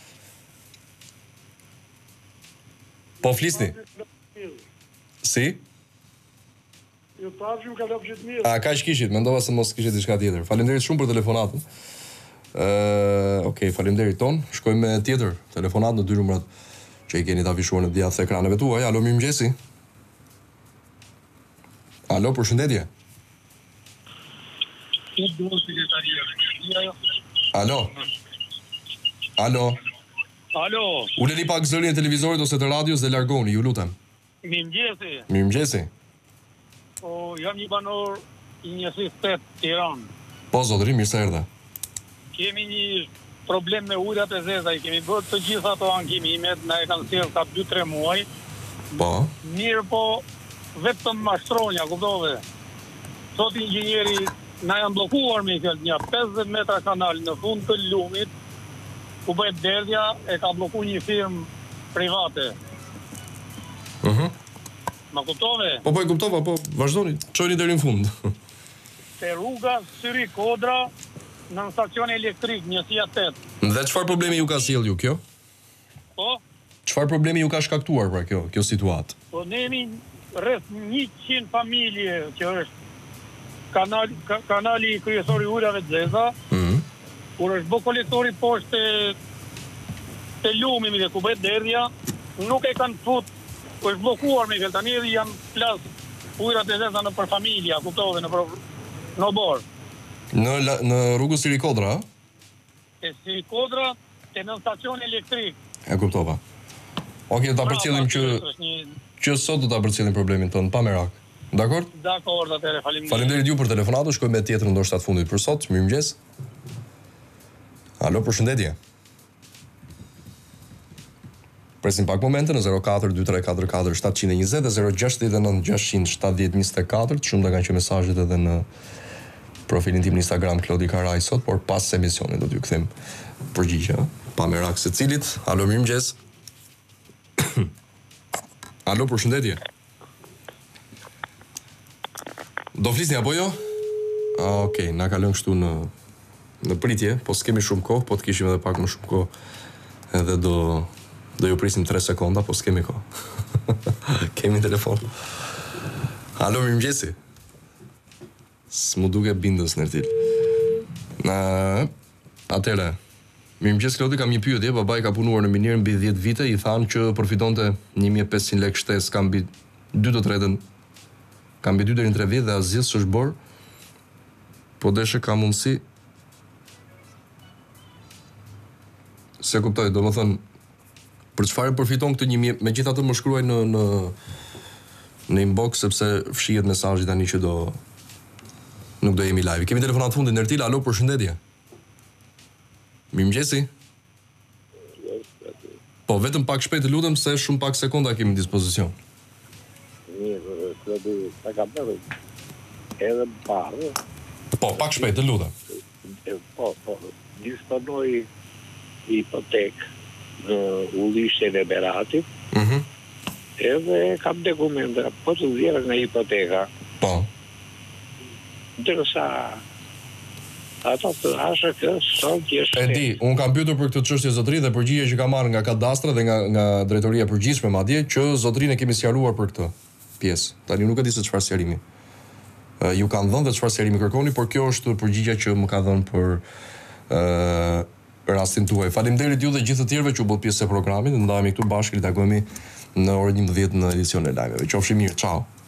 S1: Po flisni. Si?
S11: Jo tavë ju ka lëpë gjithë mirë.
S1: A, ka që kishit, mendova se mos kishit diçka tjetër. Faleminderit shumë për telefonatën. Okej, faleminderit ton. Shkojmë me tjetër telefonat në dy numrat që i keni të afishuar në djathë ekraneve tuaj. Alo, mirëmëngjesi. Alo, përshëndetje. Alo. Alo.
S18: Alo.
S1: Uleni pak zërin e televizorit ose të radios dhe largoni, ju lutem.
S18: Mirëmëngjesi.
S1: Mirëmëngjesi.
S18: Po, jam një banor i njësisë 8 Tiranë.
S1: Po, zotëri, mirë se erdhe.
S18: Kemi një problem me ujrat e zeza, i kemi bërë të gjitha ato ankimimet, na e kanë sjellë ka 2-3 muaj.
S1: Po.
S18: Mirë po, vetëm mashtronja, kuptove. Sot inxhinieri na janë bllokuar me fjalë një 50 metra kanal në fund të lumit, ku bëhet derdhja, e ka bllokuar një firmë private. Ma kuptove?
S1: Po, e kuptova, po, vazhdoni, çojeni deri në fund.
S18: Te rruga Syri Kodra, në stacion elektrik, njësia 8.
S1: Dhe çfarë problemi ju ka sjell ju kjo?
S18: Po?
S1: Çfarë problemi ju ka shkaktuar pra kjo situatë?
S18: Po ne jemi rreth 100 familje që është kanali kryesor i ujrave të zeza. Kur është bë kolektori poshtë te lumi dhe ku bëhet derdhja, nuk e kanë fut, është bllokuar me fjalë tani edhe janë plas ujrat e zeza në për familja, kuptove, në borë.
S1: Në rrugën Sirikodra, a?
S18: E Sirikodra, te në stacion elektrik.
S1: E kuptova. Okej, ta përcjellim që sot do ta përcjellim problemin tonë pa merak. Dakor?
S18: Dakor, atëherë faleminderit.
S1: Faleminderit ju për telefonatën, shkojmë me tjetrën ndoshta të fundit për sot. Mirëmëngjes. Alo, përshëndetje. Presim pak momente në 04 2344 720 dhe 069 670 24. Shumë da kanë që mesazhet edhe në profilin tim në Instagram Klodi Karaj sot, por pas emisionit do t'ju kthejm përgjigje, pa merak secilit. Alo, mirëmëngjes. Alo, përshëndetje. Do flisni apo jo? Okej, na kalon kështu në pritje, po s'kemi shumë kohë, po të kishim edhe pak më shumë kohë, edhe do ju prisim 3 sekonda, po s'kemi kohë. Kemi telefon. Alo, mirëmëngjesi. S'mu duke bindës nërtil. Atere, mirëmëngjes Klodi, kam një pyetje, babai ka punuar në minierë mbi 10 vite, i thanë që përfitonte 1500 lekë shtesë, kam mbi 2 deri në 3 vjet dhe asgjë s'është bërë. Po deshe ka mundësi se kuptoj, do më thënë për çfarë përfiton këtë 1000, megjithatë më shkruaj në inbox sepse fshihet mesazhi tani që nuk do jemi live. Kemi telefonat fundit Nertil, alo, përshëndetje. Mirëmëngjesi. Po vetëm pak shpejt lutem se shumë pak sekonda kemi në dispozicion.
S14: Mirë, ta ka bërë edhe parë.
S1: Po, pak shpejt, lutem.
S14: Po, disponoj hipotekë në Ullishtin e Beratit, edhe kam dokumenta, po të zjerë nga hipoteka.
S1: Po.
S14: Ndërsa ato të ashe sot jeshtë...
S1: E di, unë kam pyetur për këtë çështje zotëri dhe përgjigje që kam marrë nga kadastra dhe nga drejtoria e përgjithshme madje që zotërinë e kemi sqaruar për këtë pjesë. Tani nuk e di se çfarë sqarimi. Ju kanë dhënë dhe çfarë sqarimi kërkoni, por kjo është përgjigja që më ka dhënë për rastin tuaj. Faleminderit ju dhe gjithë të tjerëve që u bët pjesë e programit. Ndahemi këtu bashkë, i takojmë në orën 11 në edicion e lajmeve. Qofshi mirë, ciao.